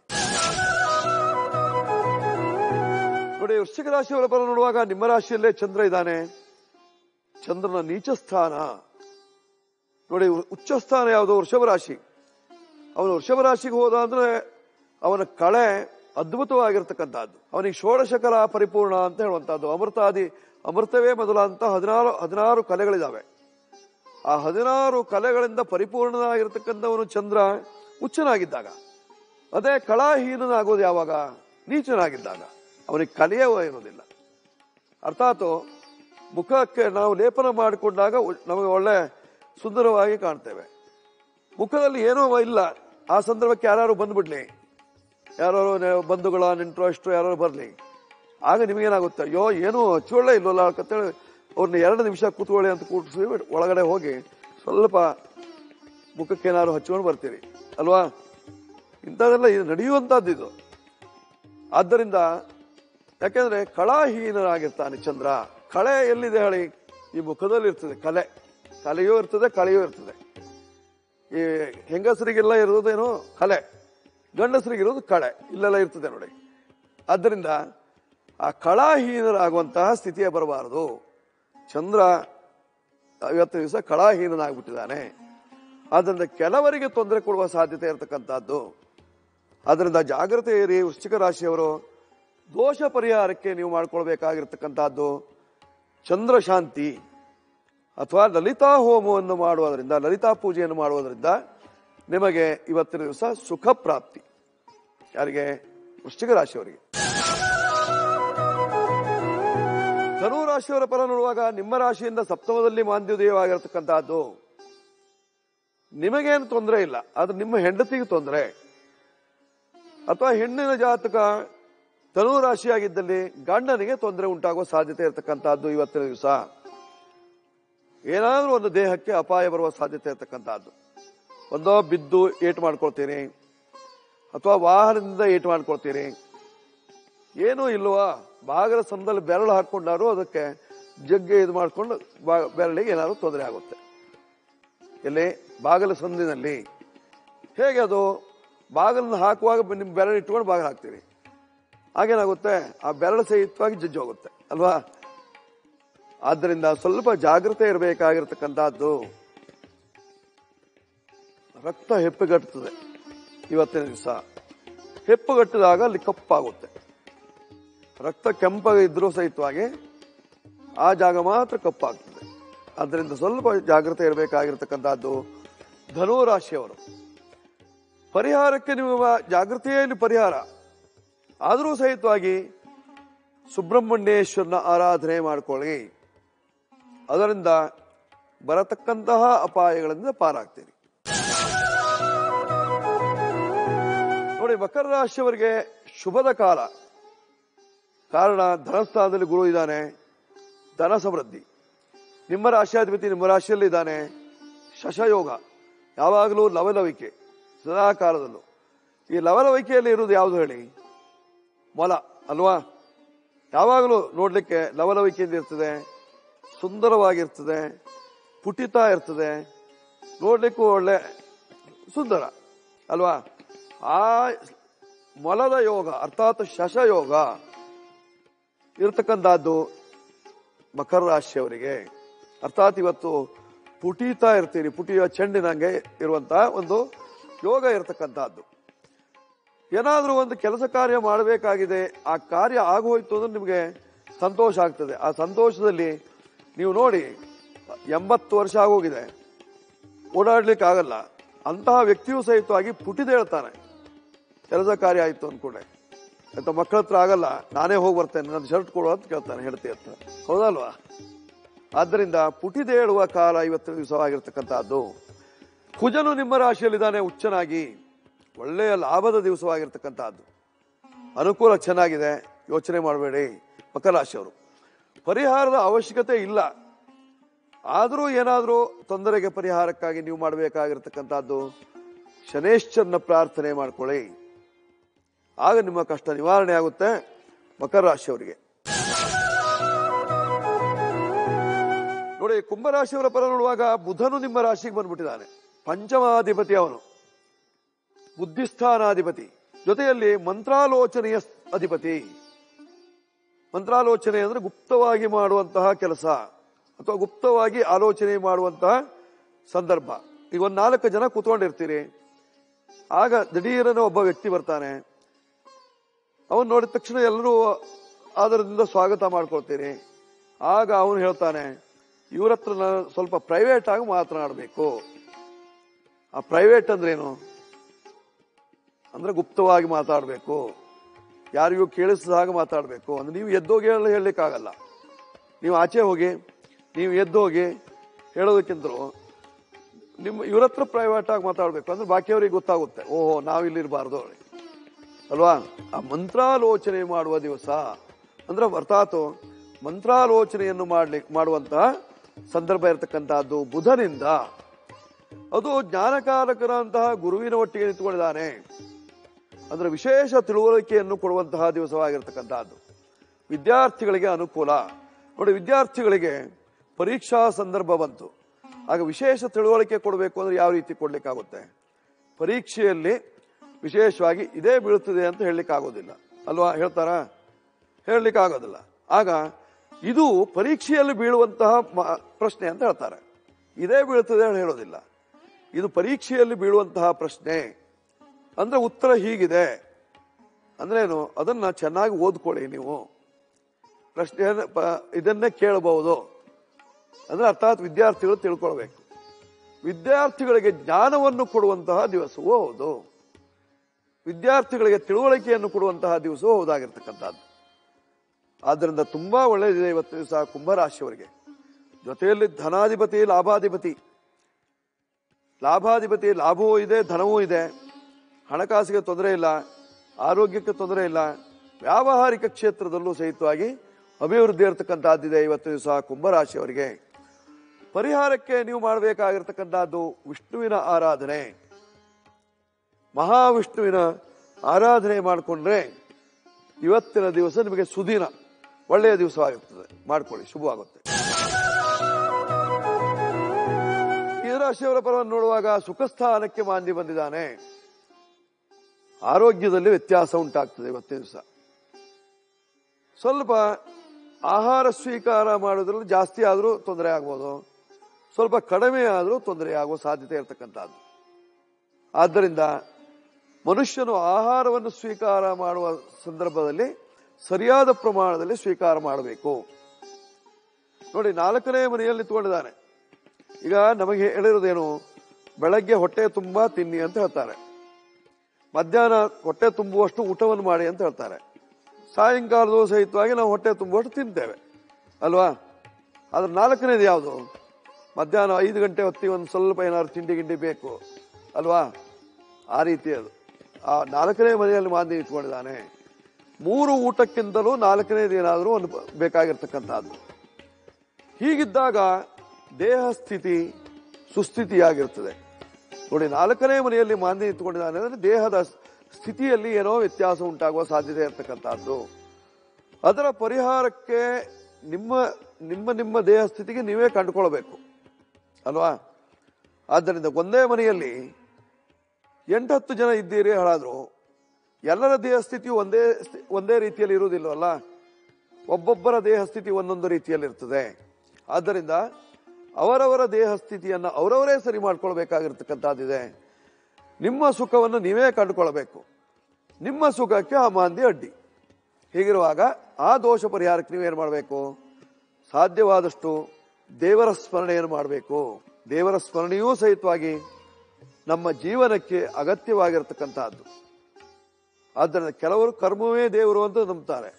ನೋಡಿ, ವೃಶ್ಚಿಕ ರಾಶಿಯವರ ಫಲ ನೋಡುವಾಗ ನಿಮ್ಮ ರಾಶಿಯಲ್ಲೇ ಚಂದ್ರ ಇದ್ದಾನೆ. ಚಂದ್ರನ ನೀಚ ಸ್ಥಾನ ನೋಡಿ. ಉಚ್ಚ ಸ್ಥಾನ ಯಾವುದು? ವೃಷಭ ರಾಶಿ. ಅವನು ವೃಷಭ ರಾಶಿಗೆ ಹೋದ ಅಂದ್ರೆ ಅವನ ಕಳೆ ಅದ್ಭುತವಾಗಿರ್ತಕ್ಕಂಥದ್ದು. ಅವನಿಗೆ ಷೋಡಶಕಲ ಪರಿಪೂರ್ಣ ಅಂತ ಹೇಳುವಂತಹದ್ದು. ಅಮೃತವೇ ಮೊದಲಾದಂತ 16 ಕಲೆಗಳಿದಾವೆ. ಆ 16 ಕಲೆಗಳಿಂದ ಪರಿಪೂರ್ಣನಾಗಿರ್ತಕ್ಕಂಥವನು ಚಂದ್ರ ಉಚ್ಚನಾಗಿದ್ದಾಗ. ಅದೇ ಕಲಾಹೀನನಾಗೋದು ಯಾವಾಗ? ನೀಚನಾಗಿದ್ದಾಗ. ಅವನಿಗೆ ಕಲೆಯೇ ಇರೋದಿಲ್ಲ. ಅರ್ಥಾತ್ ಮುಖಕ್ಕೆ ನಾವು ಲೇಪನ ಮಾಡಿಕೊಂಡಾಗ ನಮಗೆ ಒಳ್ಳೆ ಸುಂದರವಾಗಿ ಕಾಣ್ತೇವೆ. ಮುಖದಲ್ಲಿ ಏನೋ ಇಲ್ಲ, ಆ ಸಂದರ್ಭಕ್ಕೆ ಯಾರು ಬಂದ್ಬಿಡ್ಲಿ, ಯಾರು ಬಂಧುಗಳ ನೆಂಟರು ಅಷ್ಟು ಯಾರು ಬರ್ಲಿ, ಆಗ ನಿಮಗೇನಾಗುತ್ತೆ? ಅಯ್ಯೋ ಏನೋ ಹಚ್ಚೊಳ್ಳೆ ಇಲ್ವಲ್ಲ ಅಂತೇಳಿ ಅವ್ರನ್ನ 2 ನಿಮಿಷ ಕೂತ್ಕೊಳ್ಳಿ ಅಂತ ಕೂಡಿಸಿ ಒಳಗಡೆ ಹೋಗಿ ಸ್ವಲ್ಪ ಮುಖಕ್ಕೇನಾದ್ರು ಹಚ್ಕೊಂಡು ಬರ್ತೀರಿ ಅಲ್ವಾ? ಇಂಥದೆಲ್ಲ ಇದು ನಡೆಯುವಂತಹದ್ದು ಇದು. ಆದ್ದರಿಂದ ಯಾಕೆಂದ್ರೆ ಕಲಾಹೀನರಾಗಿರ್ತಾನೆ ಚಂದ್ರ. ಕಳೆ ಎಲ್ಲಿದೆ ಹೇಳಿ? ಈ ಮುಖದಲ್ಲಿ ಇರ್ತದೆ ಕಲೆ. ಕಲೆಯೂ ಇರ್ತದೆ, ಕಳೆಯೂ ಇರ್ತದೆ. ಈ ಹೆಂಗಸರಿಗೆಲ್ಲ ಇರೋದೇನೋ ಕಲೆ, ಗಂಡಸರಿಗಿರೋದು ಕಳೆ. ಇಲ್ಲೆಲ್ಲ ಇರ್ತದೆ ನೋಡಿ. ಆದ್ದರಿಂದ ಆ ಕಲಾಹೀನರಾಗುವಂತಹ ಸ್ಥಿತಿಯೇ ಬರಬಾರದು. ಚಂದ್ರ ಇವತ್ತು ದಿವಸ ಕಲಾಹೀನನಾಗ್ಬಿಟ್ಟಿದ್ದಾನೆ. ಆದ್ದರಿಂದ ಕೆಲವರಿಗೆ ತೊಂದರೆ ಕೊಡುವ ಸಾಧ್ಯತೆ ಇರತಕ್ಕಂಥದ್ದು. ಆದ್ದರಿಂದ ಜಾಗ್ರತೆ ಇರಿ ವೃಶ್ಚಿಕ ರಾಶಿಯವರು. ದೋಷ ಪರಿಹಾರಕ್ಕೆ ನೀವು ಮಾಡ್ಕೊಳ್ಬೇಕಾಗಿರ್ತಕ್ಕಂಥದ್ದು ಚಂದ್ರ ಶಾಂತಿ ಅಥವಾ ಲಲಿತಾ ಹೋಮವನ್ನು ಮಾಡುವುದರಿಂದ, ಲಲಿತಾ ಪೂಜೆಯನ್ನು ಮಾಡುವುದರಿಂದ ನಿಮಗೆ ಇವತ್ತಿನ ದಿವಸ ಸುಖ ಪ್ರಾಪ್ತಿ. ಯಾರಿಗೆ? ವೃಶ್ಚಿಕ ರಾಶಿಯವರಿಗೆ. ಧನು ರಾಶಿಯವರ ಫಲ ನೋಡುವಾಗ ನಿಮ್ಮ ರಾಶಿಯಿಂದ ಸಪ್ತಮದಲ್ಲಿ ಮಾಂದ್ಯೋದಯವಾಗಿರತಕ್ಕಂತಹದ್ದು. ನಿಮಗೇನು ತೊಂದರೆ ಇಲ್ಲ, ಆದ್ರೆ ನಿಮ್ಮ ಹೆಂಡತಿಗೆ ತೊಂದರೆ. ಅಥವಾ ಹೆಣ್ಣಿನ ಜಾತಕ ಧನುರಾಶಿಯಾಗಿದ್ದಲ್ಲಿ ಗಂಡನಿಗೆ ತೊಂದರೆ ಉಂಟಾಗುವ ಸಾಧ್ಯತೆ ಇರತಕ್ಕಂತಹದ್ದು. ಇವತ್ತಿನ ದಿವಸ ಏನಾದ್ರೂ ಒಂದು ದೇಹಕ್ಕೆ ಅಪಾಯ ಬರುವ ಸಾಧ್ಯತೆ ಇರತಕ್ಕಂತಹದ್ದು. ಒಂದೋ ಬಿದ್ದು ಏಟು ಮಾಡ್ಕೊಳ್ತೀರಿ, ಅಥವಾ ವಾಹನದಿಂದ ಏಟು ಮಾಡ್ಕೊಳ್ತೀರಿ, ಏನೂ ಇಲ್ವಾ, ಬಾಗಿಲ ಸಮದಲ್ಲಿ ಬೆರಳು ಹಾಕೊಂಡಾರು ಅದಕ್ಕೆ ಜಗ್ಗೆ ಇದು ಮಾಡ್ಕೊಂಡು ಬೆರಳಿಗೆ ಏನಾದ್ರು ತೊಂದರೆ ಆಗುತ್ತೆ. ಎಲ್ಲಿ ಬಾಗಿಲ ಸಂದಿನಲ್ಲಿ ಹೇಗೆ ಅದು ಬಾಗಿಲನ್ನು ಹಾಕುವಾಗ ನಿಮ್ಮ ಬೆರಳು ಇಟ್ಕೊಂಡು ಬಾಗಿಲು ಹಾಕ್ತೀರಿ, ಹಾಗೇನಾಗುತ್ತೆ, ಆ ಬೆರಳು ಸಹಿತವಾಗಿ ಜಜ್ಜು ಹೋಗುತ್ತೆ ಅಲ್ವಾ. ಆದ್ದರಿಂದ ಸ್ವಲ್ಪ ಜಾಗ್ರತೆ ಇರಬೇಕಾಗಿರ್ತಕ್ಕಂಥದ್ದು. ರಕ್ತ ಹೆಪ್ಪುಗಟ್ಟುತ್ತದೆ. ಇವತ್ತಿನ ದಿವಸ ಹೆಪ್ಪುಗಟ್ಟಿದಾಗ ಅಲ್ಲಿ ಕಪ್ಪಾಗುತ್ತೆ. ರಕ್ತ ಕೆಂಪಾಗಿ ಇದ್ರೂ ಸಹಿತವಾಗಿ ಆ ಜಾಗ ಮಾತ್ರ ಕಪ್ಪಾಗ್ತದೆ. ಆದ್ದರಿಂದ ಸ್ವಲ್ಪ ಜಾಗ್ರತೆ ಇರಬೇಕಾಗಿರ್ತಕ್ಕಂಥದ್ದು ಧನುರಾಶಿಯವರು. ಪರಿಹಾರಕ್ಕೆ ನಿಮ್ಮ ಜಾಗೃತಿಯಲ್ಲಿ ಪರಿಹಾರ ಆದರೂ ಸಹಿತವಾಗಿ ಸುಬ್ರಹ್ಮಣ್ಯೇಶ್ವರನ ಆರಾಧನೆ ಮಾಡಿಕೊಳ್ಳಿ. ಅದರಿಂದ ಬರತಕ್ಕಂತಹ ಅಪಾಯಗಳಿಂದ ಪಾರಾಗ್ತೀರಿ. ನೋಡಿ, ಮಕರ ರಾಶಿಯವರಿಗೆ ಶುಭದ ಕಾಲ. ಕಾರಣ ಧನಸ್ಥಾನದಲ್ಲಿ ಗುರು ಇದ್ದಾನೆ, ಧನ ಸಮೃದ್ಧಿ. ನಿಮ್ಮ ರಾಶಿಯಾಧಿಪತಿ ನಿಮ್ಮ ರಾಶಿಯಲ್ಲಿ ಇದ್ದಾನೆ, ಶಶಯೋಗ, ಯಾವಾಗಲೂ ಲವಲವಿಕೆ ಸದಾ ಕಾಲದಲ್ಲೂ. ಈ ಲವಲವಿಕೆಯಲ್ಲಿ ಇರುವುದು ಯಾವುದು ಹೇಳಿ? ಮೊಲ ಅಲ್ವಾ. ಯಾವಾಗಲೂ ನೋಡ್ಲಿಕ್ಕೆ ಲವಲವಿಕೆಯಿಂದ ಇರ್ತದೆ, ಸುಂದರವಾಗಿರ್ತದೆ, ಪುಟಿತ ಇರ್ತದೆ, ನೋಡ್ಲಿಕ್ಕೂ ಒಳ್ಳೆ ಸುಂದರ ಅಲ್ವಾ. ಆ ಮೊಲದ ಯೋಗ ಅರ್ಥಾತ್ ಶಶಯೋಗ ಇರ್ತಕ್ಕಂಥದ್ದು ಮಕರ ರಾಶಿಯವರಿಗೆ. ಅರ್ಥಾತ್ ಇವತ್ತು ಪುಟಿತಾ ಇರ್ತೀರಿ, ಪುಟಿಯ ಚೆಂಡಿನಂಗೆ ಇರುವಂತಹ ಒಂದು ಯೋಗ ಇರತಕ್ಕಂಥದ್ದು. ಏನಾದ್ರೂ ಒಂದು ಕೆಲಸ ಕಾರ್ಯ ಮಾಡಬೇಕಾಗಿದೆ, ಆ ಕಾರ್ಯ ಆಗೋಯ್ತು ಅಂದ್ರೆ ನಿಮಗೆ ಸಂತೋಷ ಆಗ್ತದೆ. ಆ ಸಂತೋಷದಲ್ಲಿ ನೀವು ನೋಡಿ 80 ವರ್ಷ ಆಗೋಗಿದೆ, ಓಡಾಡ್ಲಿಕ್ಕೆ ಆಗಲ್ಲ, ಅಂತಹ ವ್ಯಕ್ತಿಯೂ ಸಹಿತವಾಗಿ ಪುಟಿದೇಳ್ತಾನೆ ಕೆಲಸ ಕಾರ್ಯ ಆಯ್ತು ಅಂದ್ಕೊಂಡೆ. ಅಥವಾ ಮಕ್ಕಳ ಹತ್ರ ಆಗಲ್ಲ, ನಾನೇ ಹೋಗಿ ಬರ್ತೇನೆ, ನನ್ನ ಶರ್ಟ್ ಕೊಡು ಅಂತ ಕೇಳ್ತಾನೆ ಹೆಂಡತಿ ಹತ್ರ, ಹೌದಲ್ವಾ. ಆದ್ದರಿಂದ ಪುಟಿದೇಳುವ ಕಾಲ ಇವತ್ತಿನ ದಿವಸವಾಗಿರ್ತಕ್ಕಂಥದ್ದು. ಕುಜನು ನಿಮ್ಮ ರಾಶಿಯಲ್ಲಿದ್ದಾನೆ ಉಚ್ಚನಾಗಿ, ಒಳ್ಳೆಯ ಲಾಭದ ದಿವಸವಾಗಿರ್ತಕ್ಕಂಥದ್ದು. ಅನುಕೂಲ ಚೆನ್ನಾಗಿದೆ, ಯೋಚನೆ ಮಾಡಬೇಡಿ ಮಕರ ರಾಶಿಯವರು. ಪರಿಹಾರದ ಅವಶ್ಯಕತೆ ಇಲ್ಲ, ಆದರೂ ಏನಾದರೂ ತೊಂದರೆಗೆ ಪರಿಹಾರಕ್ಕಾಗಿ ನೀವು ಮಾಡಬೇಕಾಗಿರ್ತಕ್ಕಂಥದ್ದು ಶನೇಶ್ವರನ ಪ್ರಾರ್ಥನೆ ಮಾಡ್ಕೊಳ್ಳಿ. ಆಗ ನಿಮ್ಮ ಕಷ್ಟ ನಿವಾರಣೆ ಆಗುತ್ತೆ ಮಕರ ರಾಶಿಯವರಿಗೆ. ನೋಡಿ, ಕುಂಭರಾಶಿಯವರ ಪರ ನೋಡುವಾಗ ಬುಧನು ನಿಮ್ಮ ರಾಶಿಗೆ ಬಂದ್ಬಿಟ್ಟಿದ್ದಾನೆ. ಪಂಚಮಾಧಿಪತಿ ಅವನು, ಬುದ್ಧಿಸ್ಥಾನಾಧಿಪತಿ, ಜೊತೆಯಲ್ಲಿ ಮಂತ್ರಾಲೋಚನೆಯ ಅಧಿಪತಿ. ಮಂತ್ರಾಲೋಚನೆ ಅಂದ್ರೆ ಗುಪ್ತವಾಗಿ ಮಾಡುವಂತಹ ಕೆಲಸ ಅಥವಾ ಗುಪ್ತವಾಗಿ ಆಲೋಚನೆ ಮಾಡುವಂತಹ ಸಂದರ್ಭ. ಈಗ 4 ಜನ ಕೂತ್ಕೊಂಡಿರ್ತೀರಿ, ಆಗ ದಿಢೀರನ ಒಬ್ಬ ವ್ಯಕ್ತಿ ಬರ್ತಾನೆ. ಅವನು ನೋಡಿದ ತಕ್ಷಣ ಎಲ್ಲರೂ ಆದರದಿಂದ ಸ್ವಾಗತ ಮಾಡ್ಕೊಳ್ತೀರಿ. ಆಗ ಅವನು ಹೇಳ್ತಾನೆ, ಇವ್ರ ಹತ್ರ ನಾನು ಸ್ವಲ್ಪ ಪ್ರೈವೇಟ್ ಆಗಿ ಮಾತನಾಡಬೇಕು. ಆ ಪ್ರೈವೇಟ್ ಅಂದ್ರೇನು ಅಂದ್ರೆ ಗುಪ್ತವಾಗಿ ಮಾತಾಡಬೇಕು, ಯಾರಿಗೂ ಕೇಳಿಸಿದ ಹಾಗೆ ಮಾತಾಡಬೇಕು. ಅಂದ್ರೆ ನೀವು ಎದ್ದೋಗಿ ಹೇಳಲಿಕ್ಕಾಗಲ್ಲ. ನೀವು ಆಚೆ ಹೋಗಿ, ನೀವು ಎದ್ದೋಗಿ ಹೇಳೋದಕ್ಕಿಂತಲೂ ಇವ್ರ ಹತ್ರ ಪ್ರೈವೇಟ್ ಆಗಿ ಮಾತಾಡಬೇಕು ಅಂದ್ರೆ ಬಾಕಿಯವರಿಗೆ ಗೊತ್ತಾಗುತ್ತೆ, ಓಹೋ ನಾವಿಲ್ಲಿರಬಾರ್ದು ಅಲ್ವಾ. ಆ ಮಂತ್ರಾಲೋಚನೆ ಮಾಡುವ ದಿವಸ ಅಂದ್ರೆ ಅರ್ಥಾತ್ ಮಂತ್ರಾಲೋಚನೆಯನ್ನು ಮಾಡುವಂತಹ ಸಂದರ್ಭ ಇರತಕ್ಕಂತಹದ್ದು ಬುಧನಿಂದ. ಅದು ಜ್ಞಾನಕಾರಕರಂತಹ ಗುರುವಿನ ಒಟ್ಟಿಗೆ ನಿಂತುಕೊಂಡಿದ್ದಾನೆ. ಅಂದ್ರೆ ವಿಶೇಷ ತಿಳುವಳಿಕೆಯನ್ನು ಕೊಡುವಂತಹ ದಿವಸವಾಗಿರ್ತಕ್ಕಂಥದ್ದು. ವಿದ್ಯಾರ್ಥಿಗಳಿಗೆ ಅನುಕೂಲ. ನೋಡಿ, ವಿದ್ಯಾರ್ಥಿಗಳಿಗೆ ಪರೀಕ್ಷಾ ಸಂದರ್ಭ ಬಂತು, ಆಗ ವಿಶೇಷ ತಿಳುವಳಿಕೆ ಕೊಡಬೇಕು ಅಂದ್ರೆ ಯಾವ ರೀತಿ ಕೊಡ್ಲಿಕ್ಕಾಗುತ್ತೆ? ಪರೀಕ್ಷೆಯಲ್ಲಿ ವಿಶೇಷವಾಗಿ ಇದೇ ಬೀಳುತ್ತದೆ ಅಂತ ಹೇಳಲಿಕ್ಕೆ ಆಗೋದಿಲ್ಲ ಅಲ್ವಾ, ಹೇಳ್ತಾರ? ಹೇಳಲಿಕ್ಕೆ ಆಗೋದಿಲ್ಲ. ಆಗ ಇದು ಪರೀಕ್ಷೆಯಲ್ಲಿ ಬೀಳುವಂತಹ ಪ್ರಶ್ನೆ ಅಂತ ಹೇಳ್ತಾರೆ. ಇದೇ ಬೀಳುತ್ತದೆ ಅಂತ ಹೇಳೋದಿಲ್ಲ. ಇದು ಪರೀಕ್ಷೆಯಲ್ಲಿ ಬೀಳುವಂತಹ ಪ್ರಶ್ನೆ ಅಂದ್ರೆ ಉತ್ತರ ಹೀಗಿದೆ ಅಂದ್ರೇನು, ಅದನ್ನ ಚೆನ್ನಾಗಿ ಓದ್ಕೊಳ್ಳಿ. ನೀವು ಪ್ರಶ್ನೆ ಇದನ್ನೇ ಕೇಳಬಹುದು ಅಂದ್ರೆ ಅರ್ಥಾತ್ ವಿದ್ಯಾರ್ಥಿಗಳು ತಿಳ್ಕೊಳ್ಬೇಕು. ವಿದ್ಯಾರ್ಥಿಗಳಿಗೆ ಜ್ಞಾನವನ್ನು ಕೊಡುವಂತಹ ದಿವಸವೂ ಹೌದು, ವಿದ್ಯಾರ್ಥಿಗಳಿಗೆ ತಿಳುವಳಿಕೆಯನ್ನು ಕೊಡುವಂತಹ ದಿವಸವೂ ಹೌದಾಗಿರ್ತಕ್ಕಂಥದ್ದು. ಆದ್ದರಿಂದ ತುಂಬಾ ಒಳ್ಳೆಯದಿದೆ ಇವತ್ತು ದಿವಸ ಕುಂಭರಾಶಿಯವರಿಗೆ. ಜೊತೆಯಲ್ಲಿ ಧನಾಧಿಪತಿ ಲಾಭಾಧಿಪತಿ ಲಾಭಾಧಿಪತಿ, ಲಾಭವೂ ಇದೆ, ಧನವೂ ಇದೆ, ಹಣಕಾಸಿಗೆ ತೊಂದರೆ ಇಲ್ಲ, ಆರೋಗ್ಯಕ್ಕೆ ತೊಂದರೆ ಇಲ್ಲ, ವ್ಯಾವಹಾರಿಕ ಕ್ಷೇತ್ರದಲ್ಲೂ ಸಹಿತವಾಗಿ ಅಭಿವೃದ್ಧಿ ಇರತಕ್ಕಂಥದ್ದಿದೆ ಇವತ್ತು ದಿವಸ ಕುಂಭರಾಶಿಯವರಿಗೆ. ಪರಿಹಾರಕ್ಕೆ ನೀವು ಮಾಡಬೇಕಾಗಿರ್ತಕ್ಕಂಥದ್ದು ವಿಷ್ಣುವಿನ ಆರಾಧನೆ. ಮಹಾವಿಷ್ಣುವಿನ ಆರಾಧನೆ ಮಾಡಿಕೊಂಡ್ರೆ ಇವತ್ತಿನ ದಿವಸ ನಿಮಗೆ ಸುದಿನ ಒಳ್ಳೆಯ ದಿವಸವಾಗಿರ್ತದೆ. ಮಾಡ್ಕೊಳ್ಳಿ, ಶುಭವಾಗುತ್ತೆ. ಈ ರಾಶಿಯವರ ಪರವನ್ನು ನೋಡುವಾಗ ಸುಖಸ್ಥಾನಕ್ಕೆ ಮಾಂದಿ ಬಂದಿದ್ದಾನೆ. ಆರೋಗ್ಯದಲ್ಲಿ ವ್ಯತ್ಯಾಸ ಉಂಟಾಗ್ತದೆ ಇವತ್ತಿನ ದಿವಸ. ಸ್ವಲ್ಪ ಆಹಾರ ಸ್ವೀಕಾರ ಮಾಡೋದ್ರಲ್ಲಿ ಜಾಸ್ತಿ ಆದರೂ ತೊಂದರೆ ಆಗ್ಬೋದು, ಸ್ವಲ್ಪ ಕಡಿಮೆ ಆದರೂ ತೊಂದರೆ ಆಗುವ ಸಾಧ್ಯತೆ ಇರತಕ್ಕಂಥದ್ದು. ಆದ್ದರಿಂದ ಮನುಷ್ಯನು ಆಹಾರವನ್ನು ಸ್ವೀಕಾರ ಮಾಡುವ ಸಂದರ್ಭದಲ್ಲಿ ಸರಿಯಾದ ಪ್ರಮಾಣದಲ್ಲಿ ಸ್ವೀಕಾರ ಮಾಡಬೇಕು. ನೋಡಿ, 4ನೇ ಮನೆಯಲ್ಲಿ ನಿಂತ್ಕೊಂಡಿದ್ದಾನೆ. ಈಗ ನಮಗೆ ಹೇಳಿರೋದೇನು, ಬೆಳಗ್ಗೆ ಹೊಟ್ಟೆ ತುಂಬಾ ತಿನ್ನಿ ಅಂತ ಹೇಳ್ತಾರೆ, ಮಧ್ಯಾಹ್ನ ಹೊಟ್ಟೆ ತುಂಬುವಷ್ಟು ಊಟವನ್ನು ಮಾಡಿ ಅಂತ ಹೇಳ್ತಾರೆ, ಸಾಯಂಕಾಲದ ಸಹಿತವಾಗಿ ನಾವು ಹೊಟ್ಟೆ ತುಂಬುವಷ್ಟು ತಿಂತೇವೆ ಅಲ್ವಾ. ಅದ್ರ 4ನೇದು ಯಾವುದು? ಮಧ್ಯಾಹ್ನ 5 ಗಂಟೆ ಹೊತ್ತಿಗೆ ಒಂದು ಸ್ವಲ್ಪ ಏನಾದ್ರು ತಿಂಡಿ ಗಿಂಡಿ ಬೇಕು ಅಲ್ವಾ. ಆ ರೀತಿ ಅದು ಆ 4ನೇ ಮನೆಯಲ್ಲಿ ಮಾಂದಿ ನಿಂತ್ಕೊಂಡಿದ್ದಾನೆ. 3 ಊಟಕ್ಕಿಂತಲೂ 4ನೇದು ಏನಾದರೂ ಒಂದು ಬೇಕಾಗಿರ್ತಕ್ಕಂಥದ್ದು. ಹೀಗಿದ್ದಾಗ ದೇಹ ಸ್ಥಿತಿ ಸುಸ್ಥಿತಿಯಾಗಿರ್ತದೆ. ನೋಡಿ, 4ನೇ ಮನೆಯಲ್ಲಿ ಮಾಂದಿ ನಿಂತ್ಕೊಂಡಿದ್ದಾನೆ ಅಂದ್ರೆ ದೇಹದ ಸ್ಥಿತಿಯಲ್ಲಿ ಏನೋ ವ್ಯತ್ಯಾಸ ಉಂಟಾಗುವ ಸಾಧ್ಯತೆ ಇರತಕ್ಕಂಥದ್ದು. ಅದರ ಪರಿಹಾರಕ್ಕೆ ನಿಮ್ಮ ದೇಹ ಸ್ಥಿತಿಗೆ ನೀವೇ ಕಂಡುಕೊಳ್ಬೇಕು ಅಲ್ವಾ. ಆದ್ದರಿಂದ ಒಂದೇ ಮನೆಯಲ್ಲಿ 8-10 ಜನ ಇದ್ದೀರಿ ಹೇಳಾದ್ರು ಎಲ್ಲರ ದೇಹ ಸ್ಥಿತಿ ಒಂದೇ ರೀತಿಯಲ್ಲಿ ಇರುವುದಿಲ್ಲವಲ್ಲ. ಒಬ್ಬೊಬ್ಬರ ದೇಹ ಸ್ಥಿತಿ ಒಂದೊಂದು ರೀತಿಯಲ್ಲಿ ಇರ್ತದೆ. ಆದ್ದರಿಂದ ಅವರವರ ದೇಹ ಸ್ಥಿತಿಯನ್ನು ಅವರವರೇ ಸರಿ ಮಾಡ್ಕೊಳ್ಬೇಕಾಗಿರ್ತಕ್ಕಂಥದ್ದಿದೆ. ನಿಮ್ಮ ಸುಖವನ್ನು ನೀವೇ ಕಂಡುಕೊಳ್ಬೇಕು. ನಿಮ್ಮ ಸುಖಕ್ಕೆ ಆ ಮಾಂದಿ ಅಡ್ಡಿ. ಹೀಗಿರುವಾಗ ಆ ದೋಷ ಪರಿಹಾರಕ್ಕೆ ನೀವೇನು ಮಾಡಬೇಕು? ಸಾಧ್ಯವಾದಷ್ಟು ದೇವರ ಸ್ಮರಣೆಯನ್ನು ಮಾಡಬೇಕು. ದೇವರ ಸ್ಮರಣೆಯೂ ಸಹಿತವಾಗಿ ನಮ್ಮ ಜೀವನಕ್ಕೆ ಅಗತ್ಯವಾಗಿರತಕ್ಕಂತಹದ್ದು. ಆದ್ದರಿಂದ ಕೆಲವರು ಕರ್ಮವೇ ದೇವರು ಅಂತ ನಂಬ್ತಾರೆ,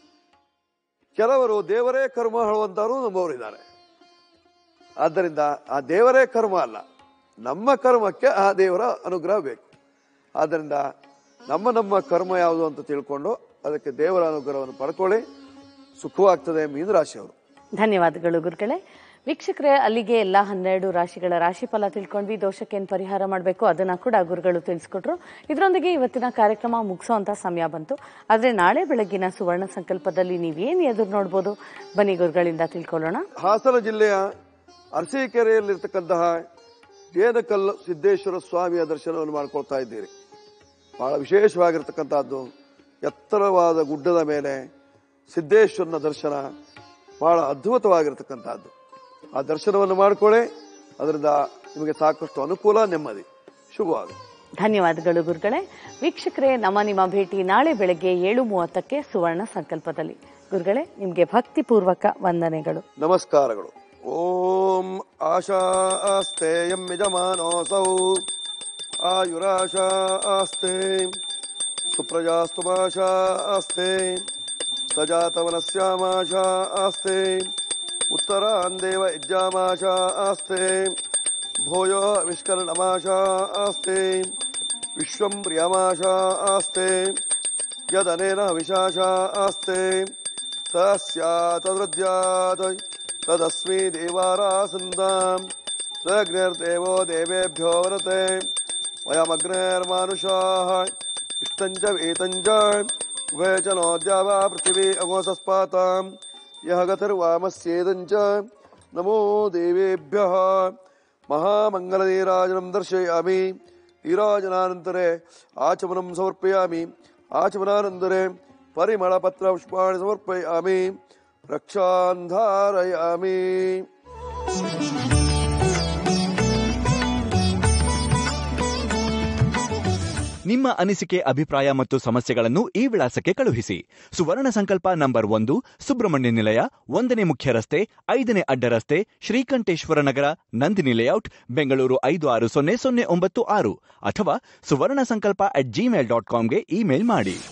ಕೆಲವರು ದೇವರೇ ಕರ್ಮ ಹೇಳುವಂತವರು ನಂಬುವರಿದ್ದಾರೆ. ಆದ್ದರಿಂದ ಆ ದೇವರೇ ಕರ್ಮ ಅಲ್ಲ, ನಮ್ಮ ಕರ್ಮಕ್ಕೆ ಆ ದೇವರ ಅನುಗ್ರಹ ಬೇಕು. ಆದ್ದರಿಂದ ನಮ್ಮ ಕರ್ಮ ಯಾವುದು ಅಂತ ತಿಳ್ಕೊಂಡು ಅದಕ್ಕೆ ದೇವರ ಅನುಗ್ರಹವನ್ನು ಪಡ್ಕೊಳ್ಳಿ, ಸುಖವಾಗ್ತದೆ. ಮೀನರಾಶಿಯವರು. ಧನ್ಯವಾದಗಳು ಗುರುಗಳೇ. ವೀಕ್ಷಕರೇ, ಅಲ್ಲಿಗೆ ಎಲ್ಲ 12 ರಾಶಿಗಳ ರಾಶಿಫಲ ತಿಳ್ಕೊಂಡ್ವಿ. ದೋಷಕ್ಕೆ ಏನು ಪರಿಹಾರ ಮಾಡಬೇಕು ಅದನ್ನ ಕೂಡ ಗುರುಗಳು ತಿಳಿಸ್ಕೊಟ್ರು. ಇದರೊಂದಿಗೆ ಇವತ್ತಿನ ಕಾರ್ಯಕ್ರಮ ಮುಗಿಸೋಂಥ ಸಮಯ ಬಂತು. ಆದರೆ ನಾಳೆ ಬೆಳಗ್ಗಿನ ಸುವರ್ಣ ಸಂಕಲ್ಪದಲ್ಲಿ ನೀವೇನು ಎದುರು ನೋಡ್ಬೋದು, ಬನ್ನಿ ಗುರುಗಳಿಂದ ತಿಳ್ಕೊಳ್ಳೋಣ. ಹಾಸನ ಜಿಲ್ಲೆಯ ಅರಸೀಕೆರೆಯಲ್ಲಿರ್ತಕ್ಕಂತಹ ಜೇನಕಲ್ಲು ಸಿದ್ದೇಶ್ವರ ಸ್ವಾಮಿಯ ದರ್ಶನವನ್ನು ಮಾಡ್ಕೊಳ್ತಾ ಇದ್ದೀರಿ. ಬಹಳ ವಿಶೇಷವಾಗಿರ್ತಕ್ಕಂಥದ್ದು. ಎತ್ತರವಾದ ಗುಡ್ಡದ ಮೇಲೆ ಸಿದ್ದೇಶ್ವರನ ದರ್ಶನ ಬಹಳ ಅದ್ಭುತವಾಗಿರ್ತಕ್ಕಂಥದ್ದು. ಆ ದರ್ಶನವನ್ನು ಮಾಡಿಕೊಳ್ಳಿ, ಅದರಿಂದ ನಿಮಗೆ ಸಾಕಷ್ಟು ಅನುಕೂಲ, ನೆಮ್ಮದಿ, ಶುಭವಾಗುತ್ತೆ. ಧನ್ಯವಾದಗಳು ಗುರುಗಳೇ. ವೀಕ್ಷಕರೇ, ನಿಮ್ಮ ಭೇಟಿ ನಾಳೆ ಬೆಳಗ್ಗೆ 7:30ಕ್ಕೆ ಸುವರ್ಣ ಸಂಕಲ್ಪದಲ್ಲಿ. ಗುರುಗಳೇ, ನಿಮಗೆ ಭಕ್ತಿಪೂರ್ವಕ ವಂದನೆಗಳು, ನಮಸ್ಕಾರಗಳು. ಓಂ ಆಶಾಸ್ತೆ ಯಂ ಯಜಮಾನೋಸೌ ಆಯುರಾಶಾಸ್ತೆ ಸುಪ್ರಜಾಸ್ತು ಮಾಶಾಸ್ತೆ ಸಜಾತವನಸ್ಯಾಮಾಶಾಸ್ತೆ ಉತ್ತರಾಂದೇವ ಯಜ್ಜಾಮಾಶಾಸ್ತೆ ಭೂಯೋ ವಿಷ್ಕರಣಮಾಶಾಸ್ತೆ ವಿಶ್ವಂ ಪ್ರಿಯಮಾಶಾಸ್ತೆ ಯದನೇನ ವಿಶಾಶಾಸ್ತೆ ತಸ್ಯಾತದ್ರದ್ಯಾತ್ ತದಸ್ಮಿ ದೇವಾರಾಸಂದಾಂ ಅಗ್ನಿರ್ದೇವೋ ದೇವೇಭ್ಯೋ ವರತೆ ವಯಮಗ್ನೇರ್ಮಾನುಷಾಃ ಇಷ್ಟಂಚ ವೇತಂಚ ಉಭಯಚನೋದ್ಯಾವಾ ಪೃಥಿವೀ ಅಗೋಸಸ್ಪಾತಾಂ ಯಹ ಗತಿರ್ವಾಮಸ್ಯೇದಂಚ ನಮೋ ದೇವೇಭ್ಯಃ. ಮಹಾಮಂಗಲನೀರಾಜನಂ ದರ್ಶಯಾಮಿ. ನೀರಾಜನಾನಂತರೆ ಆಚಮನಂ ಸಮರ್ಪಯಾಮಿ. ಆಚಮನಾನಂತರೆ ಪರಿಮಳಪತ್ರ ಪುಷ್ಪಾಣಿ ಸಮರ್ಪಯಾಮಿ. ರಕ್ಷಾನ್ ಧಾರಯಾಮಿ. ನಿಮ್ಮ ಅನಿಸಿಕೆ, ಅಭಿಪ್ರಾಯ ಮತ್ತು ಸಮಸ್ಯೆಗಳನ್ನು ಈ ವಿಳಾಸಕ್ಕೆ ಕಳುಹಿಸಿ. ಸುವರ್ಣ ಸಂಕಲ್ಪ ನಂಬರ್ 1, ಸುಬ್ರಹ್ಮಣ್ಯ ನಿಲಯ, 1ನೇ ಮುಖ್ಯ ರಸ್ತೆ, 5ನೇ ಅಡ್ಡ ರಸ್ತೆ, ಶ್ರೀಕಂಠೇಶ್ವರ ನಗರ, ನಂದಿನಿ ಲೇಔಟ್, ಬೆಂಗಳೂರು 560096 ಅಥವಾ ಸುವರ್ಣ ಸಂಕಲ್ಪ @gmail.com ಗೆ ಇಮೇಲ್ ಮಾಡಿ.